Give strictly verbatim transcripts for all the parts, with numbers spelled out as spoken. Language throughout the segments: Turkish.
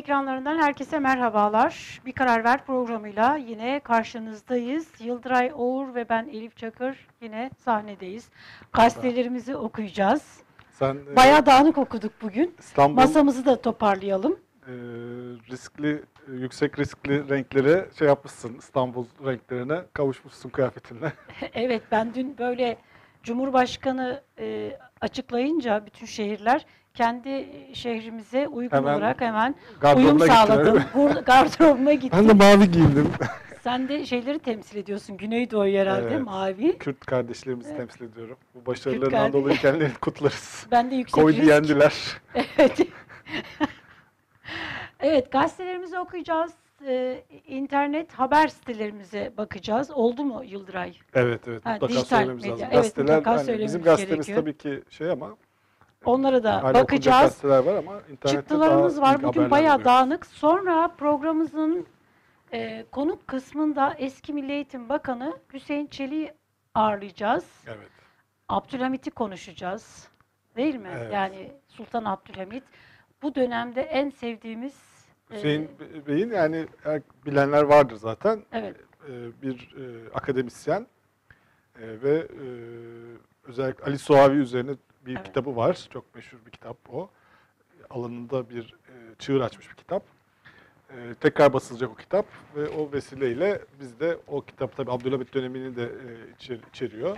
ekranlarından herkese merhabalar. Bir Karar Ver programıyla yine karşınızdayız. Yıldıray Oğur ve ben Elif Çakır yine sahnedeyiz. Gazetelerimizi okuyacağız. Sen Bayağı e, dağınık okuduk bugün. İstanbul Masamızı da toparlayalım. e, riskli, e, yüksek riskli renklere şey yapmışsın, İstanbul renklerine kavuşmuşsun kıyafetinle. Evet, ben dün böyle Cumhurbaşkanı e, açıklayınca bütün şehirler kendi şehrimize uygun Hemen olarak hemen gardırobuna uyum gittin, sağladım. öyle mi? Burada gardırobuma gittim. Ben de mavi giyindim. Sen de şeyleri temsil ediyorsun. Güneydoğu'yu herhalde Evet. mavi. Kürt kardeşlerimizi Evet. temsil ediyorum. Bu Kürt başarılarından kardeş- dolayı kendilerini kutlarız. Ben de yüksek Koydu risk. yendiler. Evet. Evet, gazetelerimizi okuyacağız. Ee, internet haber sitelerimize bakacağız. Oldu mu Yıldıray? Evet evet Ha, mutlaka dijital söylememiz medya. lazım. Evet, Gazeteler, mutlaka hani söylememiz bizim gazetemiz gerekiyor. tabii ki şey ama Onlara da hala okunacak bakacağız. gazeteler var ama internette Çıktılarımız daha var. ilk Bugün haberler bayağı oluyor. dağınık. Sonra programımızın e, konuk kısmında eski Milli Eğitim Bakanı Hüseyin Çelik'i ağırlayacağız. Evet. Abdülhamit'i konuşacağız. Değil mi? Evet. Yani Sultan Abdülhamit. Bu dönemde en sevdiğimiz Hüseyin e, Bey'in yani er- bilenler vardır zaten. Evet. Ee, bir e, akademisyen e, ve e, özellikle Ali Suavi üzerine bir Evet. kitabı var. Çok meşhur bir kitap o. Alanında bir e, çığır açmış bir kitap. E, tekrar basılacak o kitap ve o vesileyle biz de o kitap tabii Abdülhamit dönemini de e, içer- içeriyor.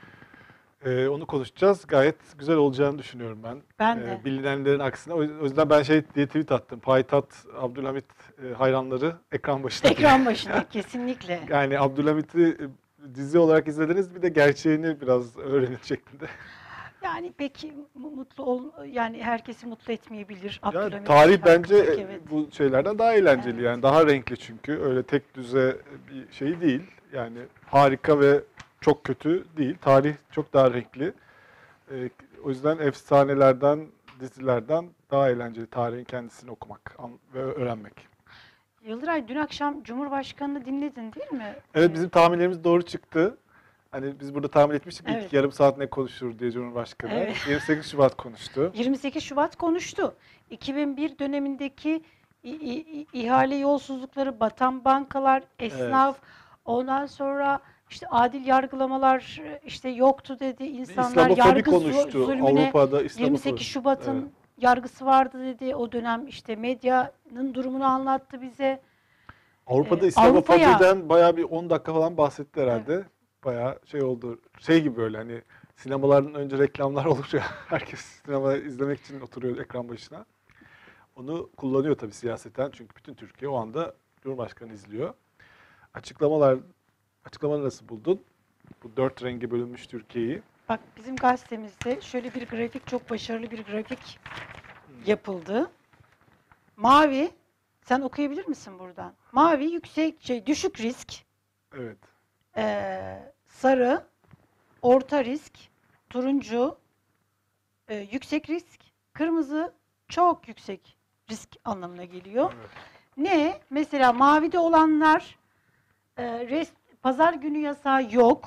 E, onu konuşacağız. Gayet güzel olacağını düşünüyorum ben. Ben E, de. bilinenlerin aksine. O yüzden o yüzden ben şey diye tweet attım. Payitaht Abdülhamit e, hayranları ekran başında. Ekran başında kesinlikle. Yani Abdülhamit'i e, dizi olarak izlediniz, bir de gerçeğini biraz öğrenin şeklinde. Yani peki mu- mutlu ol, yani herkesi mutlu etmeyebilir. Yani Abdülhamit tarih şarkısı, bence evet. bu şeylerden daha eğlenceli, Evet. yani daha renkli, çünkü öyle tek düze bir şey değil. Yani harika ve çok kötü değil. Tarih çok daha renkli. Ee, o yüzden efsanelerden, dizilerden daha eğlenceli tarihin kendisini okumak an- ve öğrenmek. Yıldıray, dün akşam Cumhurbaşkanı'nı dinledin değil mi? Evet, Ee, bizim tahminlerimiz doğru çıktı. Hani biz burada tahmin etmiştik Evet. ilk yarım saat ne konuşur diye Cumhurbaşkanı. Evet. yirmi sekiz Şubat konuştu. yirmi sekiz Şubat konuştu. iki bin bir dönemindeki i- i- i- ihale yolsuzlukları, batan bankalar, esnaf, ondan sonra işte adil yargılamalar işte yoktu dedi. İnsanlar İslamofobi yargı zu- konuştu. zulmüne Avrupa'da İslamofobi. yirmi sekiz Şubat'ın Evet. yargısı vardı dedi. O dönem işte medyanın durumunu anlattı bize. Avrupa'da Ee, İslamofobiden bayağı bir on dakika falan bahsetti herhalde. Bayağı şey oldu. Şey gibi, böyle hani sinemalardan önce reklamlar olur ya. Herkes sinema izlemek için oturuyor ekran başına. Onu kullanıyor tabii siyaseten. Çünkü bütün Türkiye o anda Cumhurbaşkanı izliyor. Açıklamalar, açıklamaları nasıl buldun? Bu dört renge bölünmüş Türkiye'yi. Bak, bizim gazetemizde şöyle bir grafik, çok başarılı bir grafik yapıldı. Mavi, sen okuyabilir misin buradan? Mavi yüksek, şey, düşük risk, Evet. eee, sarı, orta risk, turuncu, eee, yüksek risk, kırmızı, çok yüksek risk anlamına geliyor. Evet. Ne? Mesela mavide olanlar, eee, rest, pazar günü yasağı yok.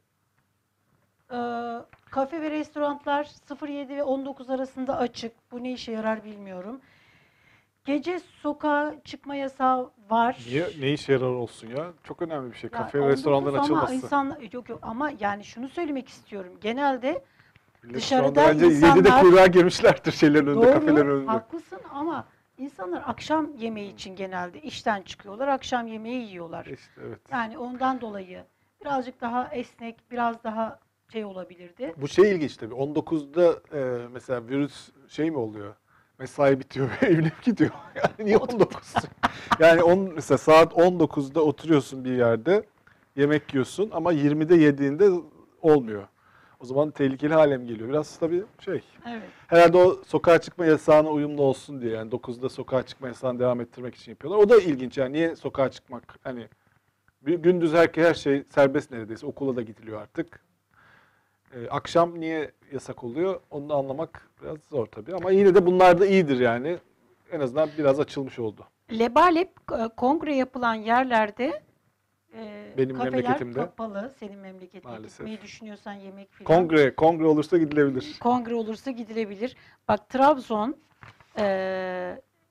Eee, kafe ve restoranlar sıfır yedi ve on dokuz arasında açık. Bu ne işe yarar bilmiyorum. Gece sokağa çıkma yasağı var. Niye, ne işe yarar olsun ya? Çok önemli bir şey. Ya Kafe ve on dokuz restoranların ama açılması. insan yok yok ama yani şunu söylemek istiyorum. Genelde Millet dışarıda şu anda bence insanlar- yedide kuyruğa girmişlerdir şeylerin önünde, kafelerin doğru, önünde. haklısın ama insanlar akşam yemeği için genelde işten çıkıyorlar, akşam yemeği yiyorlar. İşte evet. Yani ondan dolayı birazcık daha esnek, biraz daha şey olabilirdi. Bu şey ilginç tabii. on dokuzda e, mesela virüs şey mi oluyor? Mesai bitiyor ve evine gidiyor. Yani niye on dokuz? Yani on, mesela saat on dokuzda oturuyorsun bir yerde, yemek yiyorsun ama yirmide yediğinde olmuyor. O zaman tehlikeli hale mi geliyor? Biraz tabii şey. Evet. Herhalde o sokağa çıkma yasağına uyumlu olsun diye, yani dokuzda sokağa çıkma yasağını devam ettirmek için yapıyorlar. O da ilginç, yani niye sokağa çıkmak? Hani bir gündüz her, her şey serbest neredeyse. Okula da gidiliyor artık. Ee, akşam niye yasak oluyor? Onu da anlamak biraz zor tabii. Ama yine de bunlar da iyidir yani. En azından biraz açılmış oldu. Lebalep e, kongre yapılan yerlerde e, Benim kafeler memleketimde. kapalı. Senin memleketine Maalesef. gitmeyi düşünüyorsan yemek filan. Kongre, kongre olursa gidilebilir. Kongre olursa gidilebilir. Bak, Trabzon e,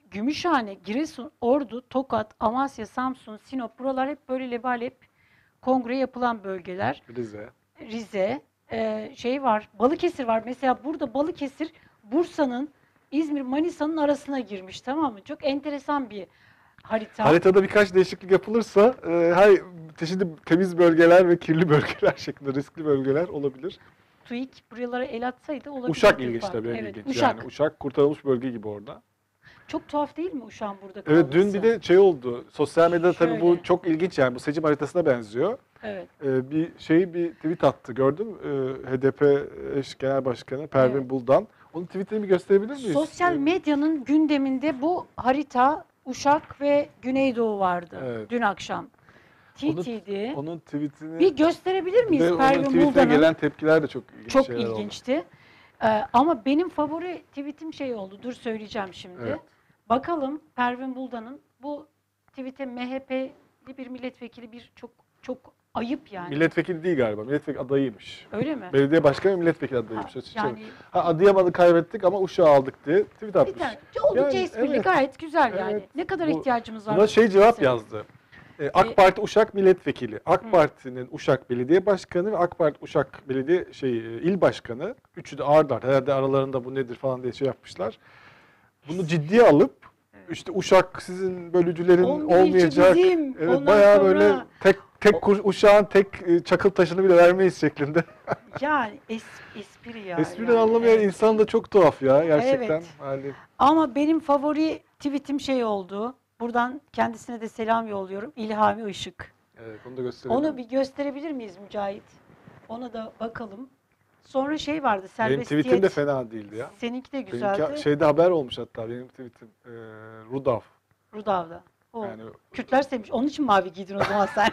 Gümüşhane, Giresun, Ordu, Tokat, Amasya, Samsun, Sinop buralar hep böyle lebalep kongre yapılan bölgeler. Rize. Rize, e, şey var, Balıkesir var. Mesela burada Balıkesir, Bursa'nın, İzmir, Manisa'nın arasına girmiş, tamam mı? Çok enteresan bir harita. Haritada birkaç değişiklik yapılırsa e, her çeşitli temiz bölgeler ve kirli bölgeler şeklinde riskli bölgeler olabilir. TÜİK buralara el atsaydı olabilirdi. Uşak ilginç ufak. tabii, en Evet, ilginç. Uşak. Yani Uşak kurtarılmış bölge gibi orada. Çok tuhaf değil mi Uşak'ın burada kalması? Evet, dün bir de şey oldu. Sosyal medyada tabii bu Şöyle. çok ilginç, yani bu seçim haritasına benziyor. Evet. Ee, bir şey bir tweet attı, gördün mü? Ee, H D P eş genel başkanı Pervin Evet. Buldan. Onun tweetini bir gösterebilir miyiz? Sosyal Ee, medyanın gündeminde bu harita, Uşak ve Güneydoğu vardı Evet. dün akşam. Onun, T T'di. onun tweetini Bir gösterebilir ve miyiz onun Pervin tweetine Buldan'ın? gelen tepkiler de çok ilginç Çok şeyler oldu. ilginçti. Ee, ama benim favori tweetim şey oldu. Dur söyleyeceğim şimdi. Evet. Bakalım Pervin Buldan'ın bu tweet'e M H P'li bir milletvekili bir çok çok ayıp yani. Milletvekili değil galiba. Milletvekili adayıymış. Öyle mi? Belediye başkanı ve milletvekili Ha, adayıymış. Açıkçası. yani Ha, Adıyaman'ı kaybettik ama Uşak'ı aldık diye tweet bir atmış. tane oldukça Yani, esprili, evet. gayet güzel yani. Evet. Ne kadar Bu- ihtiyacımız var? Buna bu şey cevap meseleye? yazdı. Ee, AK E- Parti Uşak milletvekili, AK Hı. Parti'nin Uşak Belediye Başkanı ve AK Parti Uşak Belediye şey e, il başkanı, üçü de ard arda, herhalde aralarında bu nedir falan diye şey yapmışlar. Bunu ciddiye alıp Evet. işte Uşak sizin bölücülerin on bir ilçe olmayacak. bizim, Evet, ondan bayağı sonra- böyle tek tek kur, Uşak'ın tek e, çakıl taşını bile vermeyiz şeklinde. Yani es, espri ya. Espriden yani, anlamayan evet. insan da çok tuhaf ya gerçekten. Evet. Yani Ama benim favori tweetim şey oldu. Buradan kendisine de selam yolluyorum. İlhami Işık. evet, onu da gösterelim. Onu bir gösterebilir miyiz Mücahit? Ona da bakalım. Sonra şey vardı, Benim serbestiyet. tweetim de fena değildi ya. Seninki de Benimki güzeldi. şeyde haber olmuş hatta benim tweetim. E, Rudav. Rudav'da. O. Yani Kürtler sevmiş. Onun için mavi giydin o zaman sen.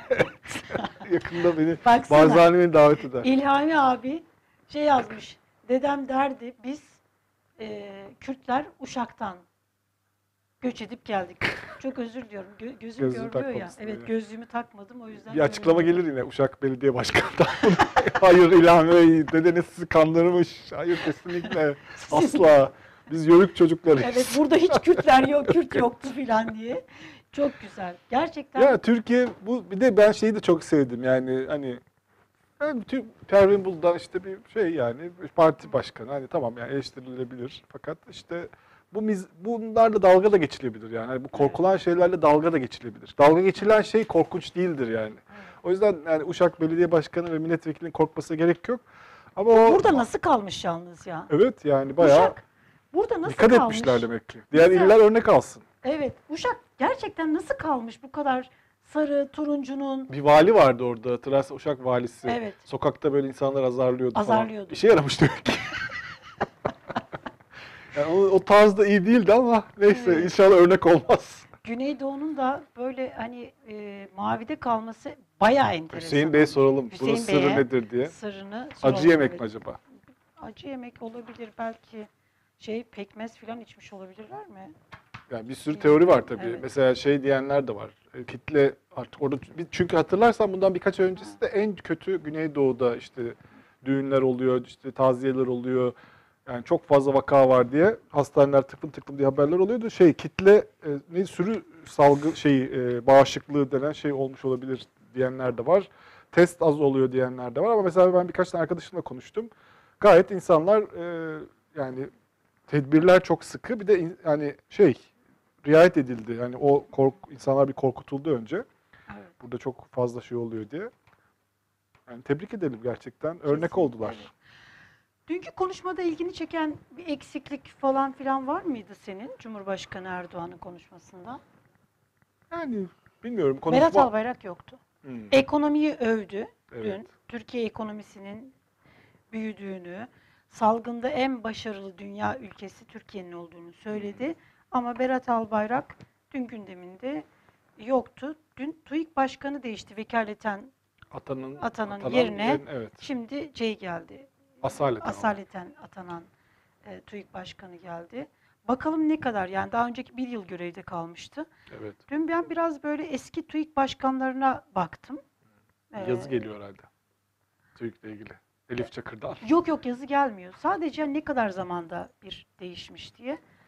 yakında beni Baksana. bazen beni davet eder. İlhami abi şey yazmış. Dedem derdi biz e, Kürtler Uşak'tan göç edip geldik. Çok özür diliyorum. Gö- gözüm Gözlüğü görmüyor ya. takmamışsın Evet, ya. gözlüğümü takmadım o yüzden. Bir açıklama göremiyorum. gelir yine Uşak Belediye Başkanı'ndan. Hayır İlhami Bey, dedeniz sizi kandırmış. Hayır kesinlikle. Asla. Biz yörük çocuklarıyız. Evet, burada hiç Kürtler yok, Kürt yoktu filan diye. Çok güzel. Gerçekten Ya Türkiye bu, bir de ben şeyi de çok sevdim yani hani yani tüm Pervin Buldan işte bir şey yani bir parti başkanı, hani tamam yani eleştirilebilir fakat işte bu miz, bunlarla dalga da geçilebilir yani. Hani bu korkulan şeylerle dalga da geçilebilir. Dalga geçilen şey korkunç değildir yani. O yüzden yani Uşak Belediye Başkanı ve milletvekilinin korkmasına gerek yok. Ama o burada nasıl kalmış yalnız ya? evet yani bayağı Uşak burada nasıl dikkat kalmış? etmişler demek ki. Diğer Mesela- iller örnek alsın. Evet, Uşak gerçekten nasıl kalmış bu kadar sarı, turuncunun? Bir vali vardı orada, hatırlarsan Uşak valisi. Evet. Sokakta böyle insanlar azarlıyordu falan. Azarlıyordu. İşe yaramış demek ki. Yani o, o tarz da iyi değildi ama neyse Evet. inşallah örnek olmaz. Güneydoğu'nun da böyle hani e, mavide kalması bayağı enteresan. Hüseyin Bey'e soralım. Hüseyin Bunun sırrı Bey'e nedir diye. Sırrını soralım. Acı yemek Evet. mi acaba? Acı yemek olabilir belki. Şey pekmez falan içmiş olabilirler mi? Yani bir sürü teori var tabii. Evet. Mesela şey diyenler de var. E, Kitle artık orada, bir- çünkü hatırlarsan bundan birkaç ay öncesi de en kötü Güneydoğu'da işte düğünler oluyor, işte taziyeler oluyor. Yani çok fazla vaka var diye hastaneler tıklım tıklım diye haberler oluyordu. Şey kitle e, ne sürü salgı şeyi e, bağışıklığı denen şey olmuş olabilir diyenler de var. Test az oluyor diyenler de var ama mesela ben birkaç tane arkadaşımla konuştum. Gayet insanlar e, yani tedbirler çok sıkı. Bir de in- yani şey riayet edildi. Yani o kork insanlar bir korkutuldu önce. Evet. Burada çok fazla şey oluyor diye. Yani tebrik edelim gerçekten. Örnek Kesinlikle, oldular. evet. Dünkü konuşmada ilgini çeken bir eksiklik falan filan var mıydı senin Cumhurbaşkanı Erdoğan'ın konuşmasında? Yani bilmiyorum konuşma. Berat Albayrak yoktu. Hmm, Ekonomiyi övdü evet. dün. Türkiye ekonomisinin büyüdüğünü, salgında en başarılı dünya ülkesi Türkiye'nin olduğunu söyledi. Ama Berat Albayrak dün gündeminde yoktu. Dün TÜİK Başkanı değişti vekaleten Atanın, atanan yerine yerin- evet. şimdi şey geldi. Asaleten ama. Asaleten atanan e, TÜİK Başkanı geldi. Bakalım ne kadar, yani daha önceki bir yıl görevde kalmıştı. Evet. Dün ben biraz böyle eski TÜİK başkanlarına baktım. Yazı Ee, geliyor herhalde. TÜİK'le ilgili. Elif Çakır'dan. Yok yok yazı gelmiyor. Sadece ne kadar zamanda bir değişmiş diye.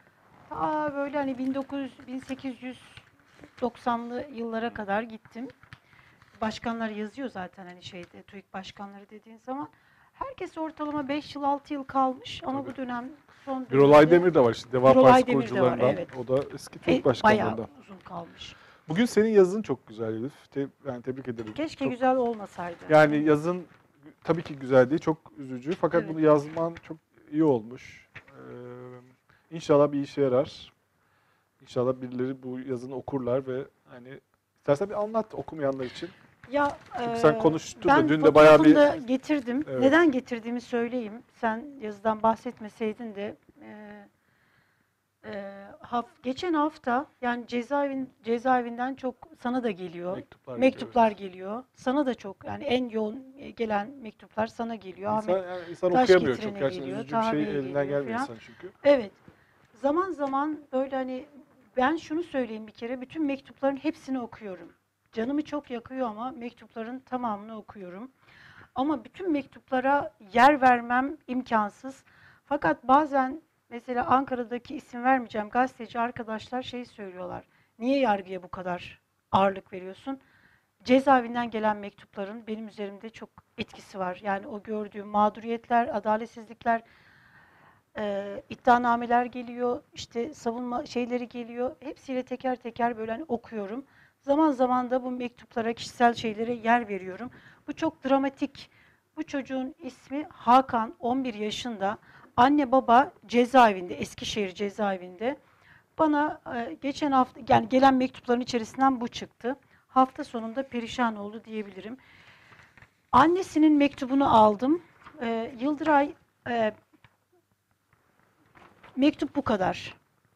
Ta böyle hani bin dokuz yüz, bin sekiz yüz doksanlı yıllara kadar gittim. Başkanlar yazıyor zaten hani şeyde, TÜİK başkanları dediğin zaman. Herkes ortalama beş yıl, altı yıl kalmış ama Tabii. bu dönem son Birol dönemde Aydemir de var işte Deva Birol Partisi Aydemir de var, kurucularından. evet. O da eski E, TÜİK bayağı başkanlarından. uzun kalmış. Bugün senin yazın çok güzel Elif. Te yani tebrik ederim. Keşke Çok, güzel olmasaydı. yani yazın tabii ki güzel değil, çok üzücü. Fakat Evet. bunu yazman çok iyi olmuş. Ee, inşallah bir işe yarar. İnşallah birileri bu yazını okurlar ve hani istersen bir anlat okumayanlar için. Ya Çünkü sen e, konuştun ben da dün de bayağı bir... fotoğrafını da getirdim. Evet. Neden getirdiğimi söyleyeyim. Sen yazıdan bahsetmeseydin de e, e, haf- geçen hafta yani cezaevin cezaevinden çok sana da geliyor. Mektuplar, Mektuplar geliyor. geliyor. Sana da çok yani en yoğun e, gelen mektuplar sana geliyor. İnsan, Ahmet yani insan taş okuyamıyor çok. getirene Gerçekten geliyor, üzücü bir şey Taha Bey'e elinden geliyor gelmiyor falan. insan çünkü. Evet. Zaman zaman böyle hani ben şunu söyleyeyim bir kere, bütün mektupların hepsini okuyorum. Canımı çok yakıyor ama mektupların tamamını okuyorum. Ama bütün mektuplara yer vermem imkansız. Fakat bazen mesela Ankara'daki, isim vermeyeceğim, gazeteci arkadaşlar şey söylüyorlar. Niye yargıya bu kadar ağırlık veriyorsun? Cezaevinden gelen mektupların benim üzerimde çok etkisi var. Yani o gördüğüm mağduriyetler, adaletsizlikler, e, iddianameler geliyor, işte savunma şeyleri geliyor. Hepsiyle teker teker böyle hani okuyorum. Zaman zaman da bu mektuplara, kişisel şeylere yer veriyorum. Bu çok dramatik. Bu çocuğun ismi Hakan, on bir yaşında. Anne baba cezaevinde, Eskişehir cezaevinde. Bana e, geçen hafta yani gelen mektupların içerisinden bu çıktı. Hafta sonunda perişan oldu diyebilirim. Annesinin mektubunu aldım. E, Yıldıray, e, mektup bu kadar.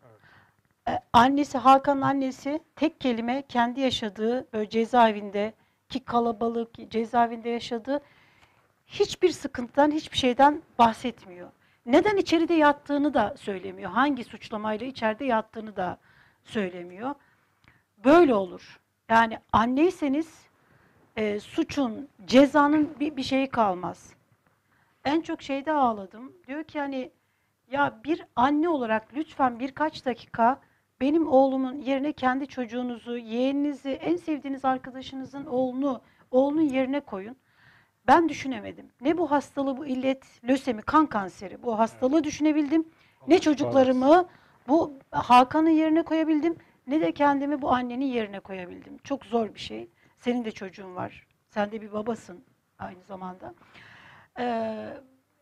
Ee, annesi, Hakan'ın annesi tek kelime kendi yaşadığı böyle cezaevinde ki kalabalık cezaevinde yaşadığı hiçbir sıkıntıdan, hiçbir şeyden bahsetmiyor. Neden içeride yattığını da söylemiyor. Hangi suçlamayla içeride yattığını da söylemiyor. Böyle olur. Yani anneyseniz e, suçun, cezanın bir, bir şeyi kalmaz. En çok şeyde ağladım. Diyor ki hani ya bir anne olarak lütfen birkaç dakika benim oğlumun yerine kendi çocuğunuzu, yeğeninizi, en sevdiğiniz arkadaşınızın oğlunu, oğlunun yerine koyun. Ben düşünemedim. Ne bu hastalığı, bu illet, lösemi, kan kanseri, bu hastalığı düşünebildim. Ne çocuklarımı bu Hakan'ın yerine koyabildim, ne de kendimi bu annenin yerine koyabildim. Çok zor bir şey. Senin de çocuğun var. Sen de bir babasın aynı zamanda. Ee,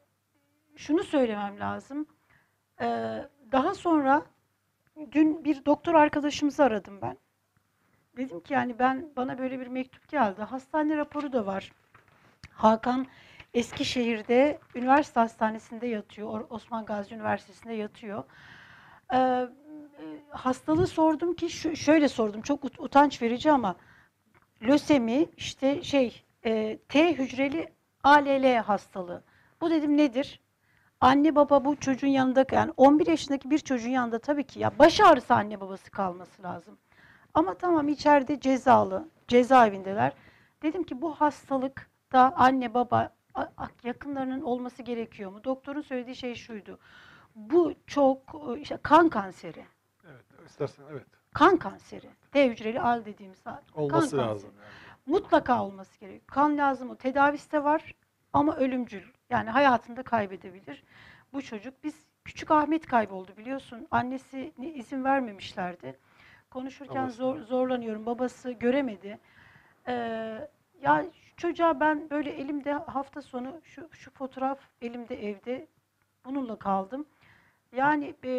şunu söylemem lazım. Ee, daha sonra dün bir doktor arkadaşımızı aradım ben. Dedim ki yani ben bana böyle bir mektup geldi. Hastane raporu da var. Hakan Eskişehir'de üniversite hastanesinde yatıyor. Osman Gazi Üniversitesi'nde yatıyor. Ee, hastalığı sordum ki şu, şöyle sordum. Çok ut- utanç verici ama lösemi işte şey e, T hücreli A L L hastalığı. Bu dedim nedir? Anne baba bu çocuğun yanında yani on bir yaşındaki bir çocuğun yanında tabii ki ya baş ağrısı anne babası kalması lazım. Ama tamam içeride cezalı, cezaevindeler. Dedim ki bu hastalıkta anne baba yakınlarının olması gerekiyor mu? Doktorun söylediği şey şuydu. Bu çok işte kan kanseri. Evet, istersen evet. Kan kanseri. T hücreli al dediğimiz kan Olması kanseri. lazım yani. Mutlaka olması gerekiyor. Kan lazım, o tedavisi de var ama ölümcül. Yani hayatında kaybedebilir. Bu çocuk, biz küçük Ahmet kayboldu biliyorsun. Annesi izin vermemişlerdi. Konuşurken Babası. zor, zorlanıyorum. Babası göremedi. Ee, ya şu çocuğa ben böyle elimde hafta sonu şu, şu fotoğraf elimde evde bununla kaldım. Yani e,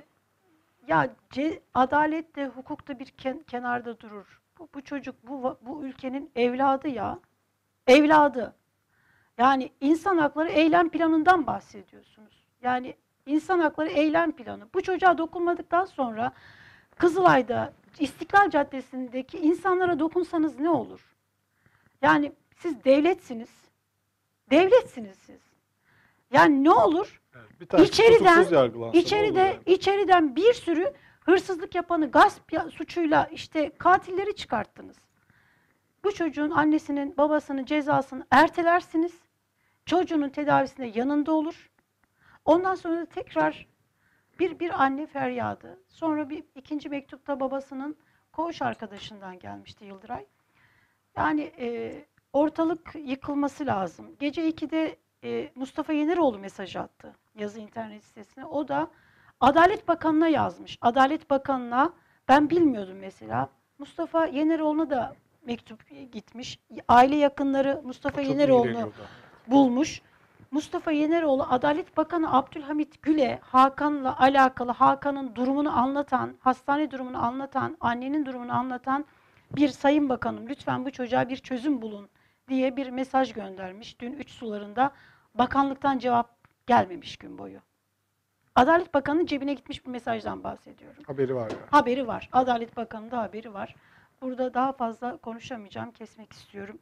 ya ce, adalet de hukuk da bir ken, kenarda durur. Bu, bu çocuk bu, bu ülkenin evladı ya. Evladı. Yani insan hakları eylem planından bahsediyorsunuz. Yani insan hakları eylem planı. Bu çocuğa dokunmadıktan sonra Kızılay'da İstiklal Caddesi'ndeki insanlara dokunsanız ne olur? Yani siz devletsiniz. Devletsiniz siz. Yani ne olur? Evet, bir tanesi İçeriden, tutuksuz yargılansa ne olur içeride, yani? içeriden bir sürü hırsızlık yapanı, gasp ya- suçuyla işte katilleri çıkarttınız. Bu çocuğun annesinin, babasının cezasını ertelersiniz. Çocuğunun tedavisinde yanında olur. Ondan sonra da tekrar Bir, bir anne feryadı. Sonra bir ikinci mektupta babasının koğuş arkadaşından gelmişti Yıldıray. Yani e, ortalık yıkılması lazım. Gece ikide e, Mustafa Yeneroğlu mesaj attı yazı internet sitesine. O da Adalet Bakanı'na yazmış. Adalet Bakanı'na ben bilmiyordum mesela. Mustafa Yeneroğlu'na da mektup gitmiş. Aile yakınları Mustafa Çok Yeneroğlu'nu ilgileniyordu. bulmuş. Mustafa Yeneroğlu Adalet Bakanı Abdülhamit Gül'e Hakan'la alakalı Hakan'ın durumunu anlatan, hastane durumunu anlatan, annenin durumunu anlatan bir sayın bakanım lütfen bu çocuğa bir çözüm bulun diye bir mesaj göndermiş. Dün üç sularında bakanlıktan cevap gelmemiş gün boyu. Adalet Bakanı'nın cebine gitmiş bir mesajdan bahsediyorum. Haberi var ya. Haberi var. Adalet Bakanı'nda haberi var. Burada daha fazla konuşamayacağım, kesmek istiyorum.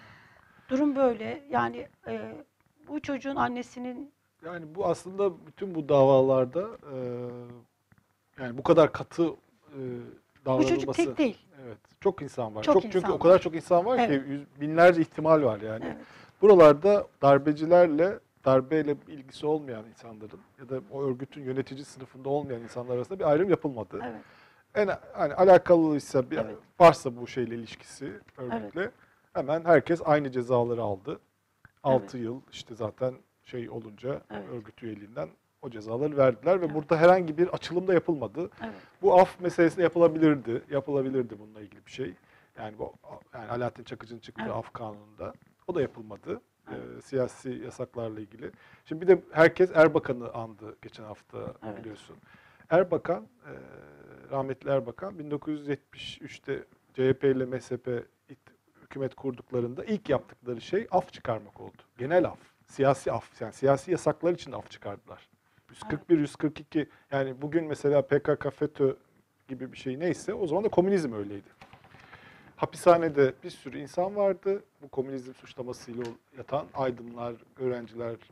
Durum böyle. Yani e, bu çocuğun annesinin Yani bu aslında bütün bu davalarda e, yani bu kadar katı e, bu davranılması. çocuk tek değil. Evet. Çok insan var. Çok Çok, insan çünkü o var. kadar çok insan var Evet. ki yüz, binlerce ihtimal var yani. Evet. Buralarda darbecilerle darbeyle ilgisi olmayan insanların ya da o örgütün yönetici sınıfında olmayan insanlar arasında bir ayrım yapılmadı. Evet. En hani alakalıysa bir Evet. varsa bu şeyle ilişkisi örgütle hemen herkes aynı cezaları aldı. altı yıl işte zaten şey olunca Evet. örgüt üyeliğinden o cezaları verdiler ve Evet. burada herhangi bir açılım da yapılmadı. Evet. Bu af meselesinde yapılabilirdi. Yapılabilirdi bununla ilgili bir şey. Yani bu yani Alaaddin Çakıcı'nın çıktığı Evet. af kanununda o da yapılmadı. Evet. Ee, siyasi yasaklarla ilgili. Şimdi bir de herkes Erbakan'ı andı geçen hafta Evet. biliyorsun. Erbakan, e, rahmetli Erbakan bin dokuz yüz yetmiş üçte C H P ile M S P hükümet kurduklarında ilk yaptıkları şey af çıkarmak oldu. Genel af, siyasi af. Yani siyasi yasaklar için af çıkardılar. yüz kırk bir, yüz kırk iki yani bugün mesela P K K, FETÖ gibi bir şey neyse o zaman da komünizm öyleydi. Hapishanede bir sürü insan vardı. Bu komünizm suçlamasıyla yatan aydınlar, öğrenciler e,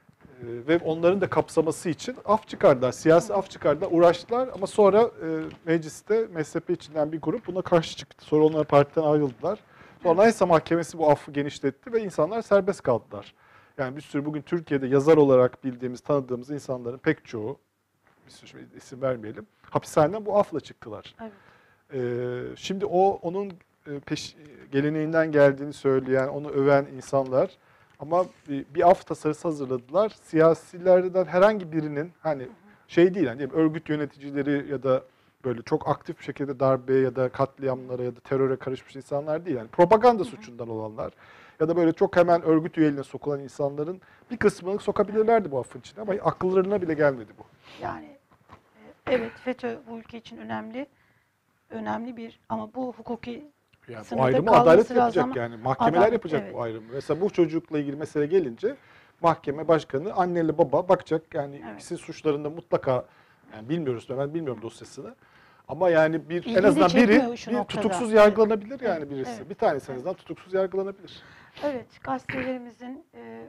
ve onların da kapsaması için af çıkardılar. Siyasi af çıkardılar, uğraştılar ama sonra e, mecliste M S P içinden bir grup buna karşı çıktı. Sonra onlar partiden ayrıldılar. Sonra Anayasa Mahkemesi bu affı genişletti ve insanlar serbest kaldılar. Yani bir sürü bugün Türkiye'de yazar olarak bildiğimiz, tanıdığımız insanların pek çoğu, bir sürü isim vermeyelim, hapishaneden bu afla çıktılar. Evet. Ee, şimdi o onun peş, geleneğinden geldiğini söyleyen, onu öven insanlar ama bir, bir af tasarısı hazırladılar. Siyasilerden herhangi birinin hani şey değil, hani örgüt yöneticileri ya da böyle çok aktif bir şekilde darbeye ya da katliamlara ya da teröre karışmış insanlar değil. Yani propaganda suçundan olanlar ya da böyle çok hemen örgüt üyeliğine sokulan insanların bir kısmını sokabilirlerdi bu affın içine ama akıllarına bile gelmedi bu. Yani e, evet FETÖ bu ülke için önemli. Önemli bir ama bu hukuki Yani bu sınırda ayrımı kalması adalet lazım yapacak ama yani. Mahkemeler adalet, yapacak evet. bu ayrımı. Mesela bu çocukla ilgili mesele gelince mahkeme başkanı anneyle baba bakacak. Yani Evet. ikisi suçlarında mutlaka yani bilmiyoruz ben bilmiyorum dosyasını. Ama yani bir İlgini en de azından biri çekmiyor şu bir noktada. tutuksuz Evet. yargılanabilir yani Evet, birisi. evet, Bir tanesi en evet. azından tutuksuz yargılanabilir. Evet, gazetelerimizin e,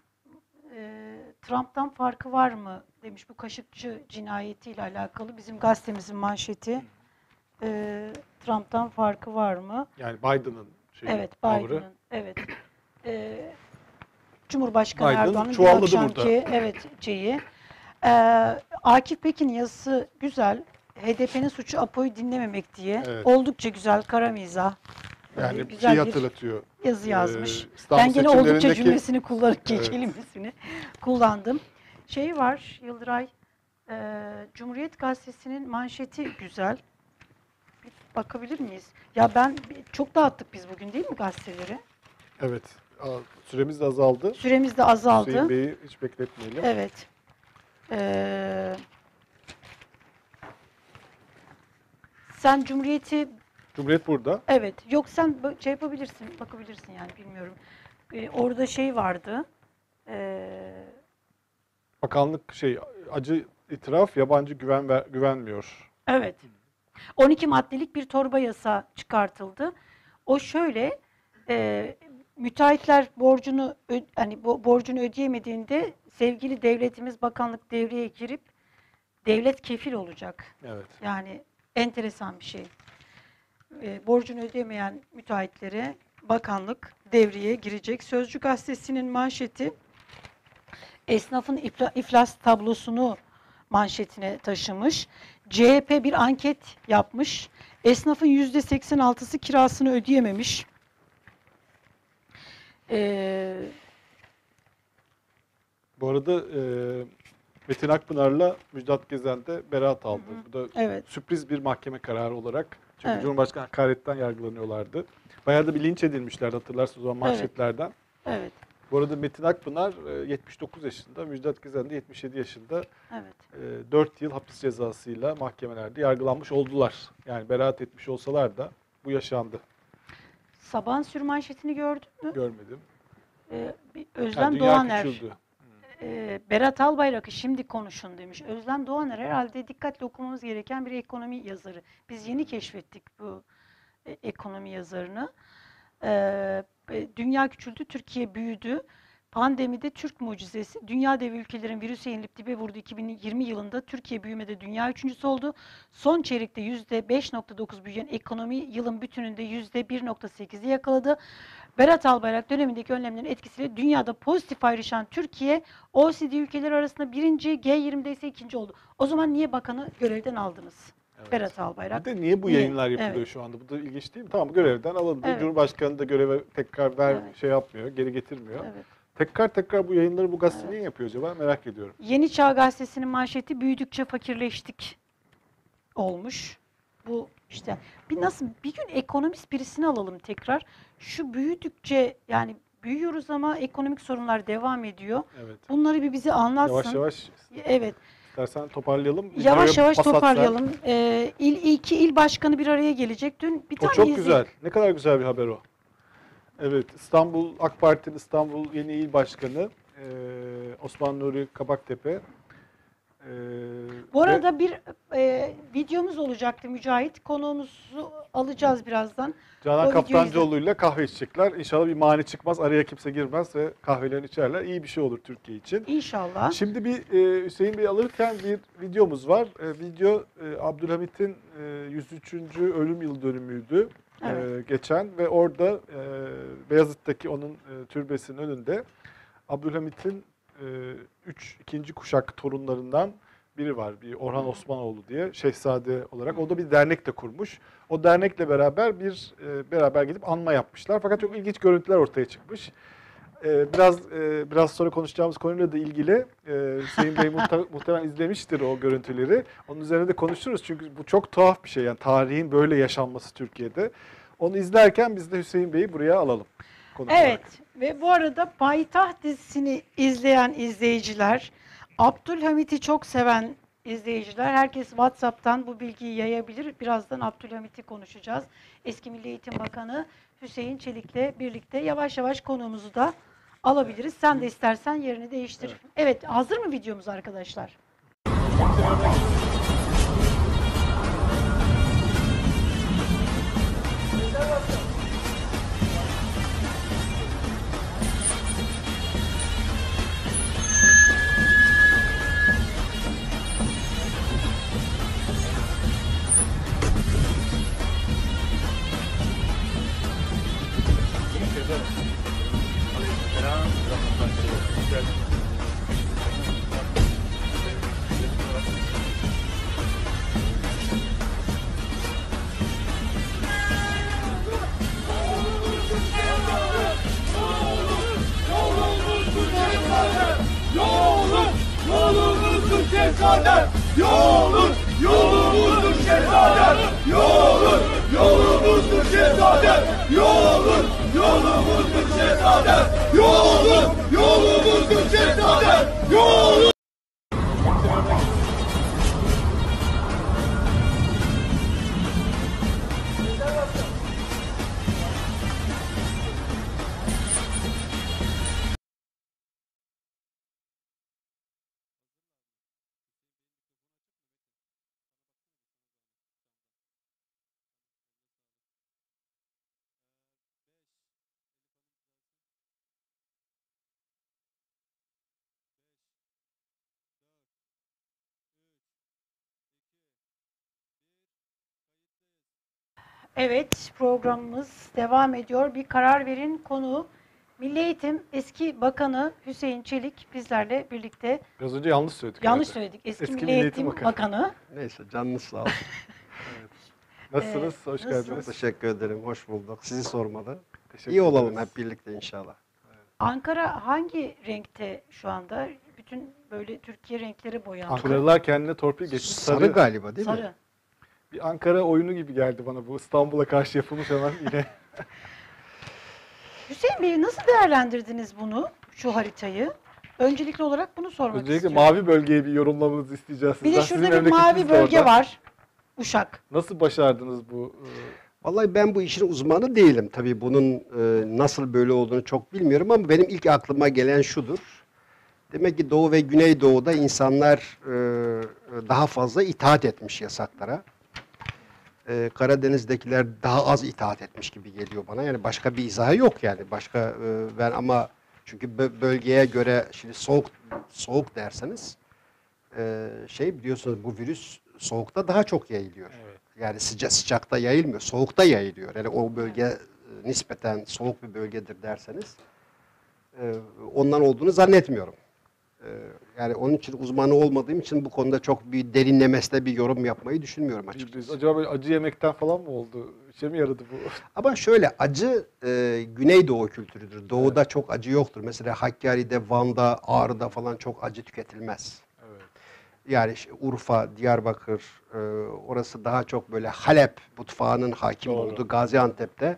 e, Trump'tan farkı var mı demiş bu Kaşıkçı cinayetiyle alakalı. Bizim gazetemizin manşeti. E, Trump'tan farkı var mı? Yani Biden'ın şeyi, Evet, tavrı. Biden'ın. Evet. E, Cumhurbaşkanı Biden Erdoğan'ın bir çuvalladı akşamki evet şeyi. E, Akif Pekin'in yazısı güzel. H D P'nin suçu Apo'yu dinlememek diye. Evet. Oldukça güzel, kara mizah. Böyle Yani güzel şeyi bir hatırlatıyor. yazı Ee, yazmış. İstanbul Ben gene oldukça seçimlerindeki- cümlesini kullan Evet. kelimesini kullandım. Şey var Yıldıray, e, Cumhuriyet Gazetesi'nin manşeti güzel. Bir bakabilir miyiz? Ya ben çok dağıttık biz bugün değil mi gazeteleri? Evet. Aa, süremiz de azaldı. Süremiz de azaldı. Hüseyin Bey'i hiç bekletmeyelim. Evet. Ee, sen Cumhuriyet'i Cumhuriyet burada. evet. Yok sen ba- şey yapabilirsin, bakabilirsin yani bilmiyorum. Ee, orada şey vardı. Ee, Bakanlık şey acı itiraf yabancı güven ver, güvenmiyor. evet. on iki maddelik bir torba yasa çıkartıldı. O şöyle e, müteahhitler borcunu ö- hani bo- borcunu ödeyemediğinde sevgili devletimiz bakanlık devreye girip devlet kefil olacak. Evet. Yani enteresan bir şey. E, borcunu ödeyemeyen müteahhitlere bakanlık devreye girecek. Sözcü gazetesinin manşeti esnafın ifla- iflas tablosunu manşetine taşımış. C H P bir anket yapmış. Esnafın yüzde seksen altısı kirasını ödeyememiş. Ee, Bu arada e, Metin Akpınar'la Müjdat Gezen de beraat aldı. Hı hı. Bu da evet, sürpriz bir mahkeme kararı olarak. Çünkü Evet. Cumhurbaşkanı hakaretten yargılanıyorlardı. Bayağı da bir linç edilmişlerdi, hatırlarsınız o zaman Evet. manşetlerden. evet, Bu arada Metin Akpınar e, yetmiş dokuz yaşında, Müjdat Gezen de yetmiş yedi yaşında. evet. E, dört yıl hapis cezasıyla mahkemelerde yargılanmış oldular. Yani beraat etmiş olsalar da bu yaşandı. Sabahın sürmanşetini gördün mü? Görmedim. Ee, bir Ha, Özlem dünya Doğaner, küçüldü. e, Berat Albayrak'ı şimdi konuşun demiş. Özlem Doğaner herhalde dikkatle okumamız gereken bir ekonomi yazarı. Biz yeni keşfettik bu e, ekonomi yazarını. Ee, e, dünya küçüldü, Türkiye büyüdü. Pandemide Türk mucizesi. Dünya dev ülkelerin virüse yenilip dibe vurdu. iki bin yirmi yılında Türkiye büyümede dünya üçüncüsü oldu. Son çeyrekte yüzde beş nokta dokuz büyüyen ekonomi yılın bütününde yüzde bir nokta sekizi yakaladı. Berat Albayrak dönemindeki önlemlerin etkisiyle dünyada pozitif ayrışan Türkiye, O E C D ülkeleri arasında birinci, G yirmide ise ikinci oldu. O zaman niye bakanı görevden aldınız? Evet. Berat Albayrak. Bir de niye bu Niye? yayınlar yapılıyor Evet. şu anda? Bu da ilginç değil mi? Tamam, görevden alındı. Evet. Cumhurbaşkanı da göreve tekrar ver Evet. şey yapmıyor, geri getirmiyor. Evet. Tekrar tekrar bu yayınları bu gazete Evet. niye yapıyor acaba? Merak ediyorum. Yeni Çağ Gazetesi'nin manşeti büyüdükçe fakirleştik olmuş. Bu işte bir nasıl bir gün ekonomist birisini alalım tekrar. Şu büyüdükçe yani büyüyoruz ama ekonomik sorunlar devam ediyor. Evet. Bunları bir bize anlatsın. Yavaş yavaş Evet. istersen toparlayalım. Bir Yavaş araya yavaş pas atsan. toparlayalım. Ee, il iki il başkanı bir araya gelecek. Dün bir O tane çok izleyin. güzel. Ne kadar güzel bir haber o. Evet, İstanbul AK Parti'nin İstanbul Yeni İl Başkanı e, Osman Nuri Kabaktepe. E, Bu ve- arada bir e, videomuz olacaktı Mücahit. Konuğumuzu alacağız birazdan. Canan O videoyu Kaftancıoğlu ile kahve içecekler. İnşallah bir mani çıkmaz, araya kimse girmez ve kahvelerini içerler. İyi bir şey olur Türkiye için. İnşallah. Şimdi bir e, Hüseyin Bey alırken bir videomuz var. E, video e, Abdülhamit'in e, yüz üçüncü ölüm yıl dönümüydü Evet. e, geçen ve orada e, Beyazıt'taki onun e, türbesinin önünde Abdülhamit'in e, üç ikinci kuşak torunlarından biri var. Bir Orhan Osmanoğlu diye şehzade olarak. O da bir dernek de kurmuş. O dernekle beraber bir e, beraber gidip anma yapmışlar. Fakat çok ilginç görüntüler ortaya çıkmış. E, biraz e, biraz sonra konuşacağımız konuyla da ilgili e, Hüseyin Bey muhte- muhtemelen izlemiştir o görüntüleri. Onun üzerine de konuşuruz çünkü bu çok tuhaf bir şey. Yani tarihin böyle yaşanması Türkiye'de. Onu izlerken biz de Hüseyin Bey'i buraya alalım. konuk olarak. Evet ve bu arada Payitaht dizisini izleyen izleyiciler, Abdülhamit'i çok seven izleyiciler, herkes WhatsApp'tan bu bilgiyi yayabilir. Birazdan Abdülhamit'i konuşacağız. Eski Milli Eğitim Bakanı Hüseyin Çelik'le birlikte yavaş yavaş konuğumuzu da alabiliriz. Sen de istersen yerini değiştir. Evet. Evet, hazır mı videomuz arkadaşlar? Yolumuzdur şehzadem, yolun, yolumuzdur şehzadem, yolun, yolumuzdur şehzadem, yolun, yolumuzdur şehzadem, yolun, yolumuzdur şehzadem, yolun. Evet, programımız devam ediyor. Bir karar verin konu Milli Eğitim eski bakanı Hüseyin Çelik bizlerle birlikte. Biraz önce yanlış söyledik. Yanlış herhalde. söyledik. Eski, Eski Milli Milli Eğitim Eğitim Bakanı. Bakanı. Neyse canınız sağ olsun. Nasılsınız? Ee, Hoş nasılsınız? geldiniz. Teşekkür ederim. Hoş bulduk. Sizi sormalı. Teşekkür İyi olalım ederiz. hep birlikte inşallah. Ankara hangi renkte şu anda? Bütün böyle Türkiye renkleri boyandı. Ankaralılar kendine torpil geçmiş. Sarı, Sarı, galiba değil mi? Sarı. bir Ankara oyunu gibi geldi bana bu. İstanbul'a karşı yapılmış hemen yine. Hüseyin Bey nasıl değerlendirdiniz bunu, şu haritayı? Öncelikli olarak bunu sormak Öncelikle istiyorum. mavi bölgeyi bir yorumlamanızı isteyeceğiz Bir sizden. de şurada Sizin bir mavi memleketiniz de bölge orada. var. Uşak. Nasıl başardınız bu? e, Vallahi ben bu işin uzmanı değilim. Tabii bunun e, nasıl böyle olduğunu çok bilmiyorum ama benim ilk aklıma gelen şudur. Demek ki Doğu ve Güneydoğu'da insanlar e, daha fazla itaat etmiş yasaklara. E, Karadeniz'dekiler daha az itaat etmiş gibi geliyor bana. Yani başka bir izahı yok yani. Başka e, ben ama çünkü bö- bölgeye göre şimdi soğuk soğuk derseniz e, şey biliyorsunuz bu virüs soğukta daha çok yayılıyor. Evet. Yani sıcak sıcakta yayılmıyor, soğukta yayılıyor. Yani o bölge e, nispeten soğuk bir bölgedir derseniz e, ondan olduğunu zannetmiyorum. E, yani onun için uzmanı olmadığım için bu konuda çok bir derinlemesine bir yorum yapmayı düşünmüyorum açıkçası. Acaba böyle acı yemekten falan mı oldu? İşe mi yaradı bu? Ama şöyle acı e, Güneydoğu kültürüdür. Doğuda çok acı yoktur. Mesela Hakkari'de, Van'da, Ağrı'da falan çok acı tüketilmez. Evet. Yani işte Urfa, Diyarbakır, e, orası daha çok böyle Halep mutfağının hakim Doğru. olduğu Gaziantep'te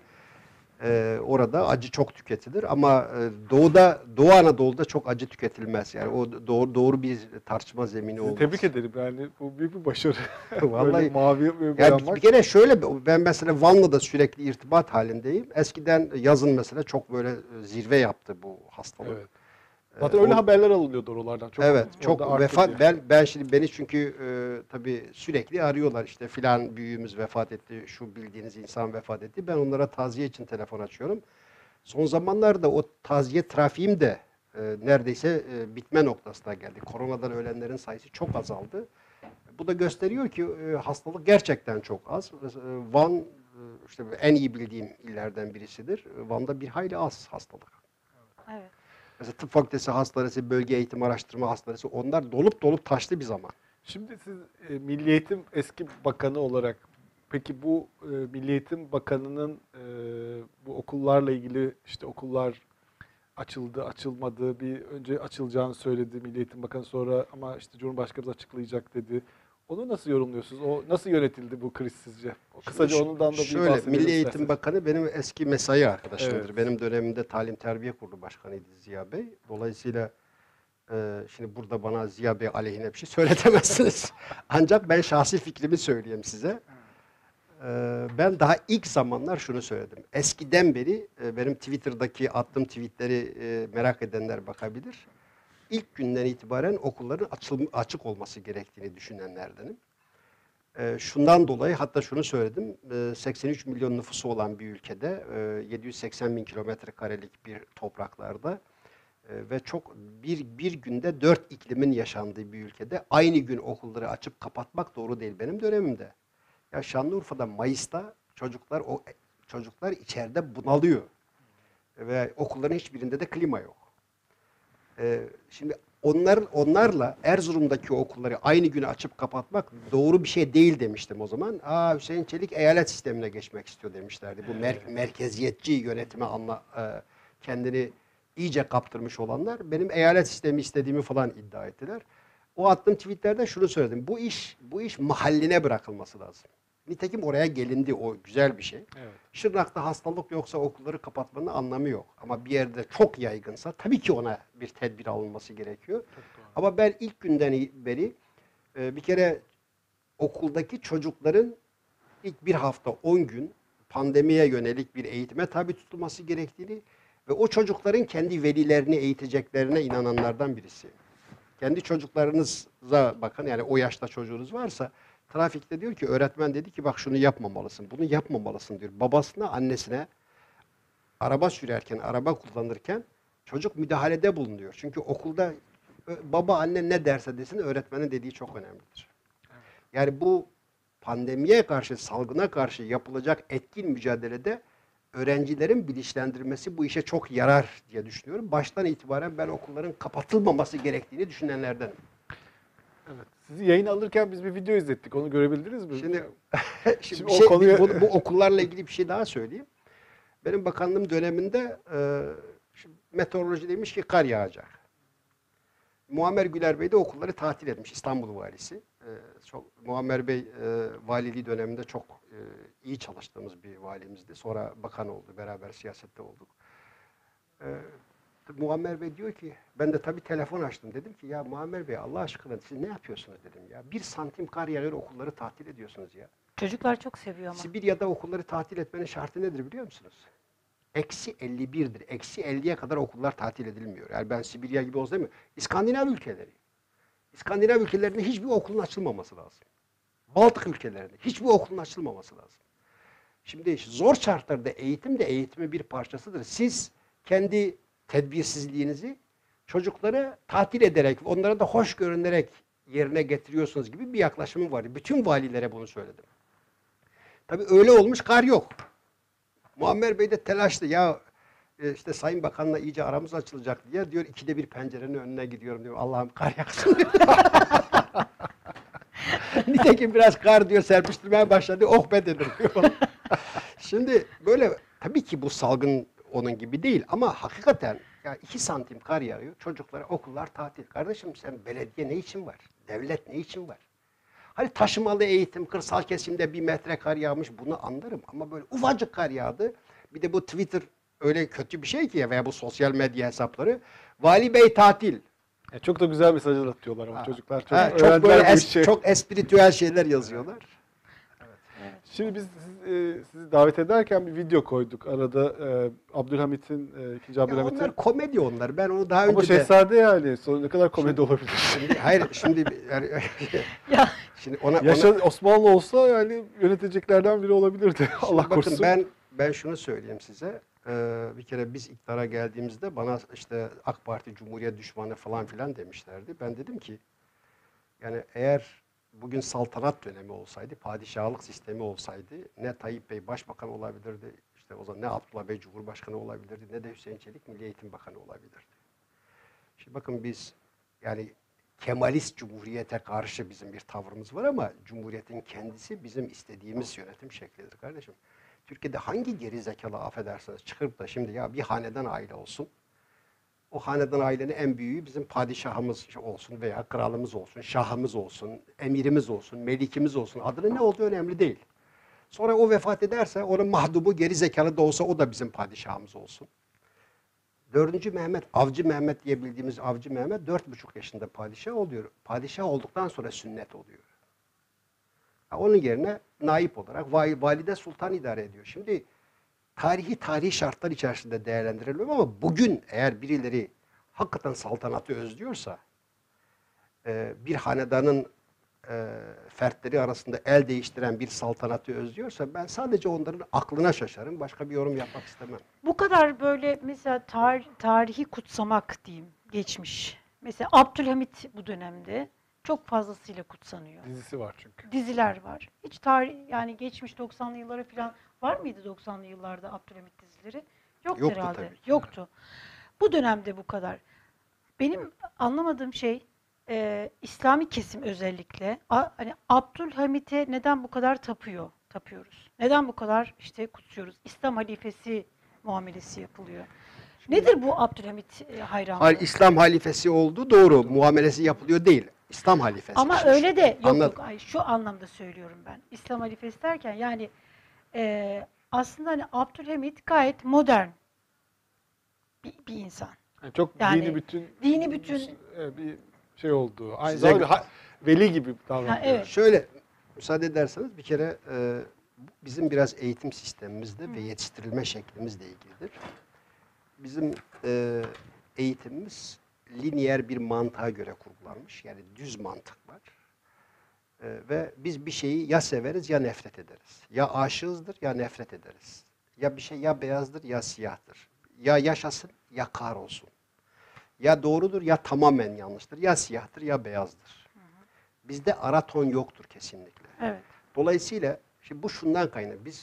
e, orada acı çok tüketilir. Ama e, Doğu'da, Doğu Anadolu'da çok acı tüketilmez. Yani o doğru, doğru bir tartışma zemini Sizi olmaz. tebrik ederim yani bu büyük bir başarı. Vallahi Böyle mavi bir yani boyanmak. bir kere şöyle ben mesela Van'la da sürekli irtibat halindeyim. Eskiden yazın mesela çok böyle e, zirve yaptı bu hastalık. Evet. Zaten Ee, öyle o- haberler alınıyordu oralardan. Çok, evet, orada çok arttı vefat diye. ben ben şimdi beni çünkü e, tabii sürekli arıyorlar işte filan büyüğümüz vefat etti, şu bildiğiniz insan vefat etti. Ben onlara taziye için telefon açıyorum. Son zamanlarda o taziye trafiğim de e, neredeyse e, bitme noktasına geldi. Koronadan ölenlerin sayısı çok azaldı. Bu da gösteriyor ki e, hastalık gerçekten çok az. Mesela, e, Van e, işte en iyi bildiğim illerden birisidir. E, Van'da bir hayli az hastalık. Evet. Mesela tıp fakültesi hastanesi, bölge eğitim araştırma hastanesi onlar dolup dolup taştı bir zaman. Şimdi siz e, Milli Eğitim eski bakanı olarak peki bu e, Milli Eğitim Bakanı'nın e, bu okullarla ilgili işte okullar açıldı, açılmadı. Bir önce açılacağını söyledi Milli Eğitim Bakanı sonra ama işte Cumhurbaşkanımız açıklayacak dedi. Onu nasıl yorumluyorsunuz? O nasıl yönetildi bu kriz sizce? O kısaca Şimdi ondan da bir şöyle, bahsedelim Milli Eğitim isterseniz. Bakanı benim eski mesai arkadaşımdır. Evet. Benim dönemimde Talim Terbiye Kurulu Başkanıydı Ziya Bey. Dolayısıyla e, şimdi burada bana Ziya Bey aleyhine bir şey söyletemezsiniz. Ancak ben şahsi fikrimi söyleyeyim size. E, ben daha ilk zamanlar şunu söyledim. Eskiden beri e, benim Twitter'daki attığım tweetleri e, merak edenler bakabilir. İlk günden itibaren okulların açıl- açık olması gerektiğini düşünenlerdenim. E, şundan dolayı hatta şunu söyledim. E, seksen üç milyon nüfusu olan bir ülkede e, yedi yüz seksen bin kilometre karelik bir topraklarda e, ve çok bir bir günde dört iklimin yaşandığı bir ülkede aynı gün okulları açıp kapatmak doğru değil benim dönemimde. Ya Şanlıurfa'da Mayıs'ta çocuklar o çocuklar içeride bunalıyor ve okulların hiçbirinde de klima yok. E, şimdi onlar onlarla Erzurum'daki okulları aynı günü açıp kapatmak doğru bir şey değil demiştim o zaman. Aa Hüseyin Çelik eyalet sistemine geçmek istiyor demişlerdi. Bu mer- merkeziyetçi yönetime anla, e, kendini iyice kaptırmış olanlar benim eyalet sistemi istediğimi falan iddia ettiler. O attığım tweetlerde şunu söyledim. Bu iş bu iş mahalline bırakılması lazım. Nitekim oraya gelindi, o güzel bir şey. Evet. Şırnak'ta hastalık yoksa okulları kapatmanın anlamı yok. Ama bir yerde çok yaygınsa tabii ki ona bir tedbir alınması gerekiyor. Ama ben ilk günden beri e, bir kere okuldaki çocukların ilk bir hafta on gün pandemiye yönelik bir eğitime tabi tutulması gerektiğini ve o çocukların kendi velilerini eğiteceklerine inananlardan birisiyim. Kendi çocuklarınıza bakın, yani o yaşta çocuğunuz varsa trafikte diyor ki öğretmen dedi ki bak şunu yapmamalısın, bunu yapmamalısın diyor. Babasına, annesine araba sürerken, araba kullanırken çocuk müdahalede bulunuyor. Çünkü okulda baba anne ne derse desin öğretmenin dediği çok önemlidir. Yani bu pandemiye karşı, salgına karşı yapılacak etkin mücadelede öğrencilerin bilinçlendirilmesi bu işe çok yarar diye düşünüyorum. Baştan itibaren ben okulların kapatılmaması gerektiğini düşünenlerdenim. Evet. Sizi yayın alırken biz bir video izlettik. Onu görebildiniz mi? Şimdi, şimdi, Şimdi bir o şey, konuya- bu, bu okullarla ilgili bir şey daha söyleyeyim. Benim bakanlığım döneminde e, şimdi meteoroloji demiş ki kar yağacak. Muammer Güler Bey de okulları tatil etmiş, İstanbul valisi. E, çok, Muammer Bey e, valiliği döneminde çok e, iyi çalıştığımız bir valimizdi. Sonra bakan oldu, beraber siyasette olduk. E, Muammer Bey diyor ki, ben de tabii telefon açtım. Dedim ki ya Muammer Bey Allah aşkına siz ne yapıyorsunuz dedim ya. Bir santim kar yağıyor okulları tatil ediyorsunuz ya. Çocuklar çok seviyor ama. Sibirya'da okulları tatil etmenin şartı nedir biliyor musunuz? Eksi elli birdir. Eksi elliye kadar okullar tatil edilmiyor. Yani ben Sibirya gibi olsa değil mi? İskandinav ülkeleri. İskandinav ülkelerinde hiçbir okulun açılmaması lazım. Baltık ülkelerinde hiçbir okulun açılmaması lazım. Şimdi zor şartlarda eğitim de eğitimin bir parçasıdır. Siz kendi tedbirsizliğinizi çocukları tatil ederek, onlara da hoş görünerek yerine getiriyorsunuz gibi bir yaklaşımım var. Bütün valilere bunu söyledim. Tabii öyle olmuş, kar yok. Muammer Bey de telaşlı. Ya e, işte Sayın Bakan'la iyice aramız açılacak diye diyor ikide bir pencerenin önüne gidiyorum diyor. Allah'ım kar yaksın diyor. Nitekim biraz kar diyor serpiştirmeye başladı. Oh be dedim diyor. Şimdi böyle tabii ki bu salgın onun gibi değil ama hakikaten ya iki santim kar yağıyor. Çocuklara okullar tatil. Kardeşim sen belediye ne için var? Devlet ne için var? Hani taşımalı eğitim, kırsal kesimde bir metre kar yağmış bunu anlarım. Ama böyle ufacık kar yağdı. Bir de bu Twitter öyle kötü bir şey ki ya veya bu sosyal medya hesapları. Vali Bey tatil. E, çok da güzel mesajlar atıyorlar ama Ha. çocuklar çok Ha, çok öğrendiler böyle bu es, işi. çok espritüel şeyler yazıyorlar. Şimdi biz siz, e, sizi davet ederken bir video koyduk. Arada e, Abdülhamit'in, e, ikinci Ya Abdülhamit'in. onlar komedi onlar. Ben onu daha Ama önce de... şehzade yani. Sonra ne kadar komedi olabilir? Şimdi, hayır şimdi yani, Ya şimdi ona, ona Yaşa, Osmanlı olsa yani yöneteceklerden biri olabilirdi. Allah bakın korusun. ben ben şunu söyleyeyim size. Ee, bir kere biz iktidara geldiğimizde bana işte AK Parti Cumhuriyet düşmanı falan filan demişlerdi. Ben dedim ki yani eğer bugün saltanat dönemi olsaydı, padişahlık sistemi olsaydı ne Tayyip Bey başbakan olabilirdi, işte o zaman ne Abdullah Bey Cumhurbaşkanı olabilirdi, ne de Hüseyin Çelik Milli Eğitim Bakanı olabilirdi. Şimdi bakın biz yani Kemalist Cumhuriyete karşı bizim bir tavrımız var ama Cumhuriyetin kendisi bizim istediğimiz yönetim şeklidir kardeşim. Türkiye'de hangi geri zekalı affedersiniz çıkıp da şimdi ya bir hanedan aile olsun. O hanedan ailenin en büyüğü bizim padişahımız olsun veya kralımız olsun, şahımız olsun, emirimiz olsun, melikimiz olsun. Adının ne olduğu önemli değil. Sonra o vefat ederse onun mahdumu geri zekalı da olsa o da bizim padişahımız olsun. Dördüncü Mehmet, Avcı Mehmet diye bildiğimiz Avcı Mehmet dört buçuk yaşında padişah oluyor. Padişah olduktan sonra sünnet oluyor. Ha, onun yerine naip olarak valide sultan idare ediyor. Şimdi tarihi tarihi şartlar içerisinde değerlendirelim ama bugün eğer birileri hakikaten saltanatı özlüyorsa e, bir hanedanın e, fertleri arasında el değiştiren bir saltanatı özlüyorsa ben sadece onların aklına şaşarım. Başka bir yorum yapmak istemem. bu kadar böyle mesela tar- tarihi kutsamak diyeyim geçmiş. Mesela Abdülhamit bu dönemde çok fazlasıyla kutsanıyor. Dizisi var çünkü. Diziler var. Hiç tarih yani geçmiş doksanlı yıllara falan var mıydı doksanlı yıllarda Abdülhamit dizileri? Yoktu, Yoktu herhalde. tabii ki. Yoktu. Bu dönemde bu kadar. Benim anlamadığım şey e, İslami kesim özellikle a- hani Abdülhamit'e neden bu kadar tapıyor, tapıyoruz? Neden bu kadar işte kutsuyoruz? İslam halifesi muamelesi yapılıyor. Nedir bu Abdülhamit e, hayranlığı? Hayır, İslam halifesi olduğu doğru. Muamelesi yapılıyor değil. İslam halifesi. Ama Şimdi- öyle de yok Anladım. yok ay, şu anlamda söylüyorum ben. İslam halifesi derken yani e, aslında hani Abdülhamit gayet modern bir, bir insan. Yani çok Yani dini bütün dini bütün- e, bir şey olduğu. Aynı Size- zamanda bir ha- veli gibi davranıyor. Ha, evet. Şöyle müsaade ederseniz bir kere e, bizim biraz eğitim sistemimizde ve yetiştirilme şeklimizle ilgilidir. Bizim e, eğitimimiz lineer bir mantığa göre kurgulanmış. Yani düz mantık var. E, ve biz bir şeyi ya severiz ya nefret ederiz. Ya aşığızdır ya nefret ederiz. Ya bir şey ya beyazdır ya siyahtır. Ya yaşasın ya kahrolsun. Ya doğrudur ya tamamen yanlıştır. Ya siyahtır ya beyazdır. Bizde ara ton yoktur kesinlikle. Evet. Dolayısıyla şimdi bu şundan kaynaklı. Biz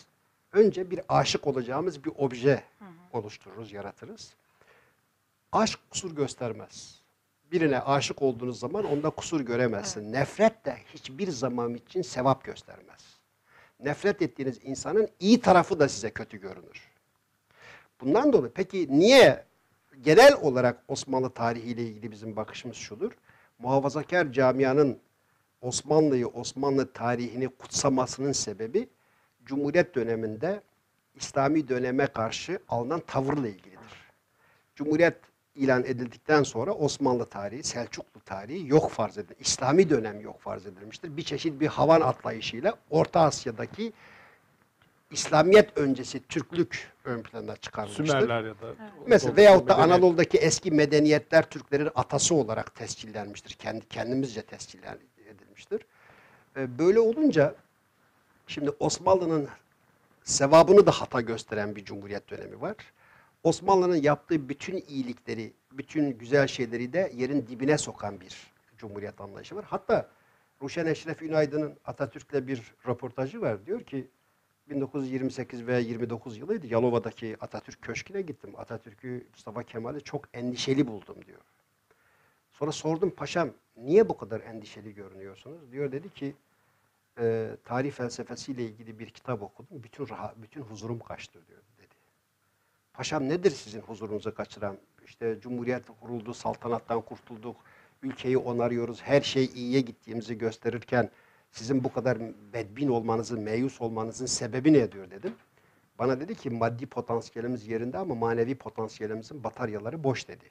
önce bir aşık olacağımız bir obje oluştururuz, yaratırız. Aşk kusur göstermez. Birine aşık olduğunuz zaman onda kusur göremezsin. Evet. Nefret de hiçbir zaman için sevap göstermez. Nefret ettiğiniz insanın iyi tarafı da size kötü görünür. Bundan dolayı peki niye genel olarak Osmanlı tarihiyle ilgili bizim bakışımız şudur? Muhafazakar camianın Osmanlı'yı, Osmanlı tarihini kutsamasının sebebi Cumhuriyet döneminde İslami döneme karşı alınan tavırla ilgilidir. Cumhuriyet ilan edildikten sonra Osmanlı tarihi, Selçuklu tarihi yok farz edilir. İslami dönem yok farz edilmiştir. Bir çeşit bir havan atlayışıyla Orta Asya'daki İslamiyet öncesi Türklük ön plana çıkarılmıştır. Sümerler ya da... Evet. Mesela veyahut da Anadolu'daki eski medeniyetler Türklerin atası olarak tescillenmiştir. Kendi, kendimizce tescillenmiştir. Böyle olunca şimdi Osmanlı'nın sevabını da hata gösteren bir cumhuriyet dönemi var. Osmanlı'nın yaptığı bütün iyilikleri, bütün güzel şeyleri de yerin dibine sokan bir cumhuriyet anlayışı var. Hatta Ruşen Eşref Ünaydın'ın Atatürk'le bir röportajı var. Diyor ki bin dokuz yüz yirmi sekiz veya yirmi dokuz yılıydı. Yalova'daki Atatürk Köşkü'ne gittim. Atatürk'ü, Mustafa Kemal'i çok endişeli buldum diyor. Sonra sordum, paşam niye bu kadar endişeli görünüyorsunuz? Diyor, dedi ki e, tarih felsefesiyle ilgili bir kitap okudum. Bütün rahat, bütün huzurum kaçtı diyor, dedi. Paşam nedir sizin huzurunuzu kaçıran? İşte Cumhuriyet kuruldu, saltanattan kurtulduk, ülkeyi onarıyoruz, her şey iyiye gittiğimizi gösterirken sizin bu kadar bedbin olmanızın, meyus olmanızın sebebi ne diyor dedim. Bana dedi ki maddi potansiyelimiz yerinde ama manevi potansiyelimizin bataryaları boş dedi.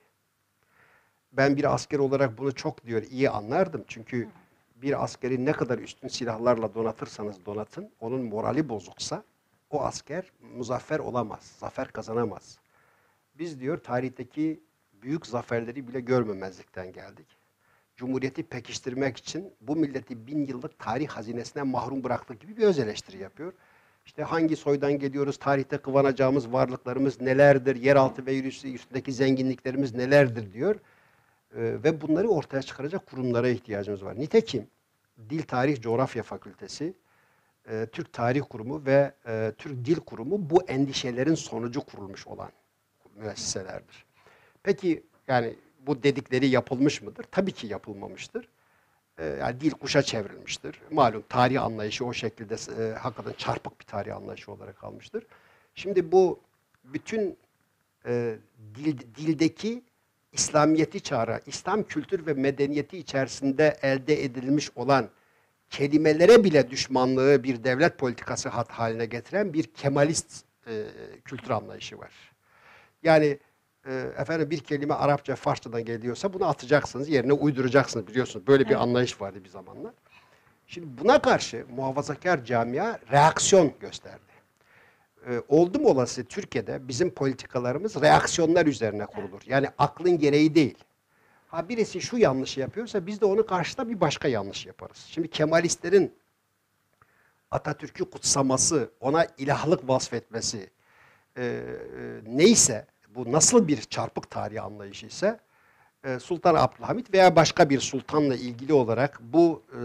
Ben bir asker olarak bunu çok diyor iyi anlardım. Çünkü bir askeri ne kadar üstün silahlarla donatırsanız donatın, onun morali bozuksa o asker muzaffer olamaz, zafer kazanamaz. Biz diyor tarihteki büyük zaferleri bile görmemezlikten geldik. Cumhuriyeti pekiştirmek için bu milleti bin yıllık tarih hazinesine mahrum bıraktık gibi bir öz eleştiri yapıyor. İşte hangi soydan geliyoruz, tarihte kıvanacağımız varlıklarımız nelerdir, yeraltı ve üstündeki zenginliklerimiz nelerdir diyor. Ee, ve bunları ortaya çıkaracak kurumlara ihtiyacımız var. Nitekim Dil Tarih Coğrafya Fakültesi, e, Türk Tarih Kurumu ve e, Türk Dil Kurumu bu endişelerin sonucu kurulmuş olan müesseselerdir. Peki yani bu dedikleri yapılmış mıdır? Tabii ki yapılmamıştır. Ee, yani dil kuşa çevrilmiştir. Malum tarih anlayışı o şekilde e, hakikaten çarpık bir tarih anlayışı olarak kalmıştır. Şimdi bu bütün e, dil, dildeki İslamiyeti çağıran, İslam kültür ve medeniyeti içerisinde elde edilmiş olan kelimelere bile düşmanlığı bir devlet politikası hat haline getiren bir Kemalist e, kültür anlayışı var. Yani e, efendim bir kelime Arapça, Farsçadan geliyorsa bunu atacaksınız, yerine uyduracaksınız biliyorsunuz. Böyle bir evet. anlayış vardı bir zamanlar. Şimdi buna karşı muhafazakar camia reaksiyon gösterdi. Ee, oldu mu olası Türkiye'de bizim politikalarımız reaksiyonlar üzerine kurulur. Yani aklın gereği değil. Ha birisi şu yanlışı yapıyorsa biz de onun karşısında bir başka yanlış yaparız. Şimdi Kemalistlerin Atatürk'ü kutsaması, ona ilahlık vasfetmesi e, e, neyse, bu nasıl bir çarpık tarih anlayışı ise e, Sultan Abdülhamit veya başka bir sultanla ilgili olarak bu e,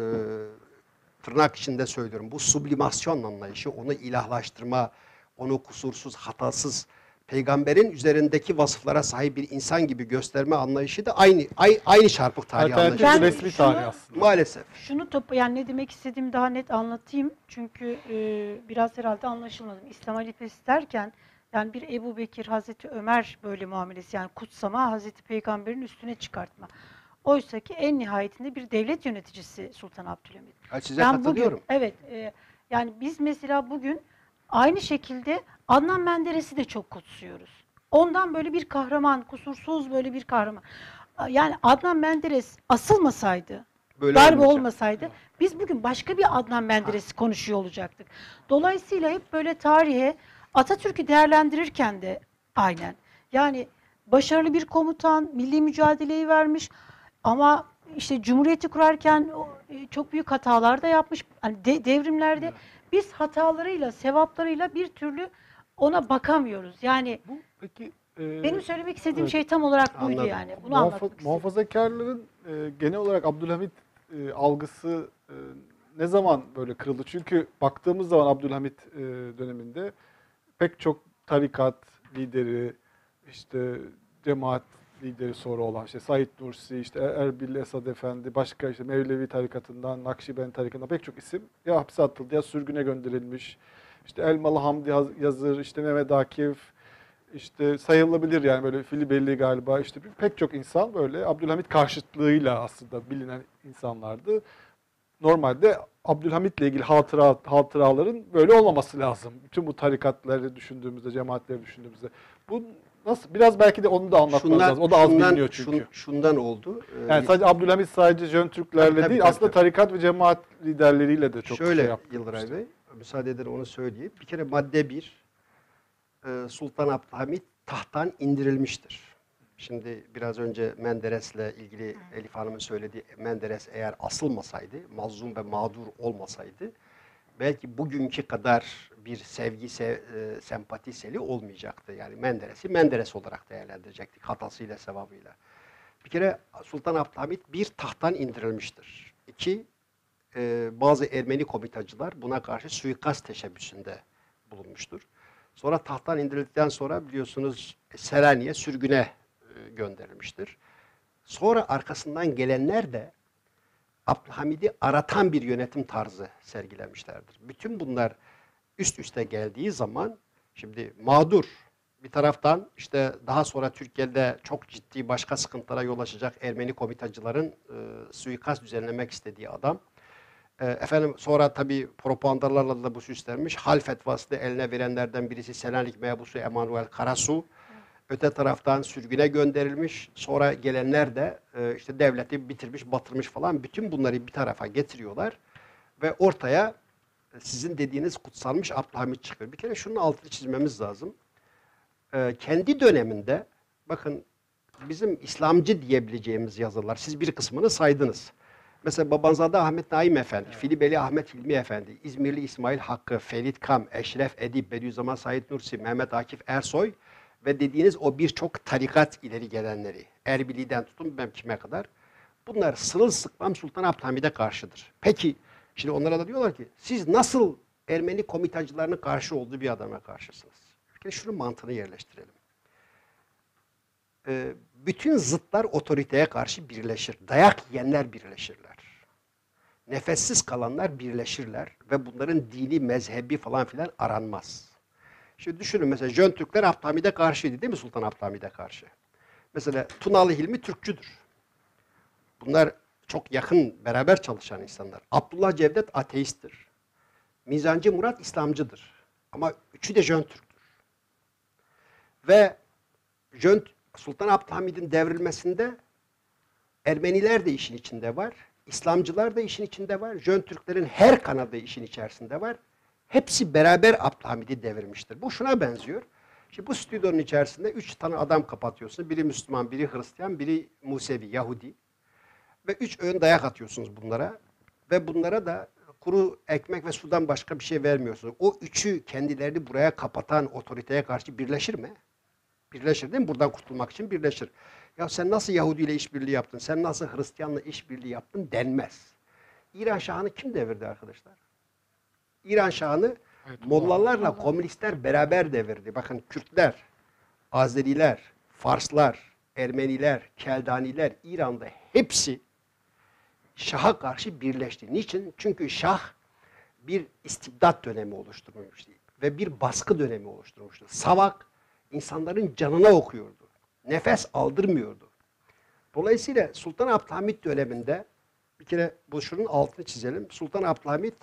tırnak içinde söylüyorum, bu sublimasyon anlayışı, onu ilahlaştırma, onu kusursuz, hatasız, peygamberin üzerindeki vasıflara sahip bir insan gibi gösterme anlayışı da aynı aynı, aynı çarpık tarih anlayışı. Ben resmi şunu, tarih aslında. Maalesef. Şunu top, yani ne demek istediğimi daha net anlatayım. Çünkü e, biraz herhalde anlaşılmadım. İslam halifesi derken yani bir Ebu Bekir, Hazreti Ömer böyle muamelesi, yani kutsama, Hazreti Peygamber'in üstüne çıkartma. Oysa ki en nihayetinde bir devlet yöneticisi Sultan Abdülhamit. Ha, size yani katılıyorum. Bugün, evet. E, yani biz mesela bugün aynı şekilde Adnan Menderes'i de çok kutsuyoruz. Ondan böyle bir kahraman, kusursuz böyle bir kahraman. Yani Adnan Menderes asılmasaydı, Böyle darbe olmayacak. olmasaydı biz bugün başka bir Adnan Menderes'i konuşuyor olacaktık. Dolayısıyla hep böyle tarihe, Atatürk'ü değerlendirirken de aynen. Yani başarılı bir komutan, milli mücadeleyi vermiş ama işte Cumhuriyeti kurarken çok büyük hatalar da yapmış. Hani de, devrimlerde evet. Biz hatalarıyla, sevaplarıyla bir türlü ona bakamıyoruz. Yani bu peki e, benim söylemek istediğim evet. şey tam olarak buydu. Anladım. Yani. Bunu Muhafa- anlatmak istedim. muhafazakarların e, genel olarak Abdülhamit e, algısı e, ne zaman böyle kırıldı? Çünkü baktığımız zaman Abdülhamit e, döneminde pek çok tarikat lideri, işte cemaat lideri sonra olan işte Said Nursi, işte Er- Erbil Esad Efendi, başka işte Mevlevi tarikatından, Nakşibend tarikatından pek çok isim ya hapse atıldı ya sürgüne gönderilmiş. İşte Elmalı Hamdi Yaz- Yazır, işte Mehmet Akif, işte sayılabilir yani böyle Filibelli galiba işte bir- pek çok insan böyle Abdülhamit karşıtlığıyla aslında bilinen insanlardı. Normalde Abdülhamit'le ilgili hatıra, hatıraların böyle olmaması lazım. Bütün bu tarikatları düşündüğümüzde, cemaatleri düşündüğümüzde. Bu nasıl? Biraz belki de onu da anlatmamız lazım. O da az şundan, biliniyor çünkü. şun- şundan oldu. Ee, Yani sadece Abdülhamit sadece Jön Türklerle Tabii, tabii, değil, tabii, aslında tabii. tarikat ve cemaat liderleriyle de çok Şöyle şey yaptı. Yıldıray Bey, müsaade edin onu söyleyeyim. Bir kere madde bir, e, Sultan Abdülhamit tahttan indirilmiştir. Şimdi biraz önce Menderes'le ilgili Elif Hanım'ın söylediği Menderes eğer asılmasaydı, mazlum ve mağdur olmasaydı belki bugünkü kadar bir sevgi, se e, sempati seli olmayacaktı. Yani Menderes'i Menderes olarak değerlendirecektik hatasıyla, sevabıyla. Bir kere Sultan Abdülhamit bir tahttan indirilmiştir. İki, e, bazı Ermeni komitacılar buna karşı suikast teşebbüsünde bulunmuştur. Sonra tahttan indirildikten sonra biliyorsunuz Selanik'e sürgüne e, gönderilmiştir. Sonra arkasından gelenler de Abdülhamid'i aratan bir yönetim tarzı sergilemişlerdir. Bütün bunlar üst üste geldiği zaman şimdi mağdur bir taraftan işte daha sonra Türkiye'de çok ciddi başka sıkıntılara yol açacak Ermeni komitacıların e, suikast düzenlemek istediği adam. E, efendim sonra tabii propagandalarla da bu süslenmiş. Hal fetvası da eline verenlerden birisi Selanik mebusu Emanuel Karasu. Öte taraftan sürgüne gönderilmiş. Sonra gelenler de e, işte devleti bitirmiş, batırmış falan. Bütün bunları bir tarafa getiriyorlar. Ve ortaya sizin dediğiniz kutsanmış Abdülhamit çıkıyor. Bir kere şunun altını çizmemiz lazım. E, kendi döneminde bakın bizim İslamcı diyebileceğimiz yazılar, siz bir kısmını saydınız. Mesela Babanzade Ahmet Naim Efendi, evet. Filibeli Ahmet Hilmi Efendi, İzmirli İsmail Hakkı, Ferit Kam, Eşref Edip, Bediüzzaman Said Nursi, Mehmet Akif Ersoy ve dediğiniz o birçok tarikat ileri gelenleri, Erbili'den tutun ben kime kadar, bunlar sırılsıklam Sultan Abdülhamid'e karşıdır. Peki, şimdi onlara da diyorlar ki, siz nasıl Ermeni komitacılarının karşı olduğu bir adama karşısınız? Bir kere şunun mantığını yerleştirelim. Ee, bütün zıtlar otoriteye karşı birleşir. Dayak yiyenler birleşirler. Nefessiz kalanlar birleşirler ve bunların dini, mezhebi falan filan aranmaz. Şimdi düşünün mesela Jön Türkler Abdülhamid'e karşıydı değil mi Sultan Abdülhamid'e karşı? Mesela Tunalı Hilmi Türkçüdür. Bunlar çok yakın beraber çalışan insanlar. Abdullah Cevdet ateisttir. Mizancı Murat İslamcıdır. Ama üçü de Jön Türk'tür. Ve Jön Sultan Abdülhamid'in devrilmesinde Ermeniler de işin içinde var. İslamcılar da işin içinde var. Jön Türklerin her kanadı işin içerisinde var. Hepsi beraber Abdülhamid'i devirmiştir. Bu şuna benziyor. Şimdi bu stüdyonun içerisinde üç tane adam kapatıyorsunuz. Biri Müslüman, biri Hristiyan, biri Musevi, Yahudi. Ve üç öğün dayak atıyorsunuz bunlara. Ve bunlara da kuru ekmek ve sudan başka bir şey vermiyorsunuz. O üçü kendilerini buraya kapatan otoriteye karşı birleşir mi? Birleşir değil mi? Buradan kurtulmak için birleşir. Ya sen nasıl Yahudi ile işbirliği yaptın? Sen nasıl Hristiyanla işbirliği yaptın denmez. İran Şahı'nı kim devirdi arkadaşlar? İran Şahı'nı evet, Mollalarla komünistler beraber devirdi. Bakın Kürtler, Azeriler, Farslar, Ermeniler, Keldaniler İran'da hepsi Şah'a karşı birleşti. Niçin? Çünkü Şah bir istibdat dönemi oluşturmuştu ve bir baskı dönemi oluşturmuştu. Savak insanların canına okuyordu. Nefes aldırmıyordu. Dolayısıyla Sultan Abdülhamit döneminde bir kere bu şunun altını çizelim. Sultan Abdülhamit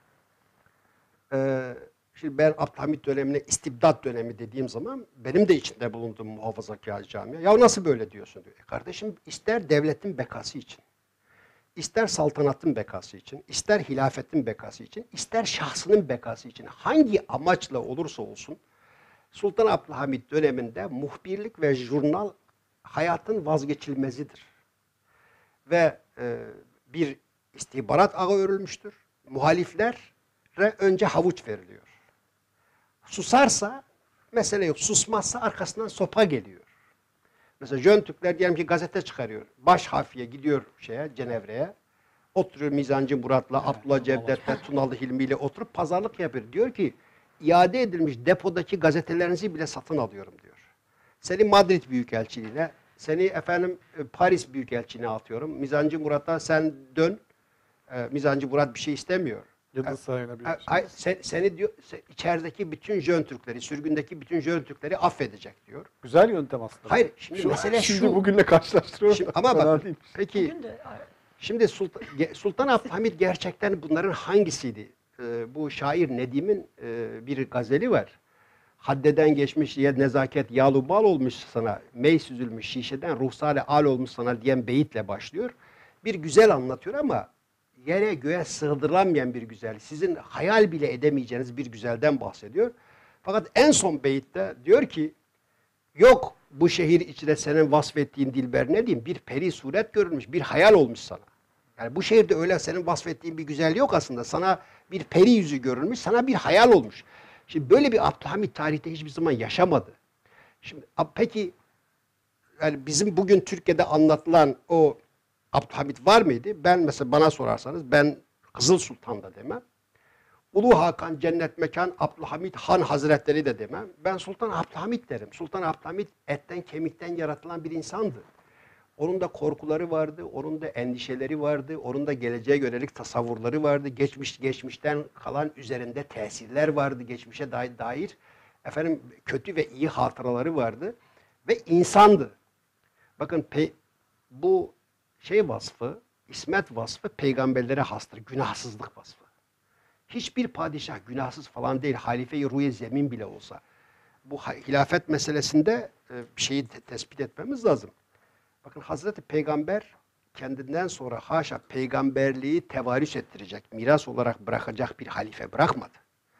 e, şimdi ben Abdülhamit dönemine istibdat dönemi dediğim zaman benim de içinde bulunduğum muhafazakar camia. Ya nasıl böyle diyorsun diyor. E kardeşim ister devletin bekası için, ister saltanatın bekası için, ister hilafetin bekası için, ister şahsının bekası için hangi amaçla olursa olsun Sultan Abdülhamit döneminde muhbirlik ve jurnal hayatın vazgeçilmezidir. Ve e, bir istihbarat ağı örülmüştür. Muhaliflere önce havuç veriliyor. Susarsa mesele yok. Susmazsa arkasından sopa geliyor. Mesela Jön Türkler diyelim ki gazete çıkarıyor. Baş harfiye gidiyor şeye, Cenevre'ye. Oturuyor Mizancı Murat'la, Abdullah Cevdet'le, Tunalı Hilmi'yle oturup pazarlık yapıyor. Diyor ki iade edilmiş depodaki gazetelerinizi bile satın alıyorum diyor. Seni Madrid Büyükelçiliğine, seni efendim Paris Büyükelçiliğine atıyorum. Mizancı Murat'a sen dön. E, Mizancı Murat bir şey istemiyor. Yıldız Sarayı'na bir Ha, şey. hay- sen- seni diyor, se- içerideki bütün Jön Türkleri, sürgündeki bütün Jön Türkleri affedecek diyor. Güzel yöntem aslında. Hayır, şimdi Şu- mesele şimdi şu. bugünle karşılaştırıyorum. Şimdi, da ama fena bak, değil. peki Bugün de şimdi Sultan, Ge- Sultan Abdülhamit gerçekten bunların hangisiydi? Ee, bu şair Nedim'in e, bir gazeli var. Haddeden geçmiş ya nezaket yağlı bal olmuş sana, mey süzülmüş şişeden ruhsale al olmuş sana diyen beyitle başlıyor. Bir güzel anlatıyor ama yere göğe sığdırılamayan bir güzel. Sizin hayal bile edemeyeceğiniz bir güzelden bahsediyor. Fakat en son beyitte diyor ki yok bu şehir içinde senin vasfettiğin Dilber ne diyeyim bir peri suret görülmüş, bir hayal olmuş sana. Yani bu şehirde öyle senin vasfettiğin bir güzel yok aslında. Sana bir peri yüzü görülmüş, sana bir hayal olmuş. Şimdi böyle bir Abdülhamit tarihte hiçbir zaman yaşamadı. Şimdi peki yani bizim bugün Türkiye'de anlatılan o Abdülhamit var mıydı? Ben mesela bana sorarsanız ben Kızıl Sultan da demem. Ulu Hakan Cennet Mekan Abdülhamit Han Hazretleri de demem. Ben Sultan Abdülhamit derim. Sultan Abdülhamit etten kemikten yaratılan bir insandı. Onun da korkuları vardı, onun da endişeleri vardı, onun da geleceğe yönelik tasavvurları vardı. Geçmiş geçmişten kalan üzerinde tesirler vardı, geçmişe dair, dair efendim kötü ve iyi hatıraları vardı ve insandı. Bakın pe, bu şey vasfı, İsmet vasfı peygamberlere hastır, günahsızlık vasfı. Hiçbir padişah günahsız falan değil, halife-i ruh-i zemin bile olsa. Bu hilafet meselesinde bir şeyi te tespit etmemiz lazım. Bakın Hazreti Peygamber kendinden sonra haşa peygamberliği tevarüs ettirecek, miras olarak bırakacak bir halife bırakmadı.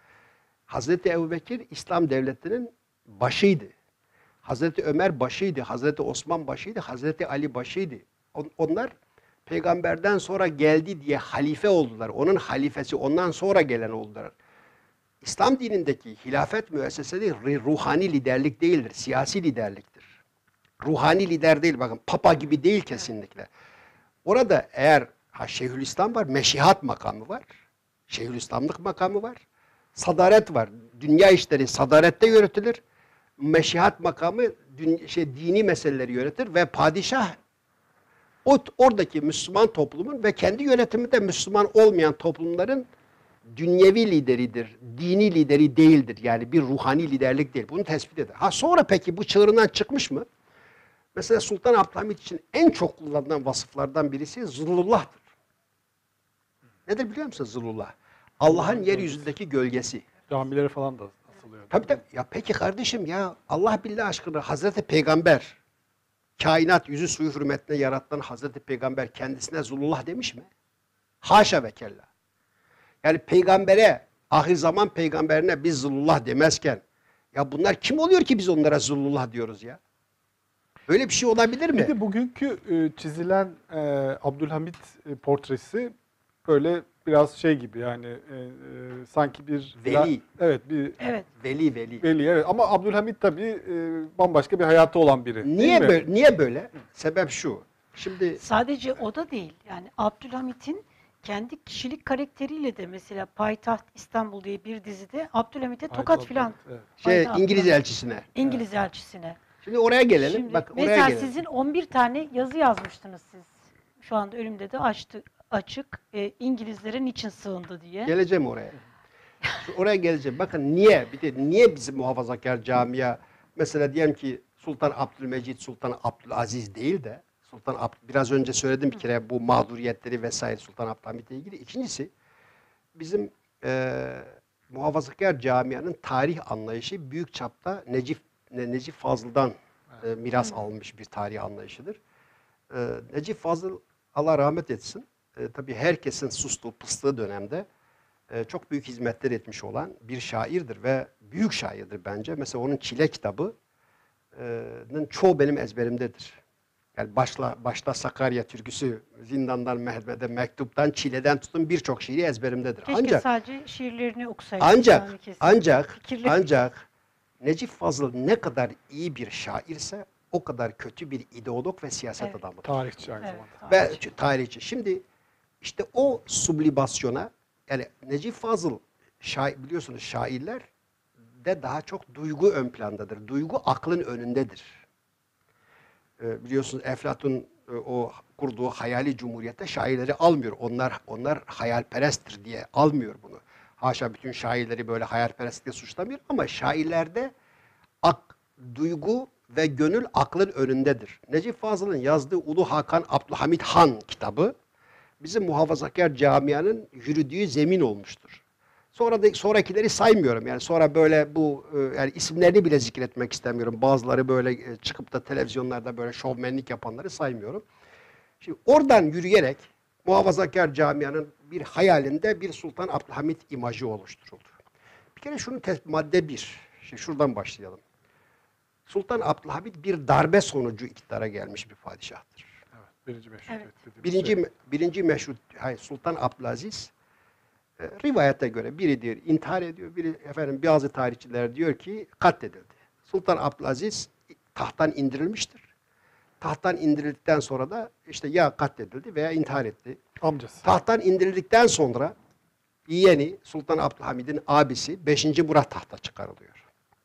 Hazreti Ebubekir İslam devletinin başıydı. Hazreti Ömer başıydı, Hazreti Osman başıydı, Hazreti Ali başıydı. On, onlar peygamberden sonra geldi diye halife oldular. Onun halifesi ondan sonra gelen oldular. İslam dinindeki hilafet müesseseleri ruhani liderlik değildir, siyasi liderliktir. Ruhani lider değil bakın, papa gibi değil kesinlikle. Orada eğer ha, Şeyhülislam var, meşihat makamı var, Şeyhülislamlık makamı var, sadaret var. Dünya işleri sadarette yönetilir. Meşihat makamı dün, şey, dini meseleleri yönetir ve padişah o, oradaki Müslüman toplumun ve kendi yönetiminde Müslüman olmayan toplumların dünyevi lideridir, dini lideri değildir. Yani bir ruhani liderlik değil. Bunu tespit eder. Ha sonra peki bu çığırından çıkmış mı? Mesela Sultan Abdülhamit için en çok kullanılan vasıflardan birisi zıllullah'tır. Nedir biliyor musun zıllullah? Allah'ın yeryüzündeki gölgesi. Camileri falan da asılıyor. Tabii tabii. Ya peki kardeşim ya Allah billah aşkına Hazreti Peygamber kainat yüzü suyu hürmetine yaratılan Hazreti Peygamber kendisine zulullah demiş mi? Haşa ve kella. Yani peygambere, ahir zaman peygamberine biz zulullah demezken ya bunlar kim oluyor ki biz onlara zulullah diyoruz ya? Öyle bir şey olabilir mi? Bir de bugünkü e, çizilen e, Abdülhamit e, portresi böyle biraz şey gibi yani e, e, sanki bir Veli. Evet bir evet. Veli veli. veli evet ama Abdülhamit tabii e, bambaşka bir hayatı olan biri. değil Niye mi? böyle? Niye böyle? Sebep şu. Şimdi Sadece o da değil. Yani Abdülhamit'in kendi kişilik karakteriyle de mesela Payitaht İstanbul diye bir dizide Abdülhamit'e tokat Payitaht, filan. evet. şey Payitaht İngiliz Abdülhamit. elçisine. İngiliz elçisine. Şimdi oraya gelelim. Şimdi Bak oraya mesela gelelim. sizin on bir tane yazı yazmıştınız siz. Şu anda önümde de açtı, açık. E, İngilizlere niçin sığındı diye. Geleceğim oraya. Şu oraya geleceğim. Bakın niye? Bir de niye bizim muhafazakar camia mesela diyelim ki Sultan Abdülmecid, Sultan Abdülaziz değil de Sultan Abd biraz önce söyledim bir kere bu mağduriyetleri vesaire Sultan Abdülhamit'le ilgili. İkincisi bizim e, muhafazakar camianın tarih anlayışı büyük çapta Necip Ne- Necip Fazıl'dan e, miras alınmış bir tarih anlayışıdır. E, Necip Fazıl Allah rahmet etsin. E, tabii herkesin sustuğu, pıstığı dönemde e, çok büyük hizmetler etmiş olan bir şairdir ve büyük şairdir bence. Mesela onun Çile kitabının çoğu benim ezberimdedir. Yani başla, başta Sakarya türküsü, Zindandan Mehmet'e mektuptan, Çile'den tutun birçok şiiri ezberimdedir. Keşke ancak sadece şiirlerini okusaydık. ancak yani kesin. ancak Fikirli. ancak Necip Fazıl ne kadar iyi bir şairse o kadar kötü bir ideolog ve siyaset Evet. adamıdır. Tarihçi aynı Evet, zamanda. tarihçi. Ve tarihçi. Şimdi İşte o sublimasyona, yani Necip Fazıl, şair, biliyorsunuz şairler de daha çok duygu ön plandadır. Duygu aklın önündedir. Ee, biliyorsunuz Eflatun e, o kurduğu hayali cumhuriyette şairleri almıyor. Onlar onlar hayalperesttir diye almıyor bunu. Haşa bütün şairleri böyle hayalperestlikle suçlamıyor ama şairlerde ak, duygu ve gönül aklın önündedir. Necip Fazıl'ın yazdığı Ulu Hakan Abdülhamit Han kitabı bizim muhafazakar camianın yürüdüğü zemin olmuştur. Sonra da sonrakileri saymıyorum. Yani sonra böyle bu yani isimlerini bile zikretmek istemiyorum. Bazıları böyle çıkıp da televizyonlarda böyle şovmenlik yapanları saymıyorum. Şimdi oradan yürüyerek muhafazakar camianın bir hayalinde bir Sultan Abdülhamit imajı oluşturuldu. Bir kere şunu madde bir. Şimdi şuradan başlayalım. Sultan Abdülhamit bir darbe sonucu iktidara gelmiş bir padişahtır. Evet, birinci meşrutiyet. Evet. dediğimiz Birinci şey. birinci meşrut hayır, Sultan Abdülaziz e, rivayete göre biri diyor intihar ediyor, biri efendim bazı tarihçiler diyor ki katledildi. Sultan Abdülaziz tahttan indirilmiştir. Tahttan indirildikten sonra da işte ya katledildi veya intihar etti. Amcası. Tahttan indirildikten sonra yeğeni Sultan Abdülhamid'in abisi beşinci Murat tahta çıkarılıyor.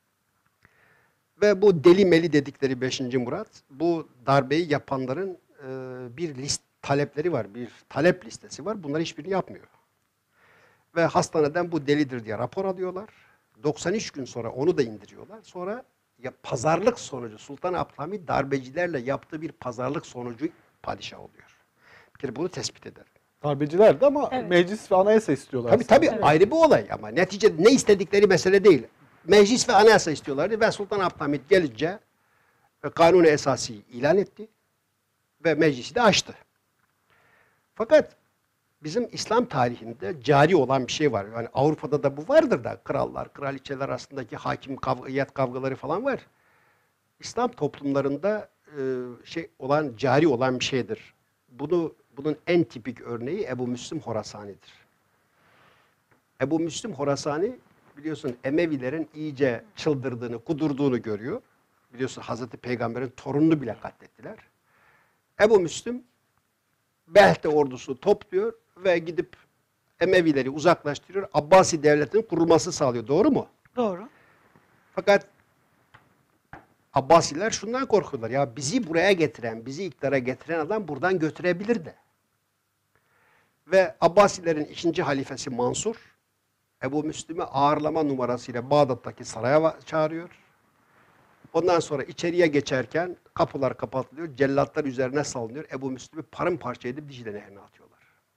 Ve bu Deli Meli dedikleri beşinci Murat bu darbeyi yapanların e, bir list talepleri var, bir talep listesi var. Bunları hiçbirini yapmıyor. Ve hastaneden bu delidir diye rapor alıyorlar. doksan üç gün sonra onu da indiriyorlar. Sonra ya pazarlık sonucu Sultan Abdülhamid darbecilerle yaptığı bir pazarlık sonucu padişah oluyor. Bir kere bunu tespit eder. Darbecilerdi ama Evet. meclis ve anayasa istiyorlar. Tabii tabii Evet. ayrı bir olay ama neticede ne istedikleri mesele değil. Meclis ve anayasa istiyorlardı ve Sultan Abdülhamid gelince e, kanun-u esası ilan etti ve meclisi de açtı. Fakat bizim İslam tarihinde cari olan bir şey var. Yani Avrupa'da da bu vardır da krallar, kraliçeler arasındaki hakim kavgiyet kavgaları falan var. İslam toplumlarında e, şey olan cari olan bir şeydir. Bunu bunun en tipik örneği Ebu Müslim Horasani'dir. Ebu Müslim Horasani biliyorsun Emevilerin iyice çıldırdığını, kudurduğunu görüyor. Biliyorsun Hazreti Peygamber'in torununu bile katlettiler. Ebu Müslim Belh'te ordusu topluyor ve gidip Emevileri uzaklaştırıyor. Abbasi devletinin kurulması sağlıyor. Doğru mu? Doğru. Fakat Abbasiler şundan korkuyorlar. Ya bizi buraya getiren, bizi iktidara getiren adam buradan götürebilir de. Ve Abbasilerin ikinci halifesi Mansur, Ebu Müslim'i ağırlama numarasıyla Bağdat'taki saraya çağırıyor. Ondan sonra içeriye geçerken kapılar kapatılıyor, cellatlar üzerine salınıyor. Ebu Müslim'i paramparça edip Dicle Nehri'ne atıyorlar.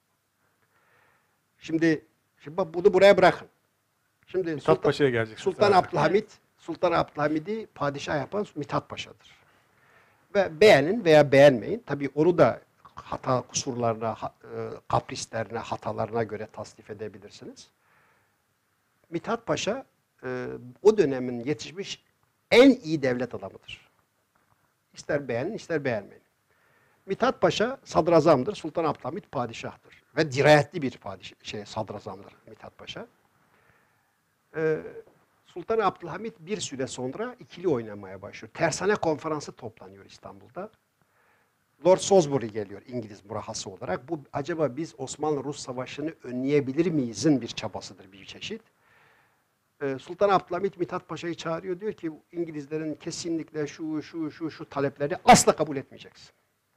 Şimdi, şimdi bak bunu buraya bırakın. Şimdi Mithat Sultan, Paşa'ya gelecek. Sultan Abdülhamid, Sultan Abdülhamid'i padişah yapan Mithat Paşa'dır. Ve beğenin veya beğenmeyin. Tabii onu da hata kusurlarına, ha- e, kaprislerine, hatalarına göre tasnif edebilirsiniz. Mithat Paşa e, o dönemin yetişmiş en iyi devlet adamıdır. İster beğenin, ister beğenmeyin. Mithat Paşa sadrazamdır, Sultan Abdülhamid padişahtır. Ve dirayetli bir padişah, şey, sadrazamdır Mithat Paşa. Ee, Sultan Abdülhamid bir süre sonra ikili oynamaya başlıyor. Tersane konferansı toplanıyor İstanbul'da. Lord Salisbury geliyor İngiliz murahhası olarak. Bu acaba biz Osmanlı-Rus savaşını önleyebilir miyizin bir çabasıdır bir çeşit. Ee, Sultan Abdülhamid Mithat Paşa'yı çağırıyor. Diyor ki İngilizlerin kesinlikle şu şu şu şu talepleri asla kabul etmeyeceksin.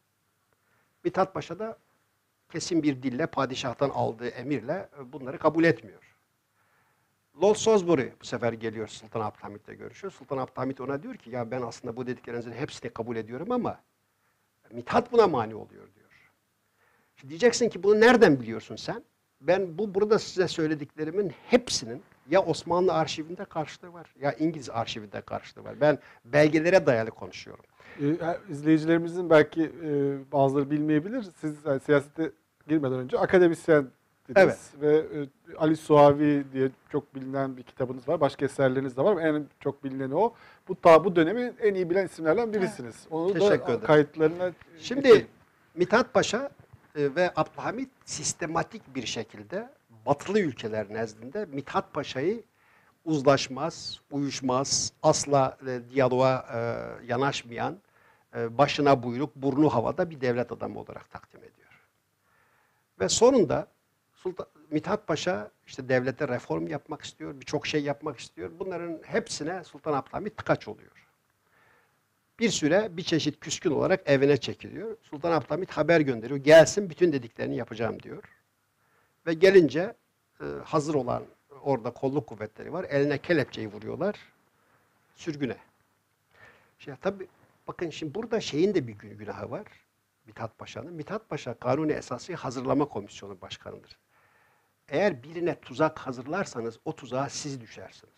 Mithat Paşa da kesin bir dille padişahtan aldığı emirle bunları kabul etmiyor. Lord Salisbury bu sefer geliyor Sultan Abdülhamid'le görüşüyor. Sultan Abdülhamid ona diyor ki ya ben aslında bu dediklerinizin hepsini kabul ediyorum ama Mithat buna mani oluyor diyor. Şimdi diyeceksin ki bunu nereden biliyorsun sen? Ben bu burada size söylediklerimin hepsinin ya Osmanlı arşivinde karşılığı var ya İngiliz arşivinde karşılığı var. Ben belgelere dayalı konuşuyorum. Ee, izleyicilerimizin belki e, bazıları bilmeyebilir. Siz yani, siyasete girmeden önce akademisyen dediniz. Ve e, Ali Suavi diye çok bilinen bir kitabınız var. Başka eserleriniz de var. En çok bilineni o. Bu ta bu dönemi en iyi bilen isimlerden birisiniz. Onu Teşekkür da ederim. kayıtlarına Şimdi Mithat Paşa e, ve Abdülhamid sistematik bir şekilde batılı ülkeler nezdinde Mithat Paşa'yı uzlaşmaz, uyuşmaz, asla e, diyaloğa e, yanaşmayan, e, başına buyruk, burnu havada bir devlet adamı olarak takdim ediyor. Ve sonunda Sultan Mithat Paşa işte devlete reform yapmak istiyor, birçok şey yapmak istiyor. Bunların hepsine Sultan Abdülhamit tıkaç oluyor. Bir süre bir çeşit küskün olarak evine çekiliyor. Sultan Abdülhamit haber gönderiyor. Gelsin bütün dediklerini yapacağım diyor. Ve gelince e, hazır olan orada kolluk kuvvetleri var. Eline kelepçeyi vuruyorlar. Sürgüne. Şey, tabii bakın şimdi burada şeyin de bir gün- günahı var. Mithat Paşa'nın. Mithat Paşa Kanuni Esası Hazırlama Komisyonu Başkanı'dır. Eğer birine tuzak hazırlarsanız o tuzağa siz düşersiniz.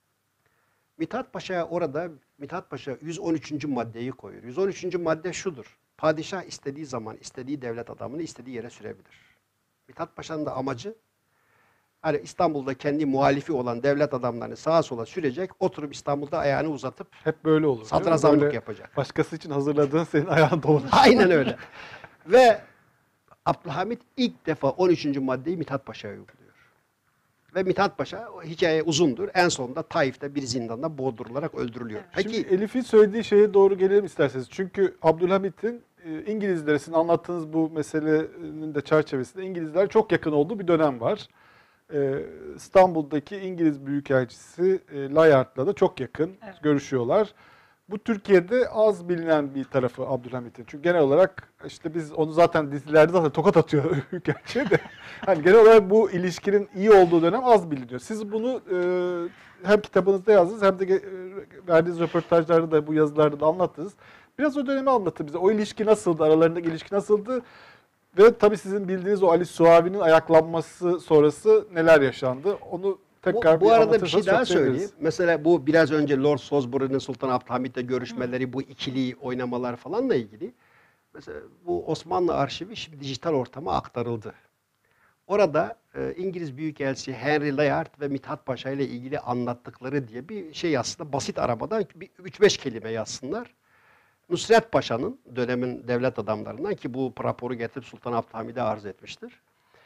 Mithat Paşa'ya orada Mithat Paşa yüz on üçüncü maddeyi koyuyor. yüz on üçüncü madde şudur. Padişah istediği zaman istediği devlet adamını istediği yere sürebilir. Mithat Paşa'nın da amacı hani İstanbul'da kendi muhalifi olan devlet adamlarını sağa sola sürecek, oturup İstanbul'da ayağını uzatıp Hep böyle olur. değil mi? sadrazamlık Böyle yapacak. Başkası için hazırladığın senin ayağın dolanır. Aynen öyle. Ve Abdülhamit ilk defa on üçüncü maddeyi Mithat Paşa'ya uyguluyor. Ve Mithat Paşa, o hikaye uzundur, en sonunda Taif'te bir zindanda boğdurularak öldürülüyor. Peki Şimdi Elif'in söylediği şeye doğru gelelim isterseniz. Çünkü Abdülhamit'in e, İngilizlere, sizin anlattığınız bu meselenin de çerçevesinde İngilizler çok yakın olduğu bir dönem var. E, İstanbul'daki İngiliz Büyükelçisi e, Layard'la da çok yakın Evet. görüşüyorlar. Bu Türkiye'de az bilinen bir tarafı Abdülhamit'in. Çünkü genel olarak işte biz onu zaten dizilerde zaten tokat atıyor Büyükelçiye de. Hani genel olarak bu ilişkinin iyi olduğu dönem az biliniyor. Siz bunu e, hem kitabınızda yazdınız hem de ge- e, verdiğiniz röportajlarda da bu yazılarda da anlattınız. Biraz o dönemi anlatın bize. O ilişki nasıldı? Aralarındaki ilişki nasıldı? Ve tabii sizin bildiğiniz o Ali Suavi'nin ayaklanması sonrası neler yaşandı? Onu tekrar bu, bu arada bir anlatırsanız şey daha çok seviniriz. söyleyeyim. Mesela bu biraz önce Lord Salisbury'nin Sultan Abdülhamit'le görüşmeleri, bu ikili oynamalar falanla ilgili. Mesela bu Osmanlı arşivi şimdi dijital ortama aktarıldı. Orada e, İngiliz Büyükelçisi Henry Layard ve Mithat Paşa ile ilgili anlattıkları diye bir şey aslında basit aramadan üç beş kelime yazsınlar. Nusret Paşa'nın dönemin devlet adamlarından ki bu raporu getirip Sultan Abdülhamid'e arz etmiştir.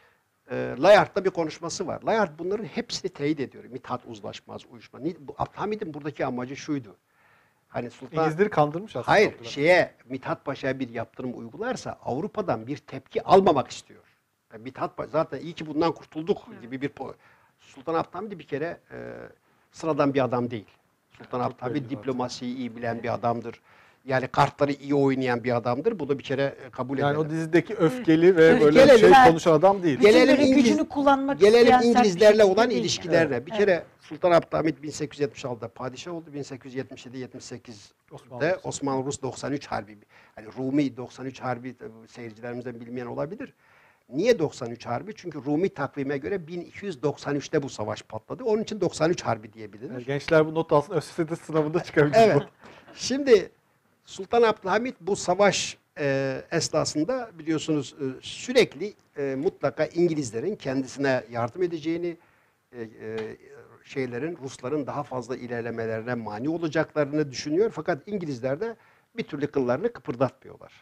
E, Layard'da bir konuşması var. Layard bunların hepsini teyit ediyor. Mithat uzlaşmaz, uyuşmaz. Ni- bu Abdülhamid'in buradaki amacı şuydu. Hani Sultan İngilizleri kandırmış aslında. Hayır, Abdülhamit. şeye Mithat Paşa'ya bir yaptırım uygularsa Avrupa'dan bir tepki almamak istiyor. Yani Mithat Paşa zaten iyi ki bundan kurtulduk gibi bir po- Sultan Abdülhamid bir kere e, sıradan bir adam değil. Sultan Çok Abdülhamid belli diplomasiyi iyi bilen bir adamdır. Yani kartları iyi oynayan bir adamdır. Bunu bir kere e, kabul Yani edelim. o dizideki öfkeli ve böyle Gelelim. şey Sert. konuşan adam değil. Gelelim Bütün böyle İngiliz- gücünü kullanmak Gelelim isteyen sert bir İngilizlerle şekilde olan değil. ilişkilerine. Bir Evet. kere Sultan Abdülhamid bin sekiz yüz yetmiş altıda padişah oldu. bin sekiz yüz yetmiş yedi yetmiş sekizde Osmanlı. Osmanlı-Rus doksan üç Harbi. Hani Rumi doksan üç Harbi tabii seyircilerimizden bilmeyen olabilir. Niye doksan üç Harbi? Çünkü Rumi takvime göre bin iki yüz doksan üçte bu savaş patladı. Onun için doksan üç Harbi diye bilinir. Yani gençler bu not alsın. ÖSS sınavında çıkabilir Evet. bu. Şimdi Sultan Abdülhamit bu savaş e, esnasında biliyorsunuz e, sürekli e, mutlaka İngilizlerin kendisine yardım edeceğini, e, e, şeylerin Rusların daha fazla ilerlemelerine mani olacaklarını düşünüyor. Fakat İngilizler de bir türlü kıllarını kıpırdatmıyorlar.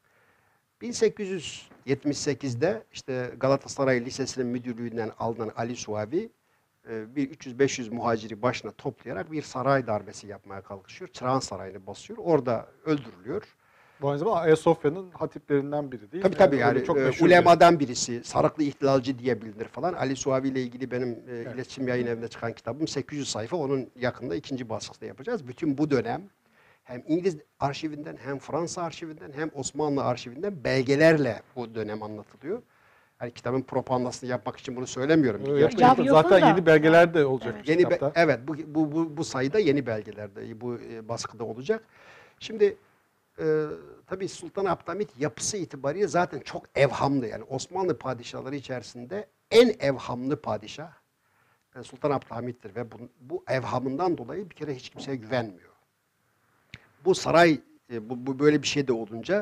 bin sekiz yüz yetmiş sekizde işte Galatasaray Lisesi'nin müdürlüğünden alınan Ali Suavi e, bir üç yüz beş yüz muhaciri başına toplayarak bir saray darbesi yapmaya kalkışıyor. Çırağan Sarayı'nı basıyor. Orada öldürülüyor. Bu aynı zamanda Ayasofya'nın hatiplerinden biri değil Tabii mi? tabii öyle yani çok e, meşhur bir- ulemadan birisi, sarıklı ihtilalci diye bilinir falan. Ali Suavi ile ilgili benim e, Evet. iletişim yayın evinde çıkan kitabım sekiz yüz sayfa. Onun yakında ikinci baskısını yapacağız. Bütün bu dönem hem İngiliz arşivinden hem Fransa arşivinden hem Osmanlı arşivinden belgelerle bu dönem anlatılıyor. Yani kitabın propagandasını yapmak için bunu söylemiyorum. Ee, Ger- yapın, Ya yapın. yapın Zaten da. yeni belgeler de olacak Evet. bu Yeni be- kitapta. evet bu, bu bu bu sayıda yeni belgelerde bu e, baskıda olacak. Şimdi e, tabii Sultan Abdülhamit yapısı itibariyle zaten çok evhamlı yani Osmanlı padişahları içerisinde en evhamlı padişah e, Sultan Abdülhamit'tir ve bu, bu evhamından dolayı bir kere hiç kimseye güvenmiyor. Bu saray e, bu, bu böyle bir şey de olunca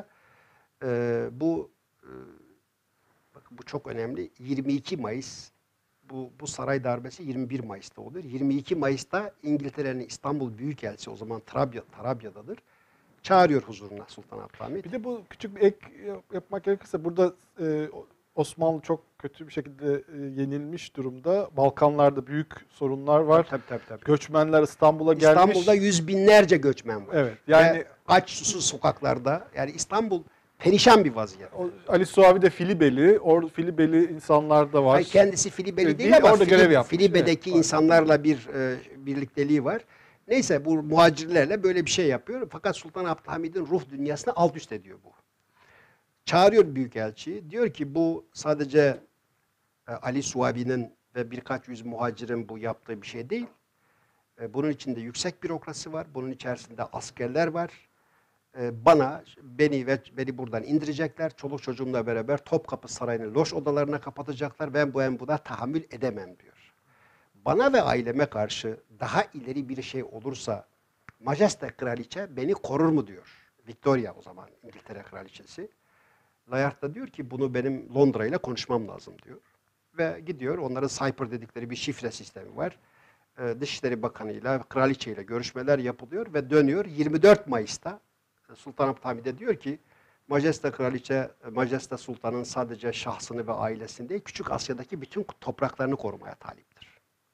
e, bu e, bakın bu çok önemli. yirmi iki Mayıs bu, bu saray darbesi yirmi bir Mayıs'ta oluyor. yirmi iki Mayıs'ta İngiltere'nin İstanbul Büyükelçisi o zaman Trabya, Tarabya'dadır. Çağırıyor huzuruna Sultan Abdülhamit. Bir de bu küçük bir ek yap- yapmak gerekirse burada e, Osmanlı çok kötü bir şekilde e, yenilmiş durumda. Balkanlarda büyük sorunlar var. Tabii tabii tabii. Göçmenler İstanbul'a gelmiş. İstanbul'da yüz binlerce göçmen var. Evet. Yani Ve aç susuz sokaklarda yani İstanbul perişan bir vaziyet. O, Ali Suavi de Filibeli, or Filibeli insanlar da var. Hayır, kendisi Filibeli Değil, değil ama orada görev Fili- yapmış, Filibe'deki evet. insanlarla bir e, birlikteliği var. Neyse bu muhacirlerle böyle bir şey yapıyor. Fakat Sultan Abdülhamid'in ruh dünyasını alt üst ediyor bu. Çağırıyor büyükelçiyi. Diyor ki bu sadece e, Ali Suavi'nin ve birkaç yüz muhacirin bu yaptığı bir şey değil. E, bunun içinde yüksek bürokrasi var. Bunun içerisinde askerler var. E, bana, beni ve beni buradan indirecekler. Çoluk çocuğumla beraber Topkapı Sarayı'nın loş odalarına kapatacaklar. Ben bu en buna tahammül edemem diyor. Bana ve aileme karşı daha ileri bir şey olursa Majeste Kraliçe beni korur mu diyor. Victoria o zaman İngiltere Kraliçesi. Layard da diyor ki bunu benim Londra ile konuşmam lazım diyor. Ve gidiyor, onların Cypher dedikleri bir şifre sistemi var. Ee, Dışişleri Bakanı ile Kraliçe ile görüşmeler yapılıyor ve dönüyor. yirmi dört Mayıs'ta Sultan Abdülhamid'e diyor ki Majeste Kraliçe, Majeste Sultan'ın sadece şahsını ve ailesini değil, Küçük Asya'daki bütün topraklarını korumaya taliptir.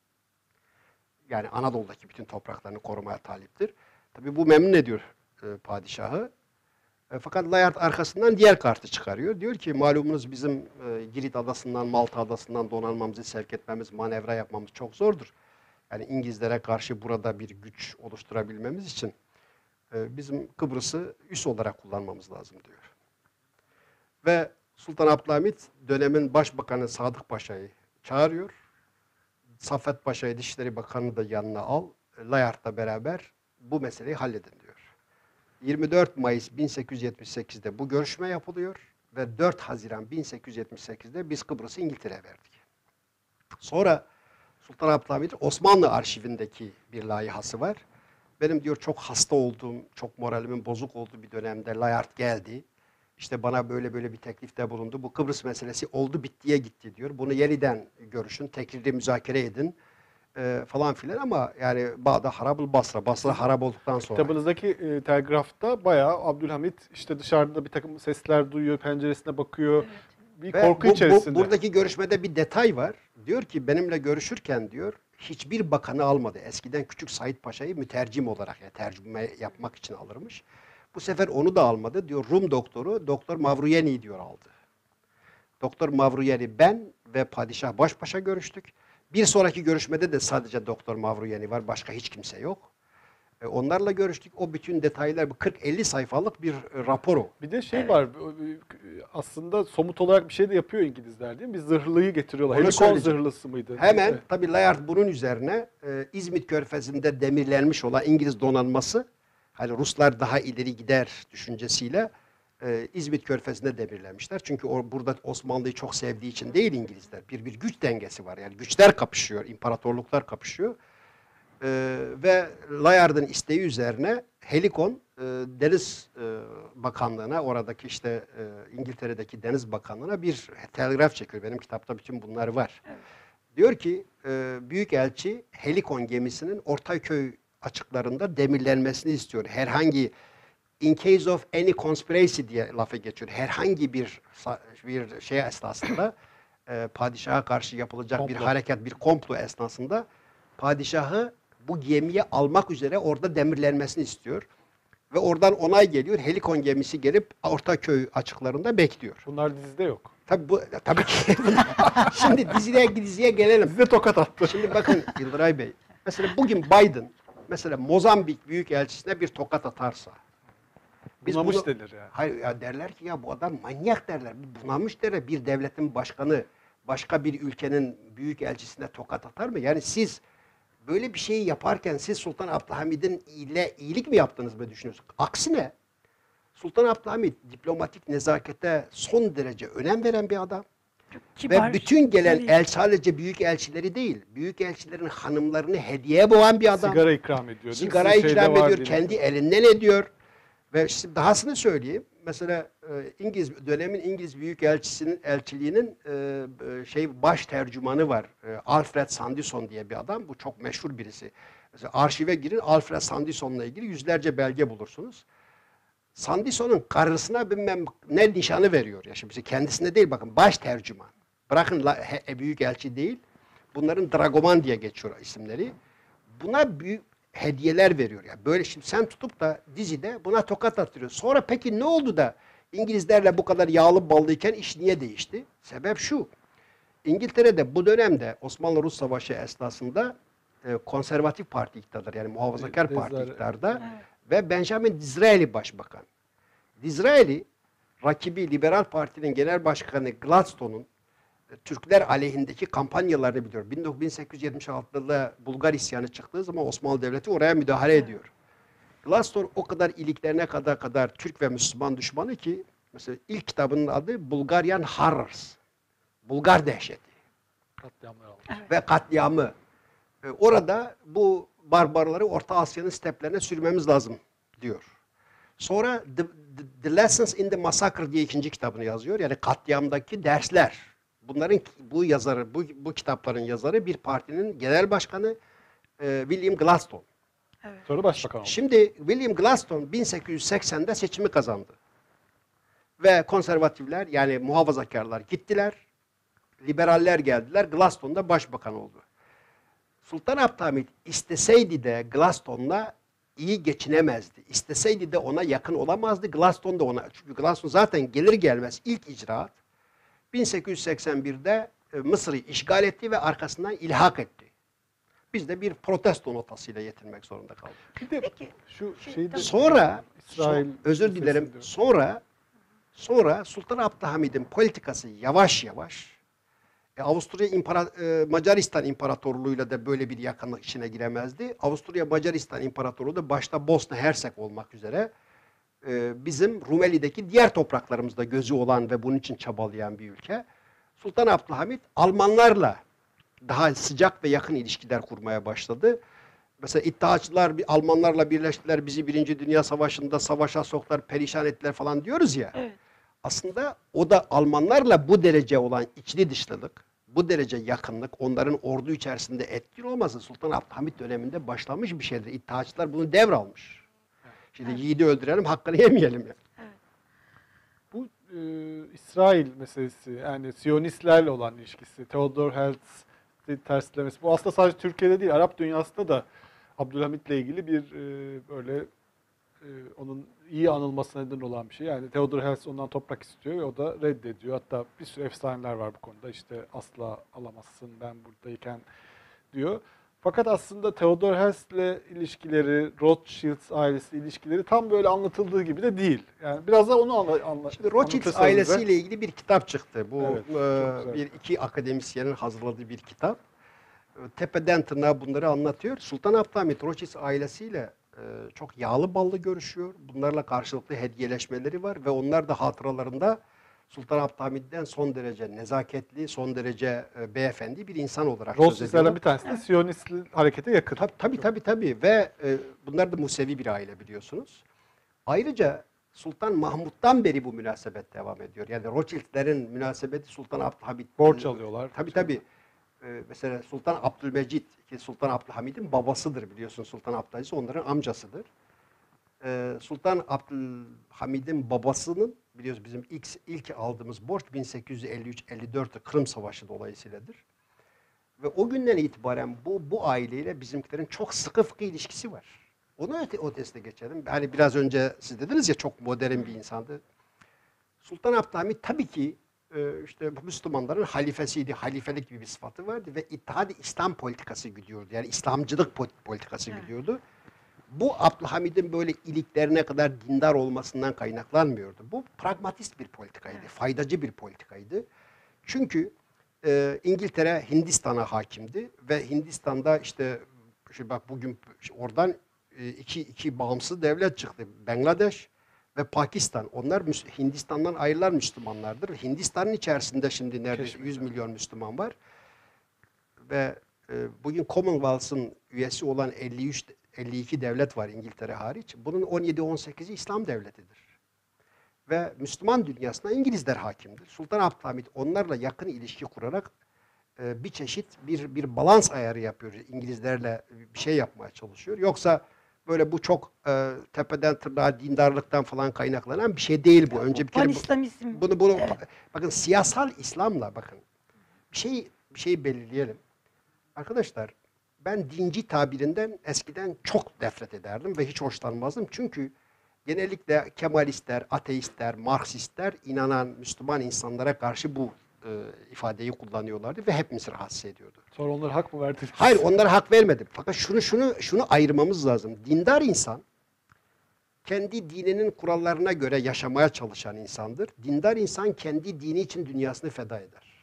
Yani Anadolu'daki bütün topraklarını korumaya taliptir. Tabii bu memnun ediyor e, padişahı. E, fakat Layard arkasından diğer kartı çıkarıyor. Diyor ki malumunuz bizim e, Girit adasından, Malta adasından donanmamızı sevk etmemiz, manevra yapmamız çok zordur. Yani İngilizlere karşı burada bir güç oluşturabilmemiz için e, bizim Kıbrıs'ı üs olarak kullanmamız lazım diyor. Ve Sultan Abdülhamid dönemin Başbakanı Sadık Paşa'yı çağırıyor. Saffet Paşa'yı Dışişleri Bakanı da yanına al. Layard'la beraber bu meseleyi halledin diyor. yirmi dört Mayıs bin sekiz yüz yetmiş sekiz'de bu görüşme yapılıyor ve dört Haziran bin sekiz yüz yetmiş sekiz'de biz Kıbrıs'ı İngiltere'ye verdik. Sonra Sultan Abdülhamid Osmanlı arşivindeki bir layihası var. Benim diyor çok hasta olduğum, çok moralimin bozuk olduğu bir dönemde Layard geldi. İşte bana böyle böyle bir teklifte bulundu. Bu Kıbrıs meselesi oldu bittiye gitti diyor. Bunu yeniden görüşün, tekrar müzakere edin e, falan filan ama yani Bağda harabul Basra, Basra harap olduktan sonra. Kitabınızdaki e, telgrafta bayağı Abdülhamid işte dışarıda bir takım sesler duyuyor, penceresine bakıyor. Bir Ve korku bu- bu- içerisinde. buradaki görüşmede bir detay var. Diyor ki benimle görüşürken diyor hiçbir bakanı almadı. Eskiden Küçük Said Paşa'yı mütercim olarak yani tercüme yapmak için alırmış. Bu sefer onu da almadı. Diyor Rum doktoru Doktor Mavruyeni diyor aldı. Doktor Mavruyeni ben ve Padişah baş başa görüştük. Bir sonraki görüşmede de sadece Doktor Mavruyeni var. Başka hiç kimse yok. E, onlarla görüştük. O bütün detaylar kırk elli sayfalık bir e, rapor o. Bir de şey var, aslında somut olarak bir şey de yapıyor İngilizler değil mi? Bir zırhlıyı getiriyorlar. Onu Helikon söyleyeceğim. zırhlısı mıydı? Hemen Evet. tabii Layard bunun üzerine e, İzmit Körfezi'nde demirlenmiş olan İngiliz donanması, hani Ruslar daha ileri gider düşüncesiyle e, İzmit Körfezi'nde demirlenmişler. Çünkü o, burada Osmanlı'yı çok sevdiği için değil İngilizler. Bir bir güç dengesi var. Yani güçler kapışıyor, imparatorluklar kapışıyor. E, ve Layard'ın isteği üzerine Helikon e, Deniz e, Bakanlığı'na, oradaki işte e, İngiltere'deki Deniz Bakanlığı'na bir telgraf çekiyor. Benim kitapta bütün bunlar var. Evet. Diyor ki e, Büyükelçi Helikon gemisinin Ortaköy açıklarında demirlenmesini istiyor. Herhangi in case of any conspiracy diye lafı geçiyor. Herhangi bir bir şey esnasında e, padişaha karşı yapılacak Komplo. bir hareket, bir komplo esnasında padişahı bu gemiye almak üzere orada demirlenmesini istiyor. Ve oradan onay geliyor. Helikon gemisi gelip Ortaköy açıklarında bekliyor. Bunlar dizide yok. Tabii bu tabii ki. Şimdi diziye diziye gelelim. Diziye tokat attı. Şimdi bakın Yıldıray Bey. Mesela bugün Biden mesela Mozambik Büyükelçisi'ne bir tokat atarsa biz Bunamış bunu- denir yani. Hayır ya derler ki ya bu adam manyak derler. Bunamış derler. Bir devletin başkanı başka bir ülkenin büyükelçisine tokat atar mı? Yani siz böyle bir şeyi yaparken siz Sultan Abdülhamid'in ile iyilik mi yaptınız mı düşünüyorsunuz? Aksine Sultan Abdülhamid diplomatik nezakete son derece önem veren bir adam. Kibar, Ve bütün gelen zarif. el sadece büyük elçileri değil, büyük elçilerin hanımlarını hediye boğan bir adam. Sigara ikram ediyor. değil mi? Sigara Sizin şeyde ikram var ediyor, diye. kendi elinden ediyor. Ve şimdi dahasını söyleyeyim. Mesela e, İngiliz dönemin İngiliz büyükelçisinin elçiliğinin e, e, şey baş tercümanı var. E, Alfred Sandison diye bir adam. Bu çok meşhur birisi. Mesela arşive girin, Alfred Sandison'la ilgili yüzlerce belge bulursunuz. Sandison'un karısına bilmem ne nişanı veriyor. Ya şimdi kendisine değil bakın baş tercüman. Bırakın la, he, büyükelçi değil. Bunların Dragoman diye geçiyor isimleri. Buna büyük hediyeler veriyor. Yani böyle şimdi sen tutup da dizide buna tokat attırıyor. Sonra peki ne oldu da İngilizlerle bu kadar yağlı ballıyken iş niye değişti? Sebep şu. İngiltere'de bu dönemde Osmanlı-Rus Savaşı esnasında e, konservatif parti iktidarı yani muhafazakar Dezar- parti iktidarda Evet. ve Benjamin Disraeli başbakan. Disraeli rakibi Liberal Parti'nin genel başkanı Gladstone'un e, Türkler aleyhindeki kampanyalarını biliyor. bin sekiz yüz yetmiş altıda Bulgar isyanı çıktığı zaman Osmanlı Devleti oraya müdahale ediyor. Gladstone o kadar iliklerine kadar kadar Türk ve Müslüman düşmanı ki mesela ilk kitabının adı Bulgarian Horrors. Bulgar dehşeti Katliamlar oldu. Evet. ve katliamı. E, orada bu barbarları Orta Asya'nın steplerine sürmemiz lazım diyor. Sonra The, The, The Lessons in the Massacre diye ikinci kitabını yazıyor. Yani katliamdaki dersler. Bunların bu yazarı, bu, bu kitapların yazarı bir partinin genel başkanı e, William Gladstone. Sonra başbakan oldu. Şimdi William Gladstone bin sekiz yüz seksende seçimi kazandı. Ve konservatifler yani muhafazakarlar gittiler. Liberaller geldiler. Gladstone da başbakan oldu. Sultan Abdülhamit isteseydi de Gladstone'la iyi geçinemezdi. İsteseydi de ona yakın olamazdı. Gladstone da ona. Çünkü Gladstone zaten gelir gelmez ilk icraat bin sekiz yüz seksen birde e, Mısır'ı işgal etti ve arkasından ilhak etti. Biz de bir protesto notasıyla yetinmek zorunda kaldık. Bir de Peki. şu Şey, şeyde tabii. Sonra, İsrail so- özür meselesi dilerim, diyor. sonra sonra Sultan Abdülhamid'in politikası yavaş yavaş e, Avusturya İmpara- e, Macaristan İmparatorluğu'yla da böyle bir yakınlık içine giremezdi. Avusturya Macaristan İmparatorluğu da başta Bosna Hersek olmak üzere e, bizim Rumeli'deki diğer topraklarımızda gözü olan ve bunun için çabalayan bir ülke. Sultan Abdülhamid Almanlarla daha sıcak ve yakın ilişkiler kurmaya başladı. Mesela İttihatçılar bir- Almanlarla birleştiler, bizi Birinci Dünya Savaşı'nda savaşa soktular, perişan ettiler falan diyoruz ya. Evet. Aslında o da Almanlarla bu derece olan içli dışlılık, bu derece yakınlık, onların ordu içerisinde etkili olması Sultan Abdülhamit döneminde başlamış bir şeydir. İttihatçılar bunu devralmış. Şimdi yiğidi öldürelim, hakkını yemeyelim yani. bu e, İsrail meselesi yani Siyonistlerle olan ilişkisi, Theodor Herzl'i terslemesi. Bu aslında sadece Türkiye'de değil, Arap dünyasında da Abdülhamit'le ilgili bir e, böyle e, onun iyi anılmasına neden olan bir şey. Yani Theodor Herzl ondan toprak istiyor ve o da reddediyor. Hatta bir sürü efsaneler var bu konuda. İşte asla alamazsın ben buradayken diyor. Fakat aslında Theodor Herzl'le ilişkileri, Rothschild ailesi ilişkileri tam böyle anlatıldığı gibi de değil. Yani biraz da onu anla, anla, Şimdi Rothschild anlatırsanız bize. ailesiyle ilgili bir kitap çıktı. Bu Evet, çok e, güzel. bir iki akademisyenin hazırladığı bir kitap. E, Tepeden tırnağa bunları anlatıyor. Sultan Abdülhamit Rothschild ailesiyle e, çok yağlı ballı görüşüyor. Bunlarla karşılıklı hediyeleşmeleri var ve onlar da hatıralarında Sultan Abdülhamid'den son derece nezaketli, son derece e, beyefendi bir insan olarak söz Rothschild'lerden ediyorlar. bir tanesi de Siyonist harekete yakın. Tabii tabii tabii. tabii. Ve e, bunlar da Musevi bir aile biliyorsunuz. Ayrıca Sultan Mahmut'tan beri bu münasebet devam ediyor. Yani Rothschild'lerin münasebeti Sultan Abdülhamid. Borç alıyorlar. Tabii tabii. E, mesela Sultan Abdülmecid ki Sultan Abdülhamid'in babasıdır biliyorsun. Sultan Abdülaziz onların amcasıdır. E, Sultan Abdülhamid'in babasının biliyoruz bizim ilk ilk aldığımız borç bin sekiz yüz elli üç elli dörtte Kırım Savaşı dolayısıyladır. Ve o günden itibaren bu bu aileyle bizimkilerin çok sıkı fıkı ilişkisi var. Onu öte, ötesine geçelim. Hani biraz önce siz dediniz ya çok modern bir insandı. Sultan Abdülhamid tabii ki e, işte Müslümanların halifesiydi. Halifelik gibi bir sıfatı vardı ve İttihad-ı İslam politikası gidiyordu. Yani İslamcılık politikası Evet. gidiyordu. Bu Abdülhamid'in böyle iliklerine kadar dindar olmasından kaynaklanmıyordu. Bu pragmatist bir politikaydı, faydacı bir politikaydı. Çünkü e, İngiltere Hindistan'a hakimdi ve Hindistan'da işte şimdi bak bugün oradan e, iki iki bağımsız devlet çıktı. Bangladeş ve Pakistan. Onlar Müs- Hindistan'dan ayrılan Müslümanlardır. Hindistan'ın içerisinde şimdi neredeyse yüz milyon Müslüman var. Ve e, bugün Commonwealth'ın üyesi olan elli üç elli iki devlet var İngiltere hariç. Bunun on yedi on sekizi İslam devletidir. Ve Müslüman dünyasına İngilizler hakimdir. Sultan Abdülhamid onlarla yakın ilişki kurarak e, bir çeşit bir bir balans ayarı yapıyor. İngilizlerle bir şey yapmaya çalışıyor. Yoksa böyle bu çok e, tepeden tırnağa dindarlıktan falan kaynaklanan bir şey değil bu. Önce bir kere bu- Pan-İslamizm. bunu bunu Evet. bakın siyasal İslam'la bakın bir şey bir şey belirleyelim. Arkadaşlar ben dinci tabirinden eskiden çok nefret ederdim ve hiç hoşlanmazdım. Çünkü genellikle Kemalistler, ateistler, Marksistler inanan Müslüman insanlara karşı bu e, ifadeyi kullanıyorlardı ve hepimizi rahatsız ediyordu. Sonra onlara hak mı verdiniz? Hayır, onlara hak vermedim. Fakat şunu şunu şunu ayırmamız lazım. Dindar insan kendi dininin kurallarına göre yaşamaya çalışan insandır. Dindar insan kendi dini için dünyasını feda eder.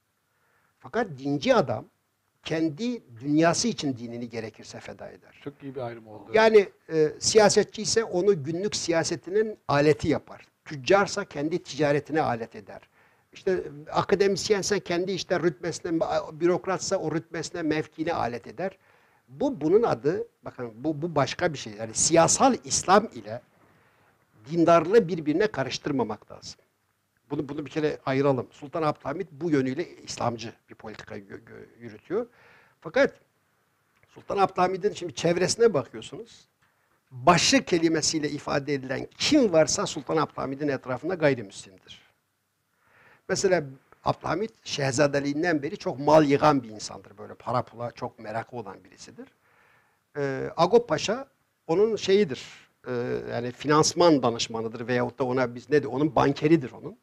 Fakat dinci adam kendi dünyası için dinini gerekirse feda eder. Çok iyi bir ayrım oldu. Yani e, siyasetçi ise onu günlük siyasetinin aleti yapar. Tüccarsa kendi ticaretine alet eder. İşte akademisyense kendi işte rütbesine, bürokratsa o rütbesine, mevkiine alet eder. Bu bunun adı, bakın bu, bu başka bir şey. Yani siyasal İslam ile dindarlığı birbirine karıştırmamak lazım. Bunu, bunu bir kere ayıralım. Sultan Abdülhamit bu yönüyle İslamcı bir politika yürütüyor. Fakat Sultan Abdülhamid'in şimdi çevresine bakıyorsunuz. Başı kelimesiyle ifade edilen kim varsa Sultan Abdülhamid'in etrafında gayrimüslimdir. Mesela Abdülhamit şehzadeliğinden beri çok mal yığan bir insandır. Böyle para pula çok merakı olan birisidir. Ee, Agop Paşa onun şeyidir. E, yani finansman danışmanıdır veyahut da ona biz ne de onun bankeridir onun.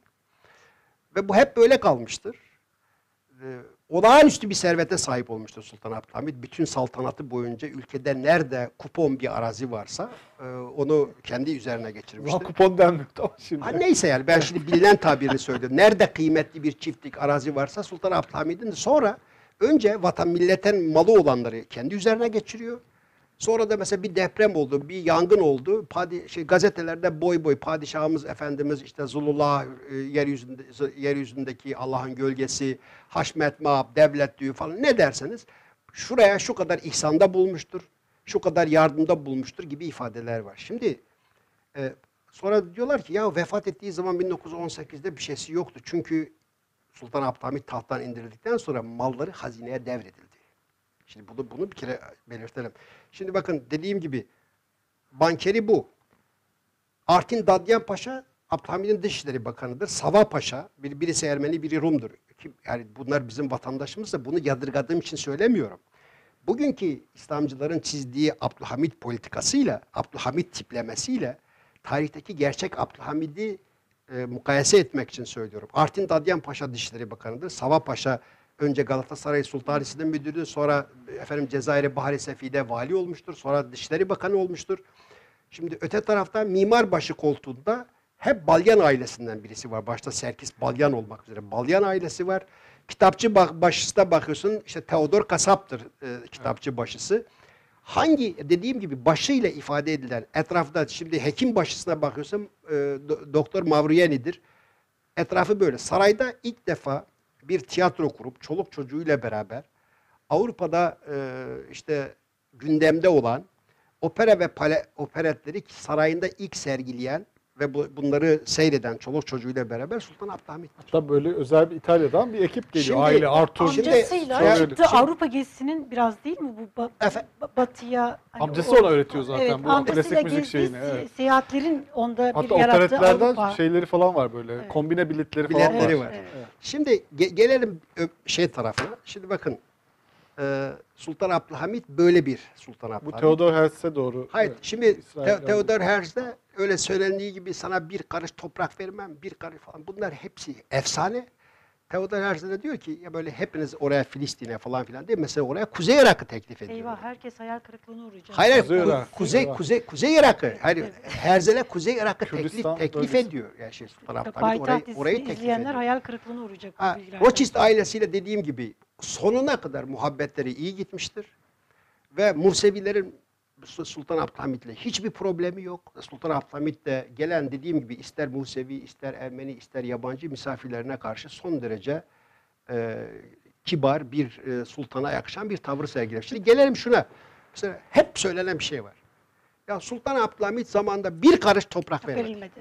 Ve bu hep böyle kalmıştır. Ee, olağanüstü bir servete sahip olmuştur Sultan Abdülhamit. Bütün saltanatı boyunca ülkede nerede kupon bir arazi varsa e, onu kendi üzerine geçirmiştir. Ulan kupon denmiyor tamam şimdi. Ha, neyse yani ben şimdi bilinen tabirini söylüyorum. Nerede kıymetli bir çiftlik arazi varsa Sultan Abdülhamid'in de sonra önce vatan milletin malı olanları kendi üzerine geçiriyor. Sonra da mesela bir deprem oldu, bir yangın oldu. Padi, şey, gazetelerde boy boy padişahımız efendimiz işte Zulullah e, yeryüzünde, yeryüzündeki Allah'ın gölgesi, Haşmet Maab, devlet düğü falan ne derseniz şuraya şu kadar ihsanda bulmuştur, şu kadar yardımda bulmuştur gibi ifadeler var. Şimdi e, sonra diyorlar ki ya vefat ettiği zaman bin dokuz yüz on sekizde bir şeysi yoktu. Çünkü Sultan Abdülhamit tahttan indirildikten sonra malları hazineye devredildi. Şimdi bunu, bunu bir kere belirtelim. Şimdi bakın dediğim gibi bankeri bu. Artin Dadyan Paşa Abdülhamid'in Dışişleri Bakanı'dır. Sava Paşa, bir, birisi Ermeni, biri Rum'dur. Yani bunlar bizim vatandaşımız da bunu yadırgadığım için söylemiyorum. Bugünkü İslamcıların çizdiği Abdülhamit politikasıyla, Abdülhamit tiplemesiyle tarihteki gerçek Abdülhamid'i e, mukayese etmek için söylüyorum. Artin Dadyan Paşa Dışişleri Bakanı'dır. Sava Paşa önce Galatasaray Sultanisi'nin müdürü, sonra efendim Cezayir'e Bahri Sefi'de vali olmuştur, sonra Dışişleri Bakanı olmuştur. Şimdi öte tarafta mimarbaşı koltuğunda hep Balyan ailesinden birisi var. Başta Serkis Balyan olmak üzere Balyan ailesi var. Kitapçı başısına bakıyorsun işte Teodor Kasap'tır e, kitapçı başısı. Hangi dediğim gibi başıyla ifade edilen etrafta şimdi hekim başısına bakıyorsun e, do, Doktor Mavriyeni'dir. Etrafı böyle. Sarayda ilk defa bir tiyatro kurup çoluk çocuğuyla beraber Avrupa'da e, işte gündemde olan opera ve pale, operetleri sarayında ilk sergileyen ve bu, bunları seyreden çoluk çocuğuyla beraber Sultan Abdülhamit. Hatta böyle özel bir İtalya'dan bir ekip geliyor. Şimdi- Aile, Arthur. Şimdi- Amcasıyla Sonra- çıktı Şimdi- Avrupa gezisinin biraz değil mi bu ba- Efe- ba- batıya? Hani Amcası o- ona öğretiyor zaten evet, bu amcasıyla klasik müzik gezdiği şeyini, se- evet. Seyahatlerin onda bir Hatta yarattığı operetlerden Avrupa. şeyleri falan var böyle. Evet. Kombine biletleri falan Biletleri var. var. Evet. Şimdi ge- gelelim ö- şey tarafına. Şimdi bakın e, Sultan Abdülhamit böyle bir Sultan Bu Abdülhamit. Theodor Herzl'e doğru. Hayır, evet, şimdi İsrail Te- yardım- Theodor Herzl'de öyle söylendiği gibi sana bir karış toprak vermem, bir karış falan. Bunlar hepsi efsane. Theodor Herzl diyor ki ya böyle hepiniz oraya Filistin'e falan filan diye mesela oraya Kuzey Irak'ı teklif ediyor. Eyvah herkes hayal kırıklığına uğrayacak. Hayır, hayır, Kuzey ku- Irak, Kuzey Kuzey Kuzey Kuzey Irak'ı. Hayır, Evet. Herzl'e Kuzey Irak'ı teklif Kürdistan teklif bölgesi. ediyor. Yani şey Sultan Abdülhamit Payitaht orayı, dizisi orayı teklif izleyenler ediyor. hayal kırıklığına uğrayacak. bu Ha, bilgilerden. Rothschild ailesiyle dediğim gibi sonuna kadar muhabbetleri iyi gitmiştir. Ve Musevilerin Sultan Abdülhamit'le hiçbir problemi yok. Sultan Abdülhamit de gelen dediğim gibi ister Musevi, ister Ermeni, ister yabancı misafirlerine karşı son derece e, kibar bir e, sultana yakışan bir tavır sergiler. Şimdi gelelim şuna. Mesela hep söylenen bir şey var. Ya Sultan Abdülhamit zamanında bir karış toprak vermedi. verilmedi.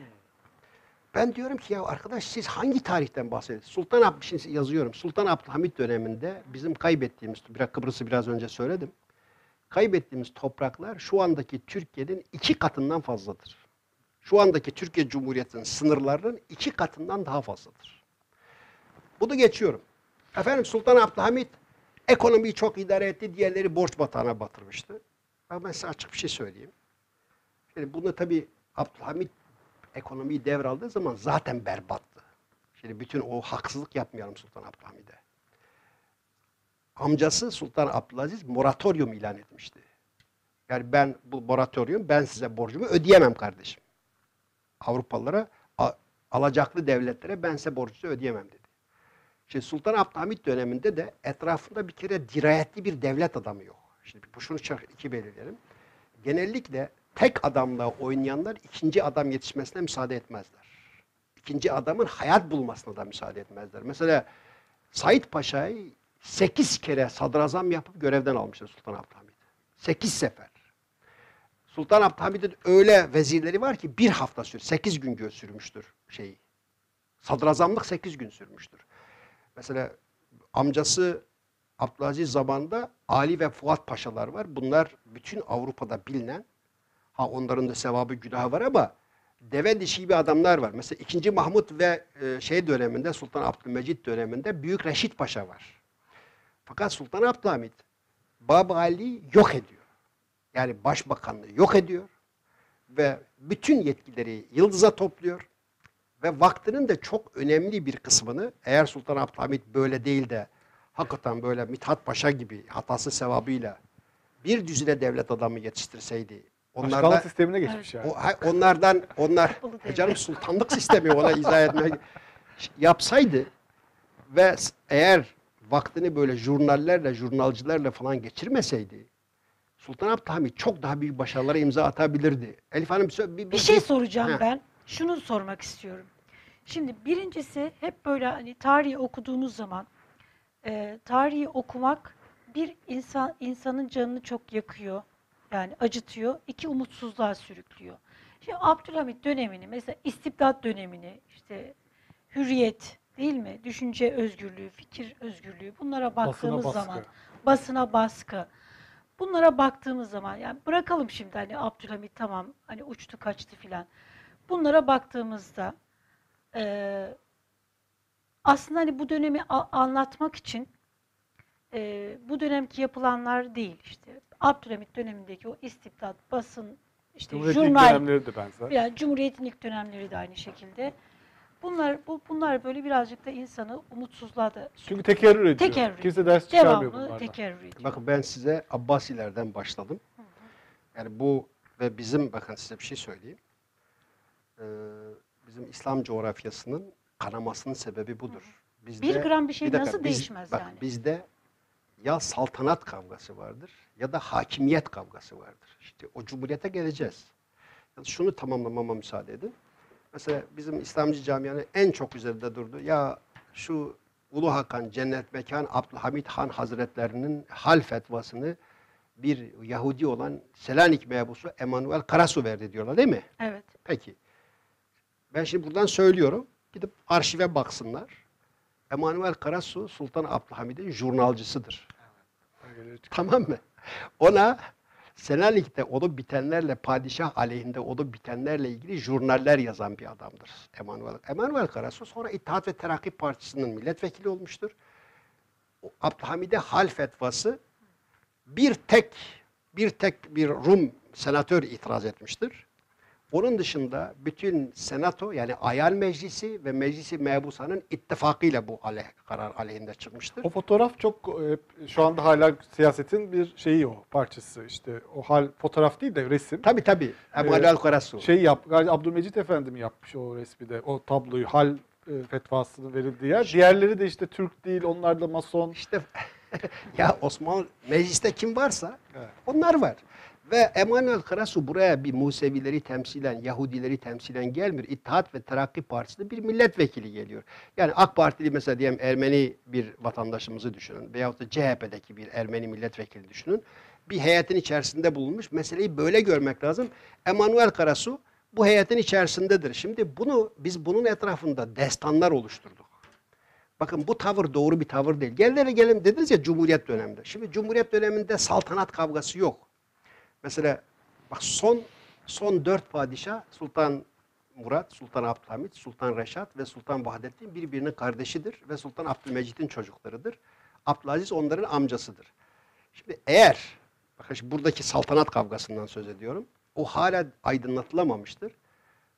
Ben diyorum ki ya arkadaş siz hangi tarihten bahsediyorsunuz? Sultan Ab şimdi yazıyorum. Sultan Abdülhamit döneminde bizim kaybettiğimiz, biraz Kıbrıs'ı biraz önce söyledim. Kaybettiğimiz topraklar şu andaki Türkiye'nin iki katından fazladır. Şu andaki Türkiye Cumhuriyeti'nin sınırlarının iki katından daha fazladır. Bunu geçiyorum. Efendim Sultan Abdülhamit ekonomiyi çok idare etti, diğerleri borç batağına batırmıştı. Ama ben size açık bir şey söyleyeyim. Yani bunu tabii Abdülhamit ekonomiyi devraldığı zaman zaten berbattı. Şimdi bütün o haksızlık yapmayalım Sultan Abdülhamid'e. Amcası Sultan Abdülaziz moratoryum ilan etmişti. Yani ben bu moratoryum, ben size borcumu ödeyemem kardeşim. Avrupalılara, alacaklı devletlere ben size borcunuzu ödeyemem dedi. Şimdi Sultan Abdülhamit döneminde de etrafında bir kere dirayetli bir devlet adamı yok. Şimdi bu şunu çok iki belirleyelim. Genellikle tek adamla oynayanlar ikinci adam yetişmesine müsaade etmezler. İkinci adamın hayat bulmasına da müsaade etmezler. Mesela Said Paşa'yı sekiz kere sadrazam yapıp görevden almıştır Sultan Abdülhamit. Sekiz sefer. Sultan Abdülhamid'in öyle vezirleri var ki bir hafta sür, sekiz gün sürmüştür şeyi. Sadrazamlık sekiz gün sürmüştür. Mesela amcası Abdülaziz zamanında Ali ve Fuat Paşalar var. Bunlar bütün Avrupa'da bilinen, ha onların da sevabı günahı var ama deve dişi gibi adamlar var. Mesela ikinci Mahmut ve e, şey döneminde, Sultan Abdülmecit döneminde Büyük Reşit Paşa var. Fakat Sultan Abdülhamit Bab-ı Ali yok ediyor. Yani başbakanlığı yok ediyor ve bütün yetkileri Yıldız'a topluyor ve vaktinin de çok önemli bir kısmını, eğer Sultan Abdülhamit böyle değil de hakikaten böyle Mithat Paşa gibi hatası sevabıyla bir düzine devlet adamı yetiştirseydi, Başkanlık onlardan sistemine geçmiş yani. o, ha- onlardan onlar e canım sultanlık sistemi ona izah etmek yapsaydı ve s- eğer vaktini böyle jurnallerle, jurnalcılarla falan geçirmeseydi, Sultan Abdülhamit çok daha büyük başarılara imza atabilirdi. Elif Hanım bir, sö- bir, Bir şey soracağım Heh. ben. Şunu sormak istiyorum. Şimdi birincisi hep böyle hani tarihi okuduğumuz zaman e, tarihi okumak bir insan insanın canını çok yakıyor. Yani acıtıyor. İki umutsuzluğa sürüklüyor. Şimdi Abdülhamit dönemini mesela istibdat dönemini işte hürriyet değil mi? Düşünce özgürlüğü, fikir özgürlüğü bunlara baktığımız baskı. zaman basına baskı. Bunlara baktığımız zaman yani bırakalım şimdi hani Abdülhamit tamam hani uçtu kaçtı filan. Bunlara baktığımızda e, aslında hani bu dönemi a- anlatmak için e, bu dönemki yapılanlar değil işte. Abdülhamit dönemindeki o istibdat, basın, işte Cumhuriyet'in ilk jurnal, dönemleri de benzer. yani Cumhuriyet'in ilk dönemleri de aynı şekilde. Bunlar bu bunlar böyle birazcık da insanı umutsuzluğa da Çünkü tekerrür ediyor. Tekerrür Kimse ders çıkarmıyor devamlı bunlardan. tekerrür ediyor. Bakın ben size Abbasilerden başladım. Yani bu ve bizim, bakın size bir şey söyleyeyim. Ee, bizim İslam coğrafyasının kanamasının sebebi budur. Bizde, Bir gram bir şey dakika, nasıl biz- değişmez bak, yani? Bizde ya saltanat kavgası vardır ya da hakimiyet kavgası vardır. İşte o cumhuriyete geleceğiz. Yani şunu tamamlamama müsaade edin. Mesela bizim İslamcı camianın en çok üzerinde durdu. Ya şu Ulu Hakan Cennet Mekan Abdülhamit Han Hazretlerinin hal fetvasını bir Yahudi olan Selanik mebusu Emanuel Karasu verdi diyorlar değil mi? Evet. Peki. Ben şimdi buradan söylüyorum. Gidip arşive baksınlar. Emanuel Karasu Sultan Abdülhamid'in jurnalcısıdır. Tamam mı? Ona Selanik'te olup bitenlerle, padişah aleyhinde olup bitenlerle ilgili jurnaller yazan bir adamdır Emanuel. Emanuel Karasu sonra İttihat ve Terakki Partisi'nin milletvekili olmuştur. O Abdülhamid'e hal fetvası bir tek bir tek bir Rum senatör itiraz etmiştir. Onun dışında bütün senato yani Ayal Meclisi ve Meclisi Mebusa'nın ittifakıyla bu aleyh, karar aleyhinde çıkmıştır. O fotoğraf çok e, şu anda hala siyasetin bir şeyi o parçası. İşte o hal fotoğraf değil de resim. Tabii tabii. Emanuel Karasu. Şey yap, galiba Abdülmecit Efendi mi yapmış o resmi de, o tabloyu, hal e, fetvasının verildiği yer. Diğerleri de işte Türk değil, onlar da Mason. İşte ya Osmanlı mecliste kim varsa Evet. onlar var. Ve Emanuel Karasu buraya bir Musevileri temsilen, Yahudileri temsilen gelmiyor. İttihat ve Terakki Partisi'nde bir milletvekili geliyor. Yani AK Partili mesela diyelim Ermeni bir vatandaşımızı düşünün. Veyahut da C H P'deki bir Ermeni milletvekili düşünün. Bir heyetin içerisinde bulunmuş. Meseleyi böyle görmek lazım. Emanuel Karasu bu heyetin içerisindedir. Şimdi bunu biz bunun etrafında destanlar oluşturduk. Bakın bu tavır doğru bir tavır değil. Gel gelin dediniz ya Cumhuriyet döneminde. Şimdi Cumhuriyet döneminde saltanat kavgası yok. Mesela bak son son dört padişah Sultan Murat, Sultan Abdülhamit, Sultan Reşat ve Sultan Vahdettin birbirinin kardeşidir ve Sultan Abdülmecit'in çocuklarıdır. Abdülaziz onların amcasıdır. Şimdi eğer bakın şimdi buradaki saltanat kavgasından söz ediyorum. O hala aydınlatılamamıştır.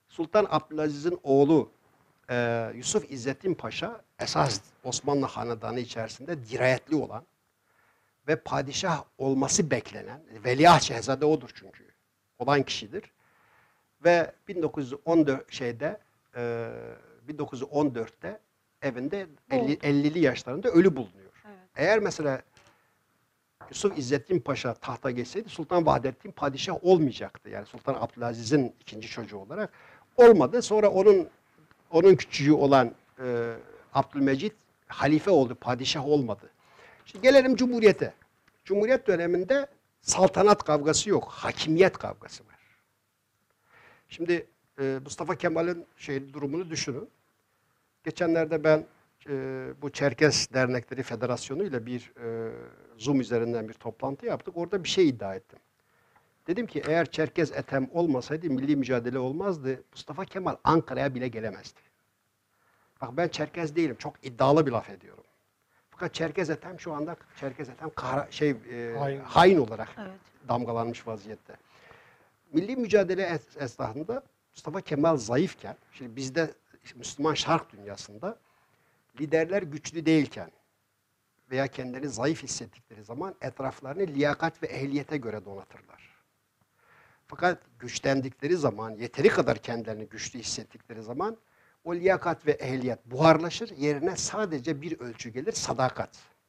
Sultan Abdülaziz'in oğlu e, Yusuf İzzettin Paşa esas Osmanlı Hanedanı içerisinde dirayetli olan ve padişah olması beklenen, Veliaht Şehzade odur çünkü, olan kişidir. Ve bin dokuz yüz on dört şeyde e, bin dokuz yüz on dörtte evinde elli, ellili yaşlarında ölü bulunuyor. Evet. Eğer mesela Yusuf İzzettin Paşa tahta geçseydi Sultan Vahdettin padişah olmayacaktı. Yani Sultan Abdülaziz'in ikinci çocuğu olarak olmadı. Sonra onun onun küçüğü olan e, Abdülmecit halife oldu, padişah olmadı. Şimdi gelelim Cumhuriyet'e. Cumhuriyet döneminde saltanat kavgası yok, hakimiyet kavgası var. Şimdi e, Mustafa Kemal'in şey durumunu düşünün. Geçenlerde ben e, bu Çerkes Dernekleri Federasyonu ile bir e, Zoom üzerinden bir toplantı yaptık. Orada bir şey iddia ettim. Dedim ki eğer Çerkez Ethem olmasaydı milli mücadele olmazdı. Mustafa Kemal Ankara'ya bile gelemezdi. Bak ben Çerkez değilim. Çok iddialı bir laf ediyorum. Fakat Çerkez Ethem şu anda Çerkez Ethem kahra, şey e, hain. hain olarak Evet. damgalanmış vaziyette. Milli mücadele es esnasında Mustafa Kemal zayıfken, şimdi bizde Müslüman Şark dünyasında liderler güçlü değilken veya kendilerini zayıf hissettikleri zaman etraflarını liyakat ve ehliyete göre donatırlar. Fakat güçlendikleri zaman, yeteri kadar kendilerini güçlü hissettikleri zaman o liyakat ve ehliyet buharlaşır, yerine sadece bir ölçü gelir, sadakat.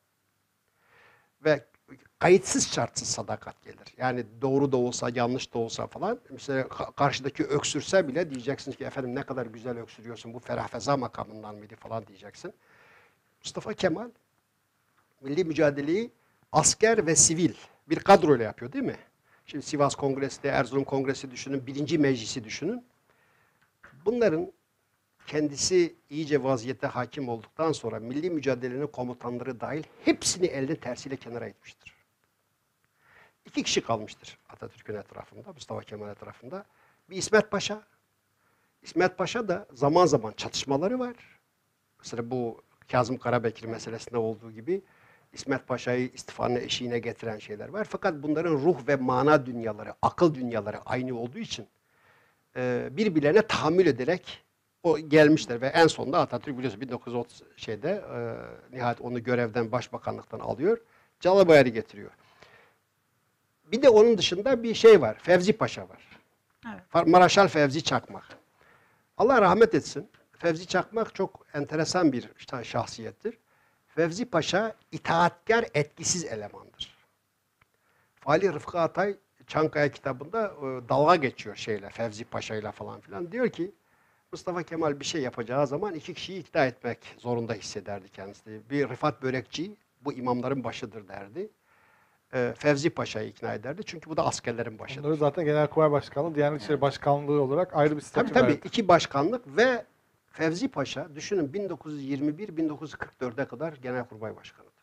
Ve kayıtsız şartsız sadakat gelir. Yani doğru da olsa, yanlış da olsa falan. Mesela karşıdaki öksürse bile diyeceksiniz ki efendim ne kadar güzel öksürüyorsun, bu ferah feza makamından mıydı falan diyeceksin. Mustafa Kemal milli mücadeleyi asker ve sivil bir kadroyla yapıyor değil mi? Şimdi Sivas Kongresi de, Erzurum Kongresi düşünün, birinci meclisi düşünün. Bunların kendisi iyice vaziyette hakim olduktan sonra milli mücadelenin komutanları dahil hepsini elinin tersiyle kenara itmiştir. İki kişi kalmıştır Atatürk'ün etrafında, Mustafa Kemal etrafında. Bir İsmet Paşa. İsmet Paşa da zaman zaman çatışmaları var. Mesela bu Kazım Karabekir meselesinde olduğu gibi İsmet Paşa'yı istifanın eşiğine getiren şeyler var. Fakat bunların ruh ve mana dünyaları, akıl dünyaları aynı olduğu için birbirlerine tahammül ederek o gelmişler ve en sonunda Atatürk biliyorsun bin dokuz yüz otuz şeyde e, nihayet onu görevden, başbakanlıktan alıyor. Calabayar'ı getiriyor. Bir de onun dışında bir şey var. Fevzi Paşa var. Evet. Maraşal Fevzi Çakmak. Allah rahmet etsin. Fevzi Çakmak çok enteresan bir şahsiyettir. Fevzi Paşa itaatkar, etkisiz elemandır. Fali Rıfkı Atay Çankaya kitabında e, dalga geçiyor şeyle, Fevzi Paşa ile falan filan. Diyor ki Mustafa Kemal bir şey yapacağı zaman iki kişiyi ikna etmek zorunda hissederdi kendisi. Bir Rıfat Börekçi, bu imamların başıdır derdi. E, Fevzi Paşa'yı ikna ederdi. Çünkü bu da askerlerin başıdır. Onları zaten Genelkurmay Başkanlığı, Diyanet İşleri Başkanlığı olarak ayrı bir statü Tabii tabii verdi. iki başkanlık ve Fevzi Paşa, düşünün bin dokuz yüz yirmi bir bin dokuz yüz kırk dörde kadar Genelkurmay Başkanı'dır.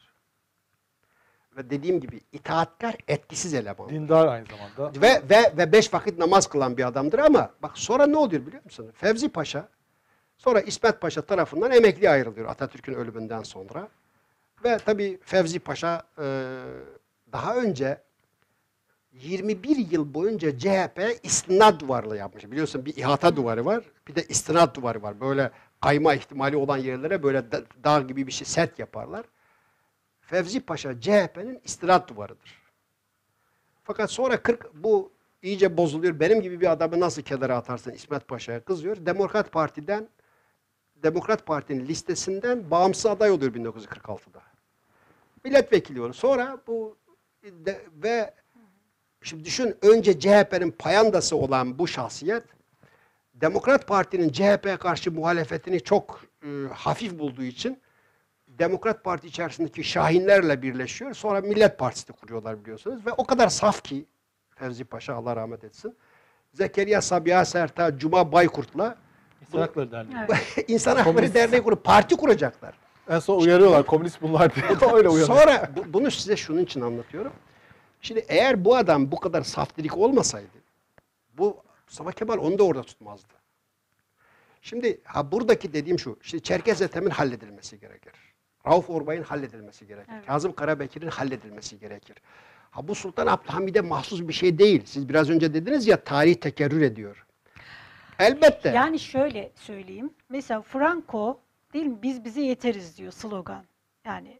Ve dediğim gibi itaatkar, etkisiz eleman. Dindar aynı zamanda. Ve, ve, ve beş vakit namaz kılan bir adamdır ama bak sonra ne oluyor biliyor musun? Fevzi Paşa, sonra İsmet Paşa tarafından emekliye ayrılıyor Atatürk'ün ölümünden sonra. Ve tabii Fevzi Paşa e, daha önce yirmi bir yıl boyunca C H P istinad duvarlı yapmış. Biliyorsun bir ihata duvarı var, bir de istinad duvarı var. Böyle kayma ihtimali olan yerlere böyle dağ gibi bir şey set yaparlar. Fevzi Paşa C H P'nin istinad duvarıdır. Fakat sonra kırk bu iyice bozuluyor. Benim gibi bir adamı nasıl kenara atarsın İsmet Paşa'ya kızıyor. Demokrat Parti'den Demokrat Parti'nin listesinden bağımsız aday oluyor bin dokuz yüz kırk altıda. Milletvekili oluyor. Sonra bu de, ve şimdi düşün önce C H P'nin payandası olan bu şahsiyet Demokrat Parti'nin C H P'ye karşı muhalefetini çok e, hafif bulduğu için Demokrat Parti içerisindeki şahinlerle birleşiyor. Sonra Millet Partisi kuruyorlar biliyorsunuz. Ve o kadar saf ki Fevzi Paşa Allah rahmet etsin. Zekeriya Sabiha Serta, Cuma Baykurt'la İnsan Hakları Derneği. Evet. İnsan Hakları Derneği kurup parti kuracaklar. En son uyarıyorlar komünist bunlar diye. Öyle uyarıyor. Sonra bu, bunu size şunun için anlatıyorum. Şimdi eğer bu adam bu kadar saftirik olmasaydı bu Mustafa Kemal onu da orada tutmazdı. Şimdi ha buradaki dediğim şu. Şimdi Çerkez Ethem'in halledilmesi gerekir. Rauf Orbay'ın halledilmesi gerekir. Evet. Kazım Karabekir'in halledilmesi gerekir. Ha bu Sultan Abdülhamid'e mahsus bir şey değil. Siz biraz önce dediniz ya tarih tekerrür ediyor. Elbette. Yani şöyle söyleyeyim. Mesela Franco değil mi? Biz bize yeteriz diyor slogan. Yani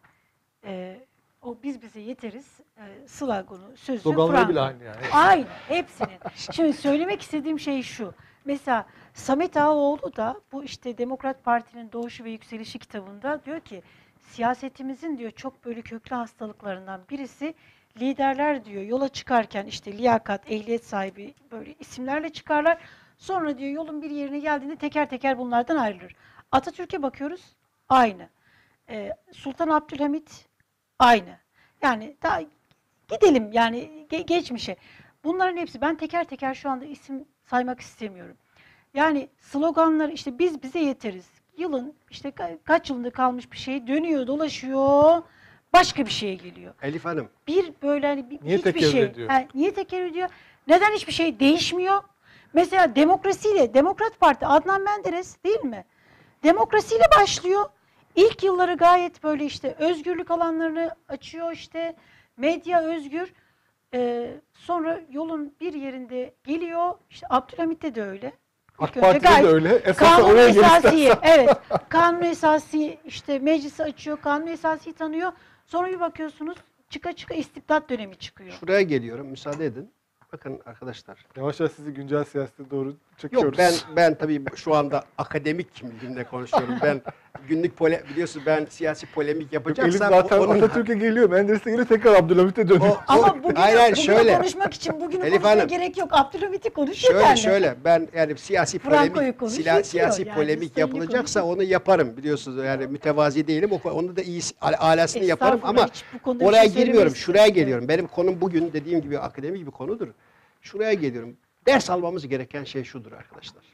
e, o biz bize yeteriz e, sloganı, sözü Sloganları Franco. bile aynı yani. Aynı hepsinin. Şimdi söylemek istediğim şey şu. Mesela Samet Ağaoğlu da bu işte Demokrat Parti'nin Doğuşu ve Yükselişi kitabında diyor ki siyasetimizin diyor çok böyle köklü hastalıklarından birisi liderler diyor yola çıkarken işte liyakat, ehliyet sahibi böyle isimlerle çıkarlar. Sonra diyor yolun bir yerine geldiğinde teker teker bunlardan ayrılır. Atatürk'e bakıyoruz aynı. Ee, Sultan Abdülhamit aynı. Yani daha gidelim yani ge- geçmişe. Bunların hepsi ben teker teker şu anda isim saymak istemiyorum. Yani sloganlar işte biz bize yeteriz. Yılın işte ka- kaç yılında kalmış bir şey dönüyor dolaşıyor başka bir şeye geliyor. Elif Hanım. Bir böyle hani bir, Niye hiçbir tekerrür şey. ediyor? Ha, niye tekerrür ediyor? Neden hiçbir şey değişmiyor? Mesela demokrasiyle Demokrat Parti Adnan Menderes değil mi? Demokrasiyle başlıyor. İlk yılları gayet böyle işte özgürlük alanlarını açıyor işte medya özgür. Ee, sonra yolun bir yerinde geliyor. İşte Abdülhamit'te de öyle. AK İlk önce Parti'de de gayet öyle. Esas Kanun oraya gel esası, istersen. evet. Kanun esası işte meclisi açıyor, kanun esası tanıyor. Sonra bir bakıyorsunuz çıka çıka istibdat dönemi çıkıyor. Şuraya geliyorum. Müsaade edin. Bakın arkadaşlar. Yavaş yavaş sizi güncel siyasete doğru çekiyoruz. Yok ben ben tabii şu anda akademik kimliğimle konuşuyorum. Ben günlük pole biliyorsunuz ben siyasi polemik Yok, Elif yapacaksam zaten onun Atatürk'e geliyor. Menderes'e geliyor tekrar Abdülhamit'e dönüyor. O- Ama bugün, Hayır, hayır, bugün şöyle. konuşmak için bugünü Elif konuşmaya Hanım, gerek yok. Abdülhamit'i konuşuyor şöyle yani. şöyle ben yani siyasi Franco'yu polemik konuşuyor sila- diyor. siyasi Yani polemik Sayın'ı yapılacaksa konuşuyor. onu yaparım biliyorsunuz yani mütevazi değilim. O onu da iyi al- alasını yaparım Estağfurullah, ama hiç bu konuda bir oraya şey söylemek girmiyorum. Şuraya istemiyorum. geliyorum. Benim konum bugün dediğim gibi akademik bir konudur. Şuraya geliyorum. Ders almamız gereken şey şudur arkadaşlar.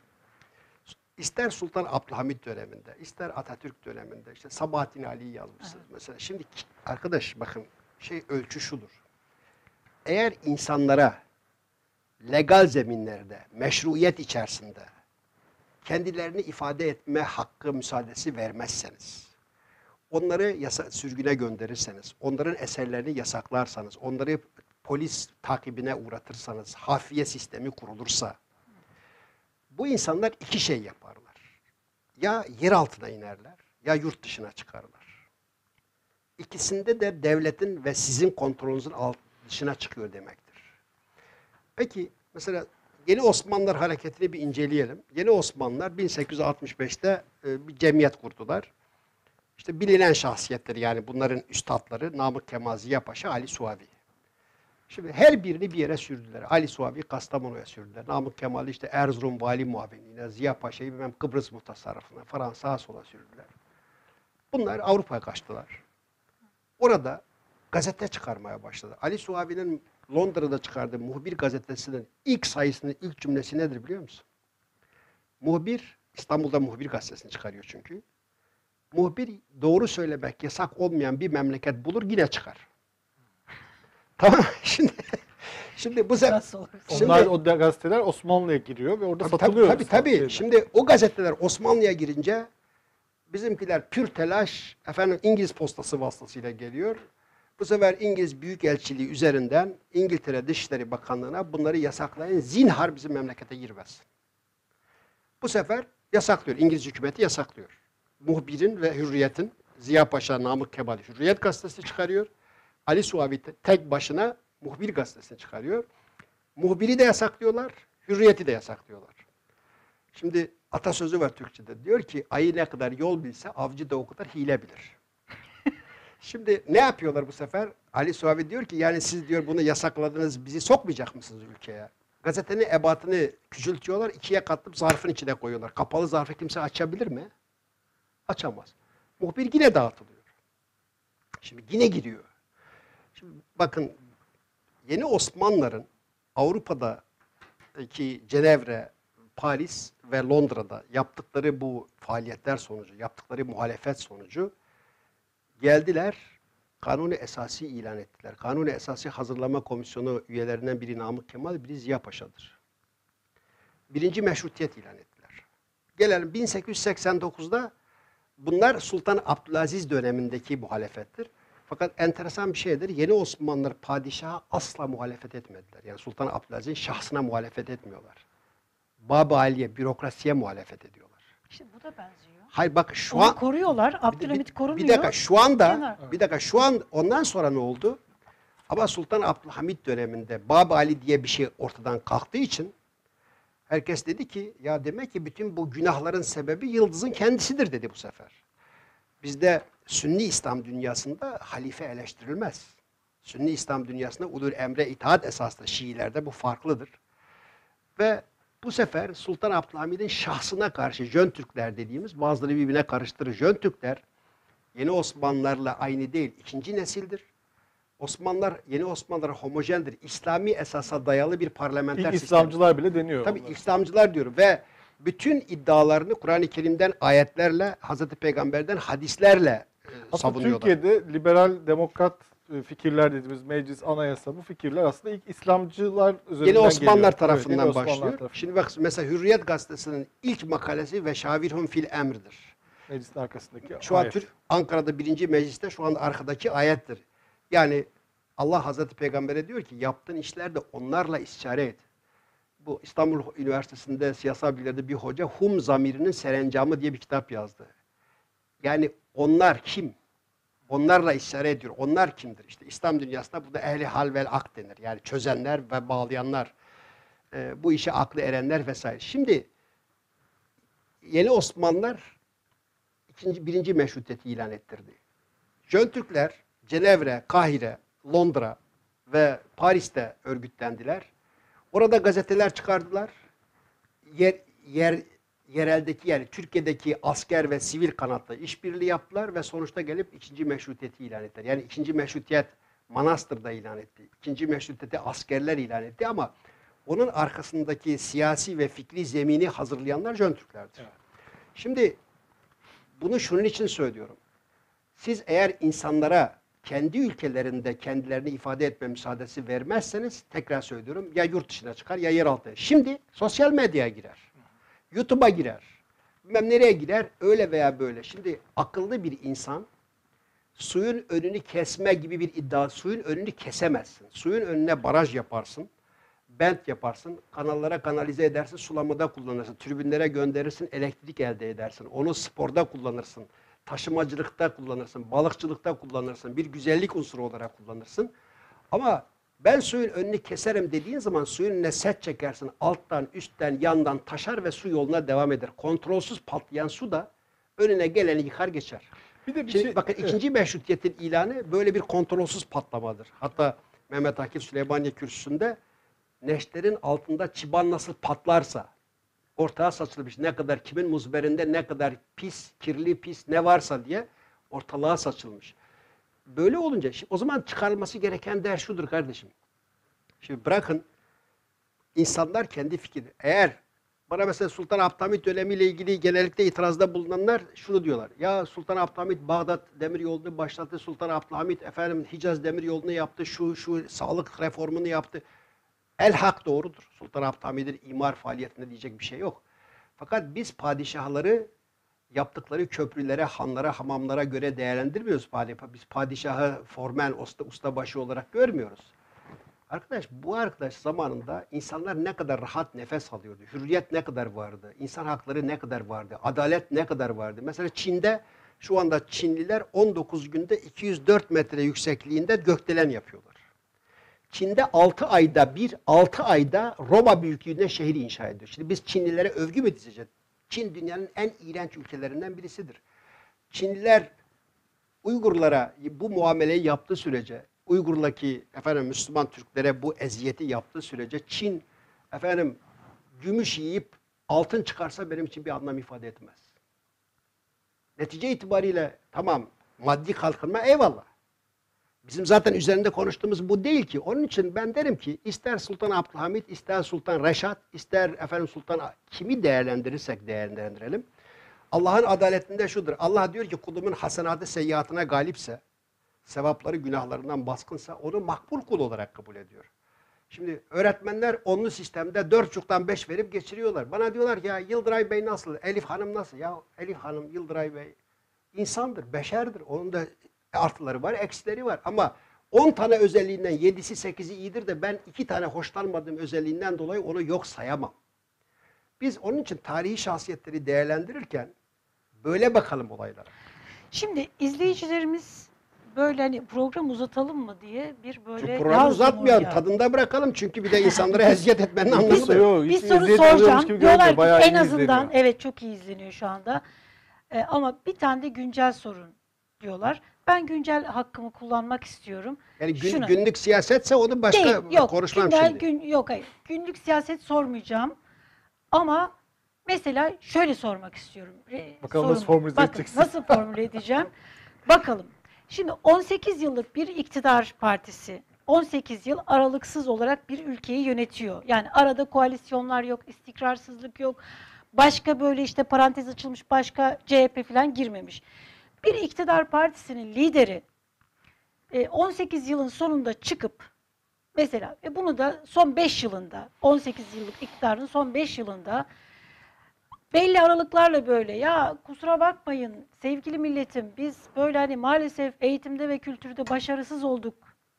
İster Sultan Abdülhamit döneminde, ister Atatürk döneminde, işte Sabahattin Ali'yi yazmışsınız mesela. Şimdi arkadaş bakın şey ölçü şudur. Eğer insanlara legal zeminlerde, meşruiyet içerisinde kendilerini ifade etme hakkı müsaadesi vermezseniz, onları yasa, sürgüne gönderirseniz, onların eserlerini yasaklarsanız, onları polis takibine uğratırsanız, hafiye sistemi kurulursa, bu insanlar iki şey yaparlar. Ya yer altına inerler, ya yurt dışına çıkarlar. İkisinde de devletin ve sizin kontrolünüzün alt dışına çıkıyor demektir. Peki mesela Yeni Osmanlılar hareketini bir inceleyelim. Yeni Osmanlılar bin sekiz yüz altmış beşte e, bir cemiyet kurdular. İşte bilinen şahsiyetleri yani bunların üstadları Namık Kemal, Ziya Paşa, Ali Suavi. Şimdi her birini bir yere sürdüler. Ali Suavi Kastamonu'ya sürdüler. Namık Kemal'i işte Erzurum Vali Muavinliğine, Ziya Paşa'yı bilmem Kıbrıs Muhtasarrafı'na, Fransa'ya sola sürdüler. Bunlar Avrupa'ya kaçtılar. Orada gazete çıkarmaya başladı. Ali Suavi'nin Londra'da çıkardığı Muhbir gazetesinin ilk sayısının ilk cümlesi nedir biliyor musun? Muhbir, İstanbul'da Muhbir gazetesini çıkarıyor çünkü. Muhbir doğru söylemek yasak olmayan bir memleket bulur yine çıkar. Tamam şimdi şimdi bu sefer Nasıl olur? Şimdi- Onlar o da gazeteler Osmanlı'ya giriyor ve orada Tabii, satılıyor. Tabii tabii. Şeyler. Şimdi o gazeteler Osmanlı'ya girince bizimkiler pür telaş efendim İngiliz postası vasıtasıyla geliyor. Bu sefer İngiliz Büyükelçiliği üzerinden İngiltere Dışişleri Bakanlığı'na bunları yasaklayın. Zinhar bizim memlekete girmez. Bu sefer yasaklıyor. İngiliz hükümeti yasaklıyor. Muhbir'in ve Hürriyet'in Ziya Paşa, Namık Kemal Hürriyet gazetesi çıkarıyor. Ali Suavi tek başına Muhbir gazetesini çıkarıyor. Muhbiri de yasaklıyorlar, Hürriyet'i de yasaklıyorlar. Şimdi atasözü var Türkçe'de. Diyor ki ayı ne kadar yol bilse avcı da o kadar hile bilir. Şimdi ne yapıyorlar bu sefer? Ali Suavi diyor ki yani siz diyor bunu yasakladınız bizi sokmayacak mısınız ülkeye? Gazetenin ebatını küçültüyorlar, ikiye katlayıp zarfın içine koyuyorlar. Kapalı zarfı kimse açabilir mi? Açamaz. Muhbir yine dağıtılıyor. Şimdi yine giriyor. Şimdi bakın Yeni Osmanlıların Avrupa'daki Cenevre, Paris ve Londra'da yaptıkları bu faaliyetler sonucu, yaptıkları muhalefet sonucu geldiler, Kanuni Esası ilan ettiler. Kanuni Esası Hazırlama Komisyonu üyelerinden biri Namık Kemal, biri Ziya Paşa'dır. Birinci meşrutiyet ilan ettiler. Gelelim bin sekiz yüz seksen dokuzda bunlar Sultan Abdülaziz dönemindeki muhalefettir. Fakat enteresan bir şeydir. Yeni Osmanlılar padişaha asla muhalefet etmediler. Yani Sultan Abdülaziz'in şahsına muhalefet etmiyorlar. Bab-ı Aliye, bürokrasiye muhalefet ediyorlar. İşte bu da benziyor. Hayır bak şu Onu an koruyorlar. bir, Abdülhamit bir- korunuyor. bir dakika şu anda Kenar. bir dakika şu an ondan sonra ne oldu? Ama Sultan Abdülhamit döneminde Bab-ı Ali diye bir şey ortadan kalktığı için herkes dedi ki ya demek ki bütün bu günahların sebebi Yıldız'ın kendisidir dedi bu sefer. Bizde Sünni İslam dünyasında halife eleştirilmez. Sünni İslam dünyasında ulul emre itaat esaslı Şiilerde bu farklıdır. Ve bu sefer Sultan Abdülhamid'in şahsına karşı Jön Türkler dediğimiz bazıları birbirine karıştırır. Jön Türkler yeni Osmanlılarla aynı değil, ikinci nesildir. Osmanlılar, yeni Osmanlılar homojendir. İslami esasa dayalı bir parlamenter İlk sistem. İslamcılar bile deniyor. Tabii onlar. İslamcılar diyorum ve bütün iddialarını Kur'an-ı Kerim'den ayetlerle, Hazreti Peygamber'den hadislerle e, Aslında savunuyorlar. Türkiye'de liberal demokrat e, fikirler dediğimiz meclis, anayasa bu fikirler aslında ilk İslamcılar üzerinden Yeni Osmanlılar geliyor. tarafından Evet, yeni Osmanlılar başlıyor. tarafından. Şimdi bak mesela Hürriyet Gazetesi'nin ilk makalesi ve Şavirhum fil emr'dir. Meclisin arkasındaki Şu an ayet. Türk Ankara'da birinci mecliste şu anda arkadaki ayettir. Yani Allah Hazreti Peygamber'e diyor ki yaptığın işlerde onlarla istişare et. Bu İstanbul Üniversitesi'nde siyasal bilgilerde bir hoca Hum zamirinin serencamı diye bir kitap yazdı. Yani onlar kim? Onlarla istişare ediyor. Onlar kimdir? İşte İslam dünyasında bu da ehli hal vel ak denir. Yani çözenler ve bağlayanlar. Ee, bu işe aklı erenler vesaire. Şimdi yeni Osmanlılar ikinci, birinci meşrutiyeti ilan ettirdi. Jön Türkler Cenevre, Kahire, Londra ve Paris'te örgütlendiler. Orada gazeteler çıkardılar. Yer, yer, yereldeki yani Türkiye'deki asker ve sivil kanatla işbirliği yaptılar ve sonuçta gelip ikinci meşrutiyeti ilan ettiler. Yani ikinci meşrutiyet Manastır'da ilan etti. İkinci meşrutiyeti askerler ilan etti ama onun arkasındaki siyasi ve fikri zemini hazırlayanlar Jön Türklerdir. Evet. Şimdi bunu şunun için söylüyorum. Siz eğer insanlara kendi ülkelerinde kendilerini ifade etme müsaadesi vermezseniz tekrar söylüyorum ya yurt dışına çıkar ya yer altına. Şimdi sosyal medyaya girer. YouTube'a girer. Bilmem nereye girer öyle veya böyle. Şimdi akıllı bir insan suyun önünü kesme gibi bir iddia. Suyun önünü kesemezsin. Suyun önüne baraj yaparsın. Bent yaparsın. Kanallara kanalize edersin. Sulamada kullanırsın. Tribünlere gönderirsin. Elektrik elde edersin. Onu sporda kullanırsın. Taşımacılıkta kullanırsın, balıkçılıkta kullanırsın, bir güzellik unsuru olarak kullanırsın. Ama ben suyun önünü keserim dediğin zaman suyun önüne set çekersin. Alttan, üstten, yandan taşar ve su yoluna devam eder. Kontrolsüz patlayan su da önüne geleni yıkar geçer. Bir de bir Şimdi şey, bakın evet. ikinci meşrutiyetin ilanı böyle bir kontrolsüz patlamadır. Hatta Mehmet Akif Süleymaniye kürsüsünde neşterin altında çıban nasıl patlarsa ortaya saçılmış ne kadar kimin muzberinde ne kadar pis, kirli pis ne varsa diye ortalığa saçılmış. Böyle olunca şimdi, o zaman çıkarılması gereken ders şudur kardeşim. Şimdi bırakın insanlar kendi fikri. Eğer bana mesela Sultan Abdülhamit dönemiyle ilgili genellikle itirazda bulunanlar şunu diyorlar. Ya Sultan Abdülhamit Bağdat Demiryolu'nu başlattı. Sultan Abdülhamit efendim Hicaz Demiryolu'nu yaptı. Şu şu sağlık reformunu yaptı. El hak doğrudur. Sultan Abdülhamid'in imar faaliyetinde diyecek bir şey yok. Fakat biz padişahları yaptıkları köprülere, hanlara, hamamlara göre değerlendirmiyoruz. Biz padişahı formen usta, ustabaşı olarak görmüyoruz. Arkadaş bu arkadaş zamanında insanlar ne kadar rahat nefes alıyordu. Hürriyet ne kadar vardı. İnsan hakları ne kadar vardı. Adalet ne kadar vardı. Mesela Çin'de şu anda Çinliler on dokuz günde iki yüz dört metre yüksekliğinde gökdelen yapıyorlar. Çin'de altı ayda bir, altı ayda Roma büyüklüğünde şehir inşa ediyor. Şimdi biz Çinlilere övgü mü diyeceğiz? Çin dünyanın en iğrenç ülkelerinden birisidir. Çinliler Uygurlara bu muameleyi yaptığı sürece, Uygur'daki efendim Müslüman Türklere bu eziyeti yaptığı sürece Çin efendim gümüş yiyip altın çıkarsa benim için bir anlam ifade etmez. Netice itibariyle tamam maddi kalkınma eyvallah. Bizim zaten üzerinde konuştuğumuz bu değil ki. Onun için ben derim ki ister Sultan Abdülhamit, ister Sultan Reşat, ister efendim Sultan kimi değerlendirirsek değerlendirelim. Allah'ın adaletinde şudur. Allah diyor ki kulumun hasenatı seyyiatına galipse, sevapları günahlarından baskınsa onu makbul kul olarak kabul ediyor. Şimdi öğretmenler onlu sistemde dört buçuktan beş verip geçiriyorlar. Bana diyorlar ki ya Yıldıray Bey nasıl? Elif Hanım nasıl? Ya Elif Hanım, Yıldıray Bey insandır, beşerdir. Onun da artıları var, eksileri var. Ama on tane özelliğinden yedisi sekizi iyidir de ben iki tane hoşlanmadığım özelliğinden dolayı onu yok sayamam. Biz onun için tarihi şahsiyetleri değerlendirirken böyle bakalım olaylara. Şimdi izleyicilerimiz böyle hani program uzatalım mı diye bir böyle Şu programı yazdım uzatmayalım, oraya. tadında bırakalım çünkü bir de insanlara eziyet etmenin anlamı Yok, da yok. yok, Bir hiç soru eziyet oluyormuş soracağım. gibi Diyorlar görünmüyor, ki bayağı en iyi azından izleniyor. evet çok iyi izleniyor şu anda. Ee, ama bir tane de güncel sorun diyorlar. Ben güncel hakkımı kullanmak istiyorum. Yani gün- Şunu- günlük siyasetse onu başka Değil, yok, konuşmam güncel şimdi. gün yok hayır. Günlük siyaset sormayacağım. Ama mesela şöyle sormak istiyorum. Re- Bakalım sorun- nasıl formüle bakın, edeceksin. Nasıl formüle edeceğim? Bakalım. Şimdi on sekiz yıllık bir iktidar partisi on sekiz yıl aralıksız olarak bir ülkeyi yönetiyor. Yani arada koalisyonlar yok, istikrarsızlık yok. Başka böyle işte parantez açılmış başka C H P falan girmemiş. Bir iktidar partisinin lideri e, on sekiz yılın sonunda çıkıp mesela ve bunu da son beş yılında on sekiz yıllık iktidarın son beş yılında belli aralıklarla böyle ya kusura bakmayın sevgili milletim biz böyle hani maalesef eğitimde ve kültürde başarısız olduk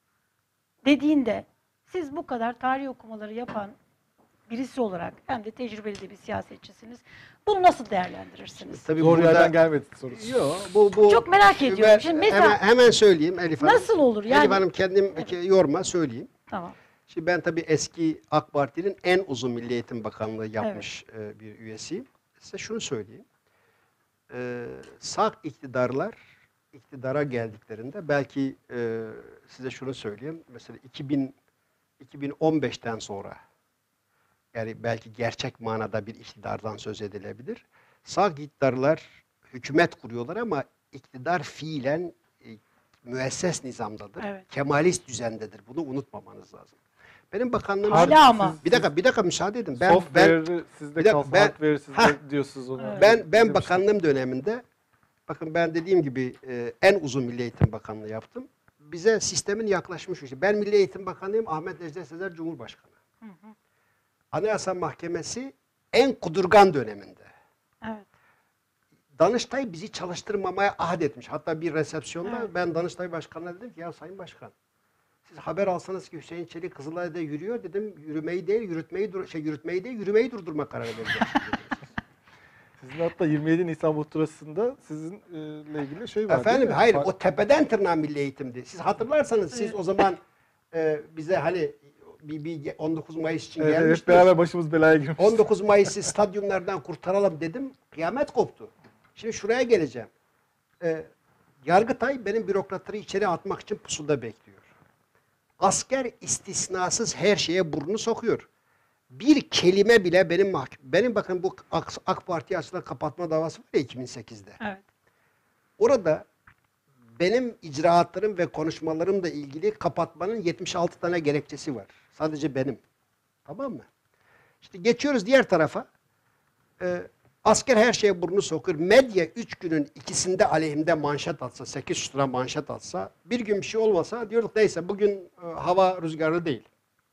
dediğinde siz bu kadar tarih okumaları yapan birisi olarak hem de tecrübeli de bir siyasetçisiniz. Bunu nasıl değerlendirirsiniz? Tabii Zor burada- yerden gelmedi sorusu. Yok, bu, bu, Çok merak ediyorum. Ben Şimdi mesela- hemen, hemen söyleyeyim Elif Hanım. Nasıl olur yani? Elif Hanım kendim yorma söyleyeyim. Tamam. Şimdi ben tabii eski AK Parti'nin en uzun Milli Eğitim Bakanlığı yapmış e, bir üyesiyim. Size şunu söyleyeyim. Ee, sağ iktidarlar iktidara geldiklerinde belki e, size şunu söyleyeyim. Mesela iki bin, iki bin on beşten sonra yani belki gerçek manada bir iktidardan söz edilebilir. Sağ iktidarlar hükümet kuruyorlar ama iktidar fiilen e, müesses nizamdadır. Evet. Kemalist düzendedir. Bunu unutmamanız lazım. Benim bakanlığım... Hala ama. Bir dakika, bir dakika müsaade edin. Ben, ben, Software'ı sizde bir dakika, kalsın, ben- hardware'ı sizde Hah. diyorsunuz onu. Evet. ben, ben Demiştim. bakanlığım döneminde, bakın ben dediğim gibi e, en uzun Milli Eğitim Bakanlığı yaptım. Bize sistemin yaklaşmış. işte. Ben Milli Eğitim Bakanıyım, Ahmet Necdet Sezer Cumhurbaşkanı. Anayasa Mahkemesi en kudurgan döneminde. Evet. Danıştay bizi çalıştırmamaya ahd etmiş. Hatta bir resepsiyonda Evet. ben Danıştay Başkanı'na dedim ki ya Sayın Başkan siz haber alsanız ki Hüseyin Çelik Kızılay'da yürüyor dedim. Yürümeyi değil, yürütmeyi dur şey yürütmeyi değil, yürümeyi durdurma kararı vereceksiniz. Sizin hatta yirmi yedi Nisan muhtırasında sizinle ilgili şey var değil Efendim mi? hayır Fa- o tepeden tırnağa milli eğitimdi. Siz hatırlarsanız siz o zaman e, bize hani bir, bir on dokuz Mayıs için Evet, evet, gelmiştiniz. beraber başımız belaya girmiş. on dokuz Mayıs'ı stadyumlardan kurtaralım dedim. Kıyamet koptu. Şimdi şuraya geleceğim. Ee, Yargıtay benim bürokratları içeri atmak için pusuda bekliyor. Asker istisnasız her şeye burnunu sokuyor. Bir kelime bile benim mahkum... Benim bakın bu AK, AK Parti açısından kapatma davası var ya iki bin sekizde. Evet. Orada benim icraatlarım ve konuşmalarımla ilgili kapatmanın yetmiş altı tane gerekçesi var. Sadece benim. Tamam mı? İşte geçiyoruz diğer tarafa. Ee, asker her şeye burnunu sokur. Medya üç günün ikisinde aleyhimde manşet atsa, sekiz sütuna manşet atsa, bir gün bir şey olmasa diyorduk neyse bugün e, hava rüzgarlı değil.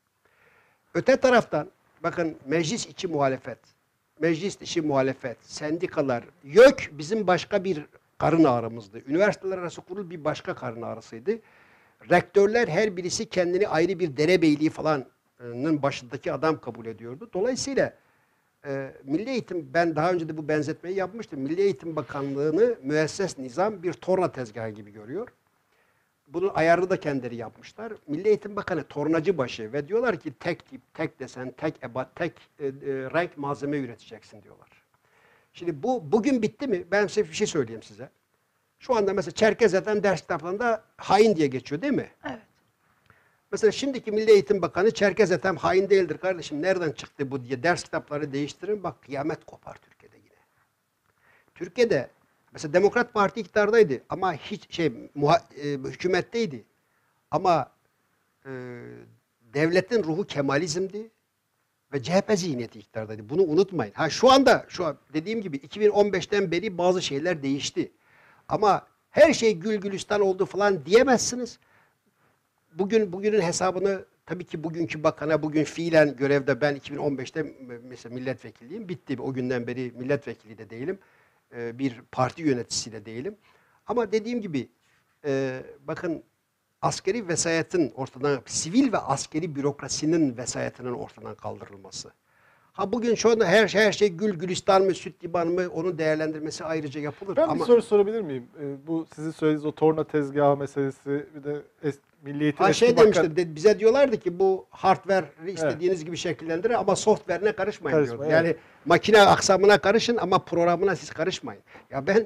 Öte taraftan bakın meclis içi muhalefet, meclis dışı muhalefet, sendikalar, YÖK bizim başka bir karın ağrımızdı. Üniversiteler arası kurul bir başka karın ağrısıydı. Rektörler her birisi kendini ayrı bir derebeyliği falanın başındaki adam kabul ediyordu. Dolayısıyla e, Milli Eğitim, ben daha önce de bu benzetmeyi yapmıştım. Milli Eğitim Bakanlığı'nı müesses nizam bir torna tezgahı gibi görüyor. Bunun ayarını da kendileri yapmışlar. Milli Eğitim Bakanı tornacı başı ve diyorlar ki tek tip, tek desen, tek ebat, tek e, e, renk malzeme üreteceksin diyorlar. Şimdi bu bugün bitti mi? Ben size bir şey söyleyeyim size. Şu anda mesela Çerkeze'den ders kitaplarında hain diye geçiyor değil mi? Evet. Mesela şimdiki Milli Eğitim Bakanı Çerkezetem hain değildir kardeşim. Nereden çıktı bu diye ders kitapları değiştirin. Bak kıyamet kopar Türkiye'de yine. Türkiye'de mesela Demokrat Parti iktidardaydı ama hiç şey muha, e, hükümetteydi. Ama e, devletin ruhu Kemalizmdi ve C H P zihniyeti iktidardaydı. Bunu unutmayın. Ha şu anda şu an dediğim gibi iki bin on beşten beri bazı şeyler değişti. Ama her şey gül gülistan oldu falan diyemezsiniz. Bugün bugünün hesabını tabii ki bugünkü bakana bugün fiilen görevde ben iki bin on beşte mesela milletvekiliyim. Bitti. O günden beri milletvekili de değilim. Ee, bir parti yöneticisi de değilim. Ama dediğim gibi e, bakın askeri vesayetin ortadan, sivil ve askeri bürokrasinin vesayetinin ortadan kaldırılması. Ha bugün şu anda her şey her şey gül gülistan mı süt liman mı onun değerlendirmesi ayrıca yapılır. Ben Ama bir soru sorabilir miyim? Ee, bu sizin söylediğiniz o torna tezgahı meselesi bir de es, Milliyet'in ha eski şey bakan- demişti de- bize diyorlardı ki bu hardware'ı istediğiniz gibi şekillendirin ama software'ine karışmayın Karışma, diyordu. evet. Yani makine aksamına karışın ama programına siz karışmayın. Ya ben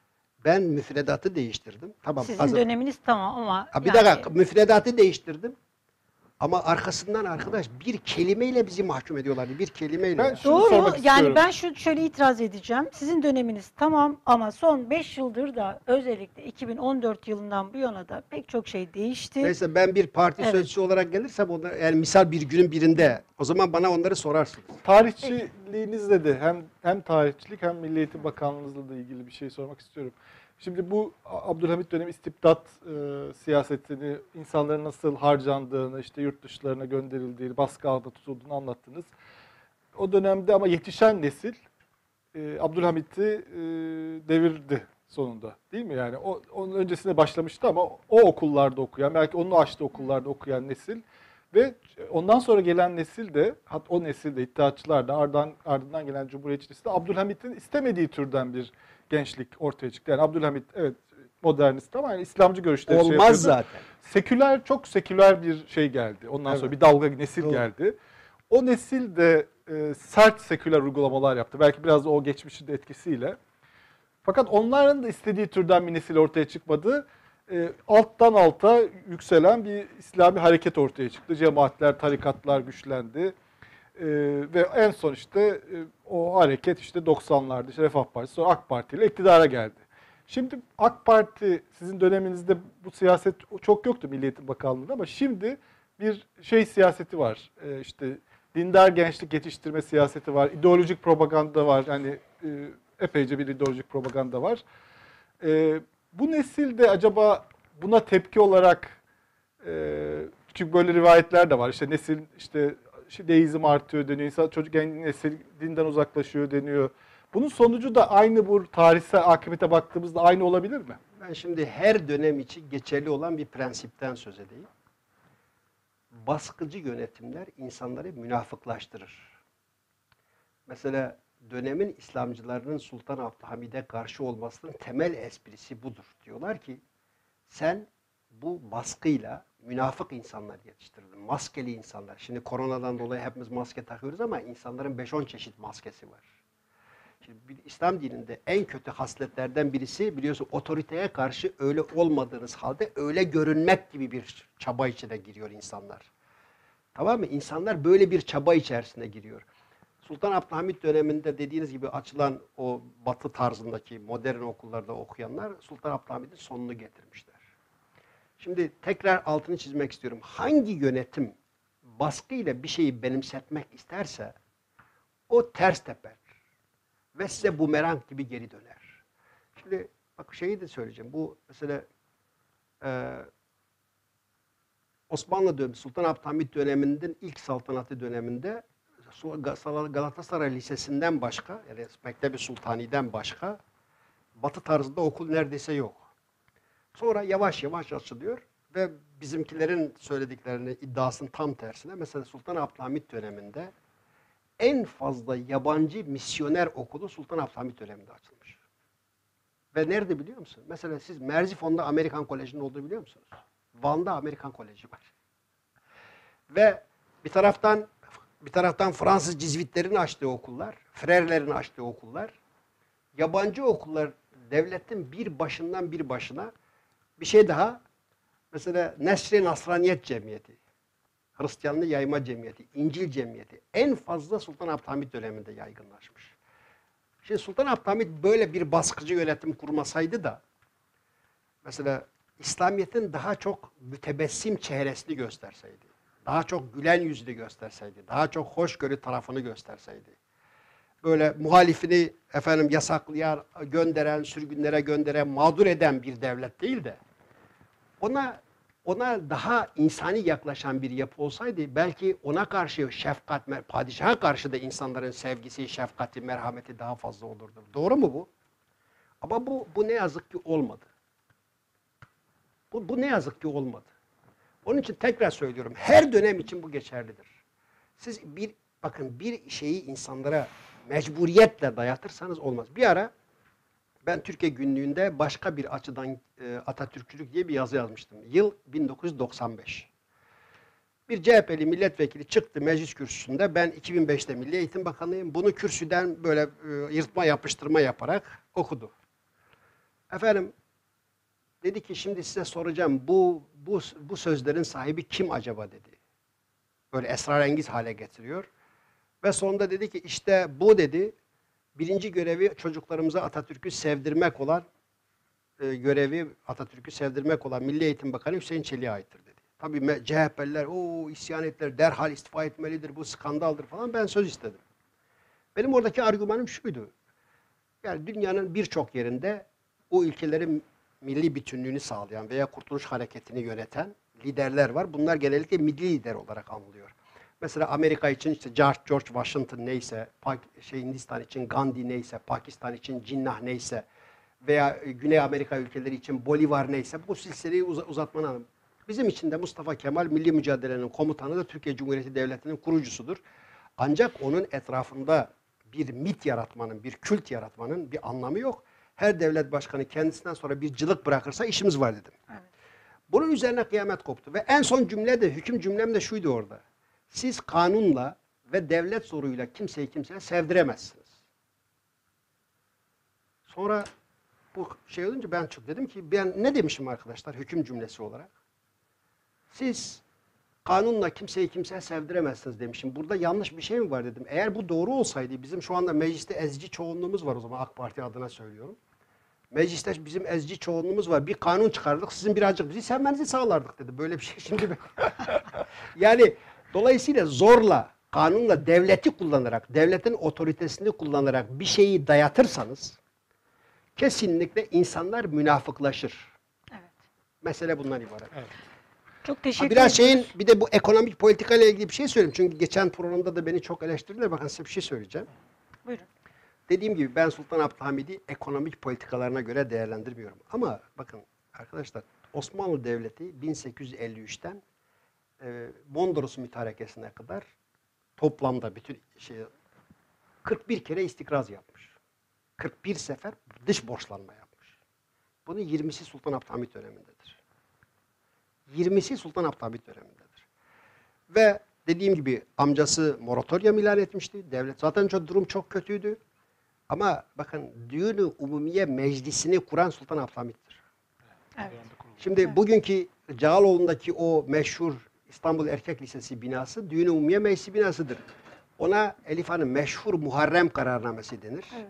ben müfredatı değiştirdim. Tamam. Sizin hazır. döneminiz tamam ama Ha, bir yani dakika müfredatı değiştirdim. Ama arkasından arkadaş bir kelimeyle bizi mahkum ediyorlardı. Bir kelimeyle. Ben ya. şunu doğru. sormak Yani istiyorum. ben şu şöyle itiraz edeceğim. Sizin döneminiz tamam ama son beş yıldır da özellikle iki bin on dört yılından bu yana da pek çok şey değişti. Neyse ben bir parti Evet. sözcüsü olarak gelirsem onlar, yani misal bir günün birinde o zaman bana onları sorarsınız. Tarihçiliğinizle de hem hem tarihçilik hem Milli Eğitim Bakanlığınızla da ilgili bir şey sormak istiyorum. Şimdi bu Abdülhamit dönemi istibdat e, siyasetini, insanların nasıl harcandığını, işte yurt dışlarına gönderildiğini, baskı altında tutulduğunu anlattınız. O dönemde ama yetişen nesil e, Abdülhamit'i e, devirdi sonunda, değil mi? Yani o, onun öncesine başlamıştı ama o okullarda okuyan, belki onun açtığı okullarda okuyan nesil ve ondan sonra gelen nesil de, hat o nesil de, İttihatçılar da, ardından, ardından gelen Cumhuriyetçi nesil de Abdülhamit'in istemediği türden bir gençlik ortaya çıktı. Yani Abdülhamit evet modernist ama yani İslamcı görüşleri şey Olmaz yapıyordu. zaten. Seküler, çok seküler bir şey geldi. Ondan sonra Evet. bir dalga nesil Doğru. geldi. O nesil de e, sert seküler uygulamalar yaptı. Belki biraz da o geçmişin de etkisiyle. Fakat onların da istediği türden bir nesil ortaya çıkmadı. E, alttan alta yükselen bir İslami hareket ortaya çıktı. Cemaatler, tarikatlar güçlendi. E, ve en son işte e, o hareket işte doksanlarda işte Refah Partisi, sonra AK Parti ile iktidara geldi. Şimdi AK Parti sizin döneminizde bu siyaset çok yoktu Milli Eğitim Bakanlığı'nda ama şimdi bir şey siyaseti var. E, işte dindar gençlik yetiştirme siyaseti var. İdeolojik propaganda var. Yani e, epeyce bir ideolojik propaganda var. E, bu nesilde acaba buna tepki olarak e, çünkü böyle rivayetler de var. İşte nesil işte, işte deizm artıyor deniyor. İnsan, çocuk genç nesil dinden uzaklaşıyor deniyor. Bunun sonucu da aynı bu tarihsel akıbete baktığımızda aynı olabilir mi? Ben şimdi her dönem için geçerli olan bir prensipten söz edeyim. Baskıcı yönetimler insanları münafıklaştırır. Mesela dönemin İslamcılarının Sultan Abdülhamid'e karşı olmasının temel esprisi budur. Diyorlar ki sen bu baskıyla münafık insanlar yetiştirdin. Maskeli insanlar. Şimdi koronadan dolayı hepimiz maske takıyoruz ama insanların beş on çeşit maskesi var. Şimdi İslam dininde en kötü hasletlerden birisi biliyorsun otoriteye karşı öyle olmadığınız halde öyle görünmek gibi bir çaba içine giriyor insanlar. Tamam mı? İnsanlar böyle bir çaba içerisine giriyor. Sultan Abdülhamit döneminde dediğiniz gibi açılan o batı tarzındaki modern okullarda okuyanlar Sultan Abdülhamit'in sonunu getirmişler. Şimdi tekrar altını çizmek istiyorum. Hangi yönetim baskıyla bir şeyi benimsetmek isterse o ters teper ve size bumerang gibi geri döner. Şimdi bak şeyi de söyleyeceğim. Bu mesela e, Osmanlı dönemi, Sultan Abdülhamit döneminin ilk saltanatı döneminde Galatasaray Lisesi'nden başka, yani Mektebi Sultani'den başka batı tarzında okul neredeyse yok. Sonra yavaş yavaş açılıyor ve bizimkilerin söylediklerini, iddiasının tam tersine mesela Sultan Abdülhamit döneminde en fazla yabancı misyoner okulu Sultan Abdülhamit döneminde açılmış. Ve nerede biliyor musun? Mesela siz Merzifon'da Amerikan Koleji'nin olduğunu biliyor musunuz? Van'da Amerikan Koleji var. Ve bir taraftan bir taraftan Fransız Cizvitlerin açtığı okullar, Frerlerin açtığı okullar, yabancı okullar devletin bir başından bir başına bir şey daha. Mesela Nesr-i Nasraniyet Cemiyeti, Hristiyanlığı Yayma Cemiyeti, İncil Cemiyeti en fazla Sultan Abdülhamit döneminde yaygınlaşmış. Şimdi Sultan Abdülhamit böyle bir baskıcı yönetim kurmasaydı da mesela İslamiyet'in daha çok mütebessim çehresini gösterseydi, daha çok gülen yüzlü gösterseydi, daha çok hoşgörü tarafını gösterseydi, böyle muhalifini efendim yasaklayan, gönderen, sürgünlere gönderen, mağdur eden bir devlet değil de ona ona daha insani yaklaşan bir yapı olsaydı belki ona karşı şefkat, padişaha karşı da insanların sevgisi, şefkati, merhameti daha fazla olurdu. Doğru mu bu? Ama bu bu ne yazık ki olmadı. Bu, bu ne yazık ki olmadı. Onun için tekrar söylüyorum. Her dönem için bu geçerlidir. Siz bir bakın bir şeyi insanlara mecburiyetle dayatırsanız olmaz. Bir ara ben Türkiye Günlüğü'nde başka bir açıdan e, Atatürkçülük diye bir yazı yazmıştım. Yıl bin dokuz yüz doksan beş. Bir C H P'li milletvekili çıktı meclis kürsüsünde. Ben iki bin beşte Milli Eğitim Bakanıyım. Bunu kürsüden böyle e, yırtma yapıştırma yaparak okudu. Efendim dedi ki şimdi size soracağım bu bu bu sözlerin sahibi kim acaba dedi. Böyle esrarengiz hale getiriyor. Ve sonunda dedi ki işte bu dedi. Birinci görevi çocuklarımıza Atatürk'ü sevdirmek olan e, görevi Atatürk'ü sevdirmek olan Milli Eğitim Bakanı Hüseyin Çelik'e aittir dedi. Tabii C H P'liler o isyan ettiler, derhal istifa etmelidir, bu skandaldır falan. Ben söz istedim. Benim oradaki argümanım şuydu. Yani dünyanın birçok yerinde o ülkelerin milli bütünlüğünü sağlayan veya Kurtuluş Hareketi'ni yöneten liderler var. Bunlar genellikle milli lider olarak anılıyor. Mesela Amerika için işte George, George Washington neyse, şey Hindistan için Gandhi neyse, Pakistan için Cinnah neyse veya Güney Amerika ülkeleri için Bolivar neyse bu silsileyi uz uzatmanı anlamı. Bizim için de Mustafa Kemal milli mücadelenin komutanı da Türkiye Cumhuriyeti Devleti'nin kurucusudur. Ancak onun etrafında bir mit yaratmanın, bir kült yaratmanın bir anlamı yok. Her devlet başkanı kendisinden sonra bir cılık bırakırsa işimiz var dedim. Evet. Bunun üzerine kıyamet koptu. Ve en son cümle de, hüküm cümlem de şuydu orada. Siz kanunla ve devlet zoruyla kimseyi kimseye sevdiremezsiniz. Sonra bu şey olunca ben çok dedim ki ben ne demişim arkadaşlar hüküm cümlesi olarak? Siz kanunla kimseyi kimseye sevdiremezsiniz demişim. Burada yanlış bir şey mi var dedim. Eğer bu doğru olsaydı bizim şu anda mecliste ezici çoğunluğumuz var o zaman AK Parti adına söylüyorum. Mecliste bizim ezici çoğunluğumuz var. Bir kanun çıkardık sizin birazcık bizi sevmenizi sağlardık dedi. Böyle bir şey şimdi. Yani dolayısıyla zorla, kanunla devleti kullanarak, devletin otoritesini kullanarak bir şeyi dayatırsanız kesinlikle insanlar münafıklaşır. Evet. Mesele bundan ibaret. Evet. Çok teşekkür ederim. Biraz şeyin bir de bu ekonomik politika ile ilgili bir şey söyleyeyim. Çünkü geçen programda da beni çok eleştirdiler. Bakın size bir şey söyleyeceğim. Buyurun. Dediğim gibi ben Sultan Abdülhamid'i ekonomik politikalarına göre değerlendirmiyorum. Ama bakın arkadaşlar Osmanlı Devleti bin sekiz yüz elli üçten e, Mondros Mütarekesi'ne kadar toplamda bütün şey kırk bir kere istikraz yapmış. kırk bir sefer dış borçlanma yapmış. Bunun yirmisi Sultan Abdülhamid dönemindedir. yirmisi Sultan Abdülhamid dönemindedir. Ve dediğim gibi amcası moratorium ilan etmişti. Devlet zaten çok, durum çok kötüydü. Ama bakın Düğün-ü Umumiye Meclisi'ni kuran Sultan Abdülhamid'dir. Evet. Şimdi evet. bugünkü Cağaloğlu'ndaki o meşhur İstanbul Erkek Lisesi binası Düğün-ü Umumiye Meclisi binasıdır. Ona Elif Hanım meşhur Muharrem kararnamesi denir. Evet.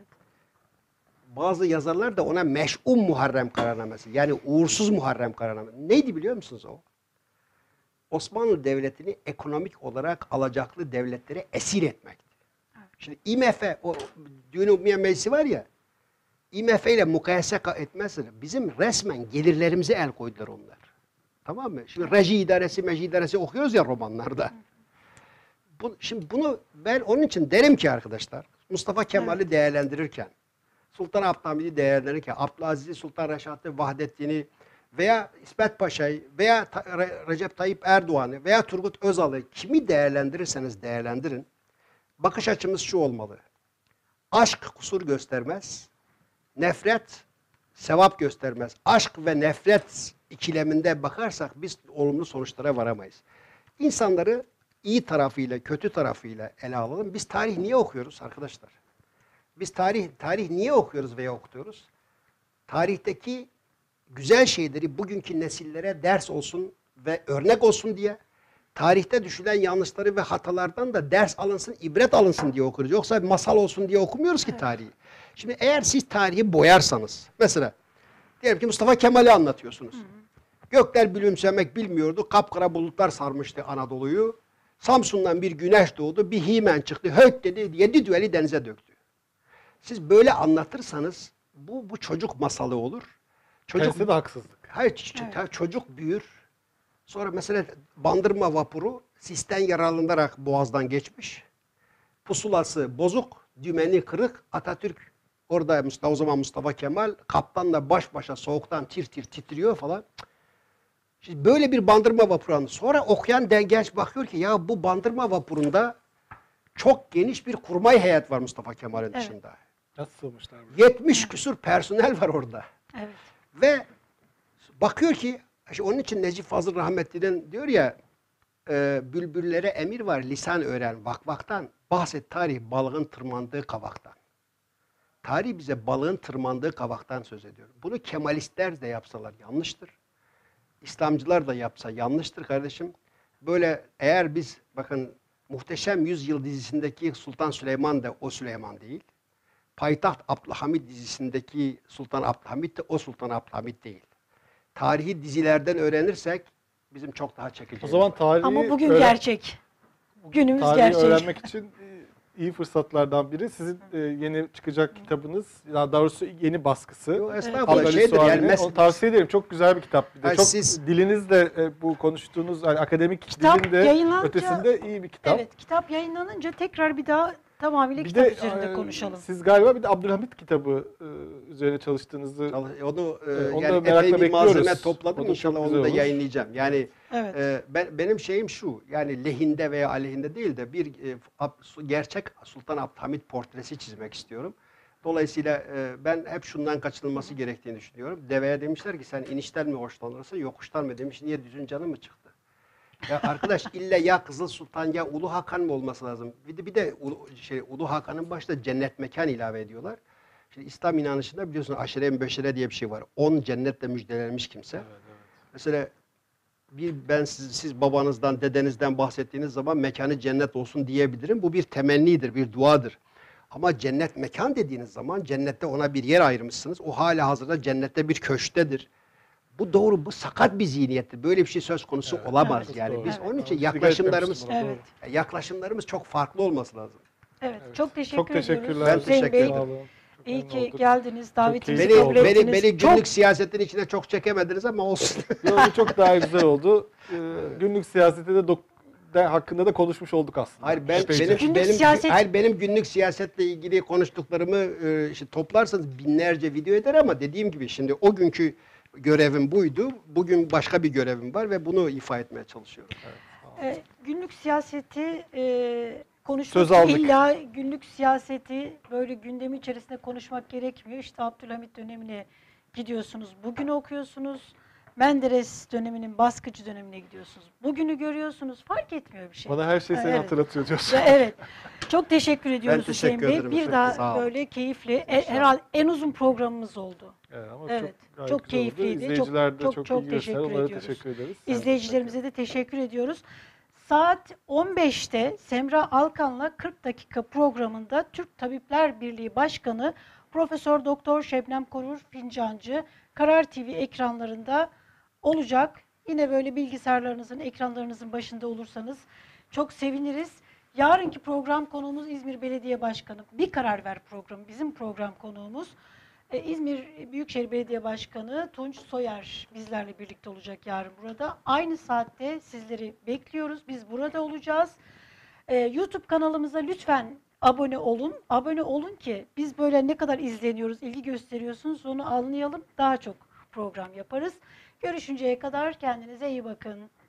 Bazı yazarlar da ona meş'um Muharrem kararnamesi yani uğursuz Muharrem kararnamesi. Neydi biliyor musunuz o? Osmanlı Devleti'ni ekonomik olarak alacaklı devletlere esir etmekti. Evet. Şimdi I M F, o Düğün-ü Umumiye Meclisi var ya, I M F ile mukayese etmezsin. Bizim resmen gelirlerimize el koydular onlar. Tamam mı? Şimdi reji idaresi, meji idaresi okuyoruz ya romanlarda. Bu, şimdi bunu ben onun için derim ki arkadaşlar, Mustafa Kemal'i evet. değerlendirirken, Sultan Abdülhamid'i değerlendirirken, Abdülaziz'i, Sultan Reşat'ı, Vahdettin'i veya İsmet Paşa'yı veya Re Recep Tayyip Erdoğan'ı veya Turgut Özal'ı kimi değerlendirirseniz değerlendirin. Bakış açımız şu olmalı. Aşk kusur göstermez. Nefret sevap göstermez. Aşk ve nefret ikileminde bakarsak biz olumlu sonuçlara varamayız. İnsanları iyi tarafıyla, kötü tarafıyla ele alalım. Biz tarih niye okuyoruz arkadaşlar? Biz tarih tarih niye okuyoruz veya okutuyoruz? Tarihteki güzel şeyleri bugünkü nesillere ders olsun ve örnek olsun diye, tarihte düşülen yanlışları ve hatalardan da ders alınsın, ibret alınsın diye okuyoruz. Yoksa masal olsun diye okumuyoruz ki tarihi. Şimdi eğer siz tarihi boyarsanız, mesela diyelim ki Mustafa Kemal'i anlatıyorsunuz. Hı hı. Gökler gülümsemek bilmiyordu, kapkara bulutlar sarmıştı Anadolu'yu. Samsun'dan bir güneş doğdu, bir himen çıktı, hök dedi, yedi düveli denize döktü. Siz böyle anlatırsanız bu bu çocuk masalı olur. Çocuk Kendisi de haksızlık. Hayır, evet. Çocuk büyür. Sonra mesela Bandırma vapuru sisten yararlanarak Boğaz'dan geçmiş. Pusulası bozuk, dümeni kırık. Atatürk orada Mustafa, o zaman Mustafa Kemal kaptanla baş başa soğuktan tir tir titriyor falan. Şimdi böyle bir Bandırma vapuru. Sonra okuyan genç bakıyor ki ya bu Bandırma vapurunda çok geniş bir kurmay heyet var Mustafa Kemal'in Evet. dışında. Nasıl sığmışlar buraya? yetmiş küsur personel var orada. Evet. Ve bakıyor ki, işte onun için Necip Fazıl rahmetlinin diyor ya, e, bülbüllere emir var, lisan öğren vakvaktan, bahset tarih balığın tırmandığı kavaktan. Tarih bize balığın tırmandığı kavaktan söz ediyor. Bunu Kemalistler de yapsalar yanlıştır. İslamcılar da yapsa yanlıştır kardeşim. Böyle eğer biz, bakın Muhteşem Yüzyıl dizisindeki Sultan Süleyman da o Süleyman değil. Payitaht Abdülhamit dizisindeki Sultan Abdülhamit de o Sultan Abdülhamit değil. Tarihi dizilerden öğrenirsek bizim çok daha çekici. O zaman tarihi Ama bugün öğren- gerçek. Günümüz tarihi gerçek. öğrenmek için e, iyi fırsatlardan biri sizin e, yeni çıkacak kitabınız, daha doğrusu yeni baskısı. Yo, estağfurullah, Abdülhamit şeydir yani Suadi'nin. mes- Onu tavsiye ederim. Çok güzel bir kitap. Bir de Yani çok siz- diliniz de e, bu konuştuğunuz yani akademik Kitap dilin de yayınlanınca- ötesinde iyi bir kitap. Evet, kitap yayınlanınca tekrar bir daha tamamıyla Bir kitap de üzerinde e, konuşalım. siz galiba bir de Abdülhamit kitabı e, üzerine çalıştığınızı Çalış- Onu e, Ee, onu da yani merakla epey bir bekliyoruz. malzeme O topladım. da çok İnşallah güzel onu da olur. yayınlayacağım. Yani Evet. e, ben benim şeyim şu. Yani lehinde veya aleyhinde değil de bir e, ab- su- gerçek Sultan Abdülhamit portresi çizmek istiyorum. Dolayısıyla e, ben hep şundan kaçınılması gerektiğini düşünüyorum. Deveye demişler ki sen inişten mi hoşlanırsın, yokuştan mı demiş. Niye düzün canı mı çıktı? Ya arkadaş illa ya Kızıl Sultan ya Ulu Hakan mı olması lazım? Bir de bir de Ulu, şey Ulu Hakan'ın başında cennet mekan ilave ediyorlar. Şimdi İslam inanışında biliyorsun aşire-i mübeşşere diye bir şey var. On cennetle müjdelenmiş kimse. Mesela bir ben siz, siz babanızdan, dedenizden bahsettiğiniz zaman mekanı cennet olsun diyebilirim. Bu bir temennidir, bir duadır. Ama cennet mekan dediğiniz zaman cennette ona bir yer ayırmışsınız. O hala hazırda cennette bir köşktedir. Bu doğru, bu sakat bir zihniyettir. Böyle bir şey söz konusu olamaz Evet, yani. doğru. Biz Evet. onun için Dikkat yaklaşımlarımız etmemiştim ona, Evet. doğru. yaklaşımlarımız çok farklı olması lazım. Evet. Evet. Çok teşekkür Çok ediyoruz. teşekkürler. Ben Hüseyin teşekkür Bey, Sağ ederim. olun. Çok İyi memnun ki olduk. geldiniz. Davetimizi keyifli Beni, kabul oldu. beni, ettiniz. beni Çok- günlük siyasetin içine çok çekemediniz ama olsun. Yo, bu çok daha güzel oldu. Ee, günlük siyasette de, dok- de hakkında da konuşmuş olduk aslında. Hayır ben Epeyce. benim Günlük benim siyaset- hayır benim günlük siyasetle ilgili konuştuklarımı e, işte toplarsanız binlerce video eder ama dediğim gibi şimdi o günkü görevim buydu. Bugün başka bir görevim var ve bunu ifa etmeye çalışıyorum. E, günlük siyaseti e, konuşmak Söz aldık. illa günlük siyaseti böyle gündemi içerisinde konuşmak gerekmiyor. İşte Abdülhamit dönemine gidiyorsunuz. Bugünü okuyorsunuz. Menderes döneminin baskıcı dönemine gidiyorsunuz. Bugünü görüyorsunuz. Fark etmiyor bir şey. Bana her şey seni Evet. hatırlatıyor diyorsun. Ve evet. Çok teşekkür ediyoruz teşekkür Hüseyin Bey. ederim Bir efendim. daha Sağ olun. böyle keyifli. E, herhalde en uzun programımız oldu. Evet, ama Evet, çok, gayet çok güzel oldu. keyifliydi. İzleyiciler de Çok- çok, çok- çok ilgi gösterdi. teşekkür Onlara ediyoruz. teşekkür ederiz. İzleyicilerimize de teşekkür ediyoruz. Saat on beşte Semra Alkan'la kırk dakika programında Türk Tabipler Birliği Başkanı Profesör Doktor Şebnem Korur Fincancı Karar T V ekranlarında olacak. Yine böyle bilgisayarlarınızın, ekranlarınızın başında olursanız çok seviniriz. Yarınki program konuğumuz İzmir Belediye Başkanı. Bir Karar Ver programı bizim program konuğumuz. Ee, İzmir Büyükşehir Belediye Başkanı Tunç Soyer bizlerle birlikte olacak yarın burada. Aynı saatte sizleri bekliyoruz. Biz burada olacağız. Ee, YouTube kanalımıza lütfen abone olun. Abone olun ki biz böyle ne kadar izleniyoruz, ilgi gösteriyorsunuz onu anlayalım. Daha çok program yaparız. Görüşünceye kadar kendinize iyi bakın.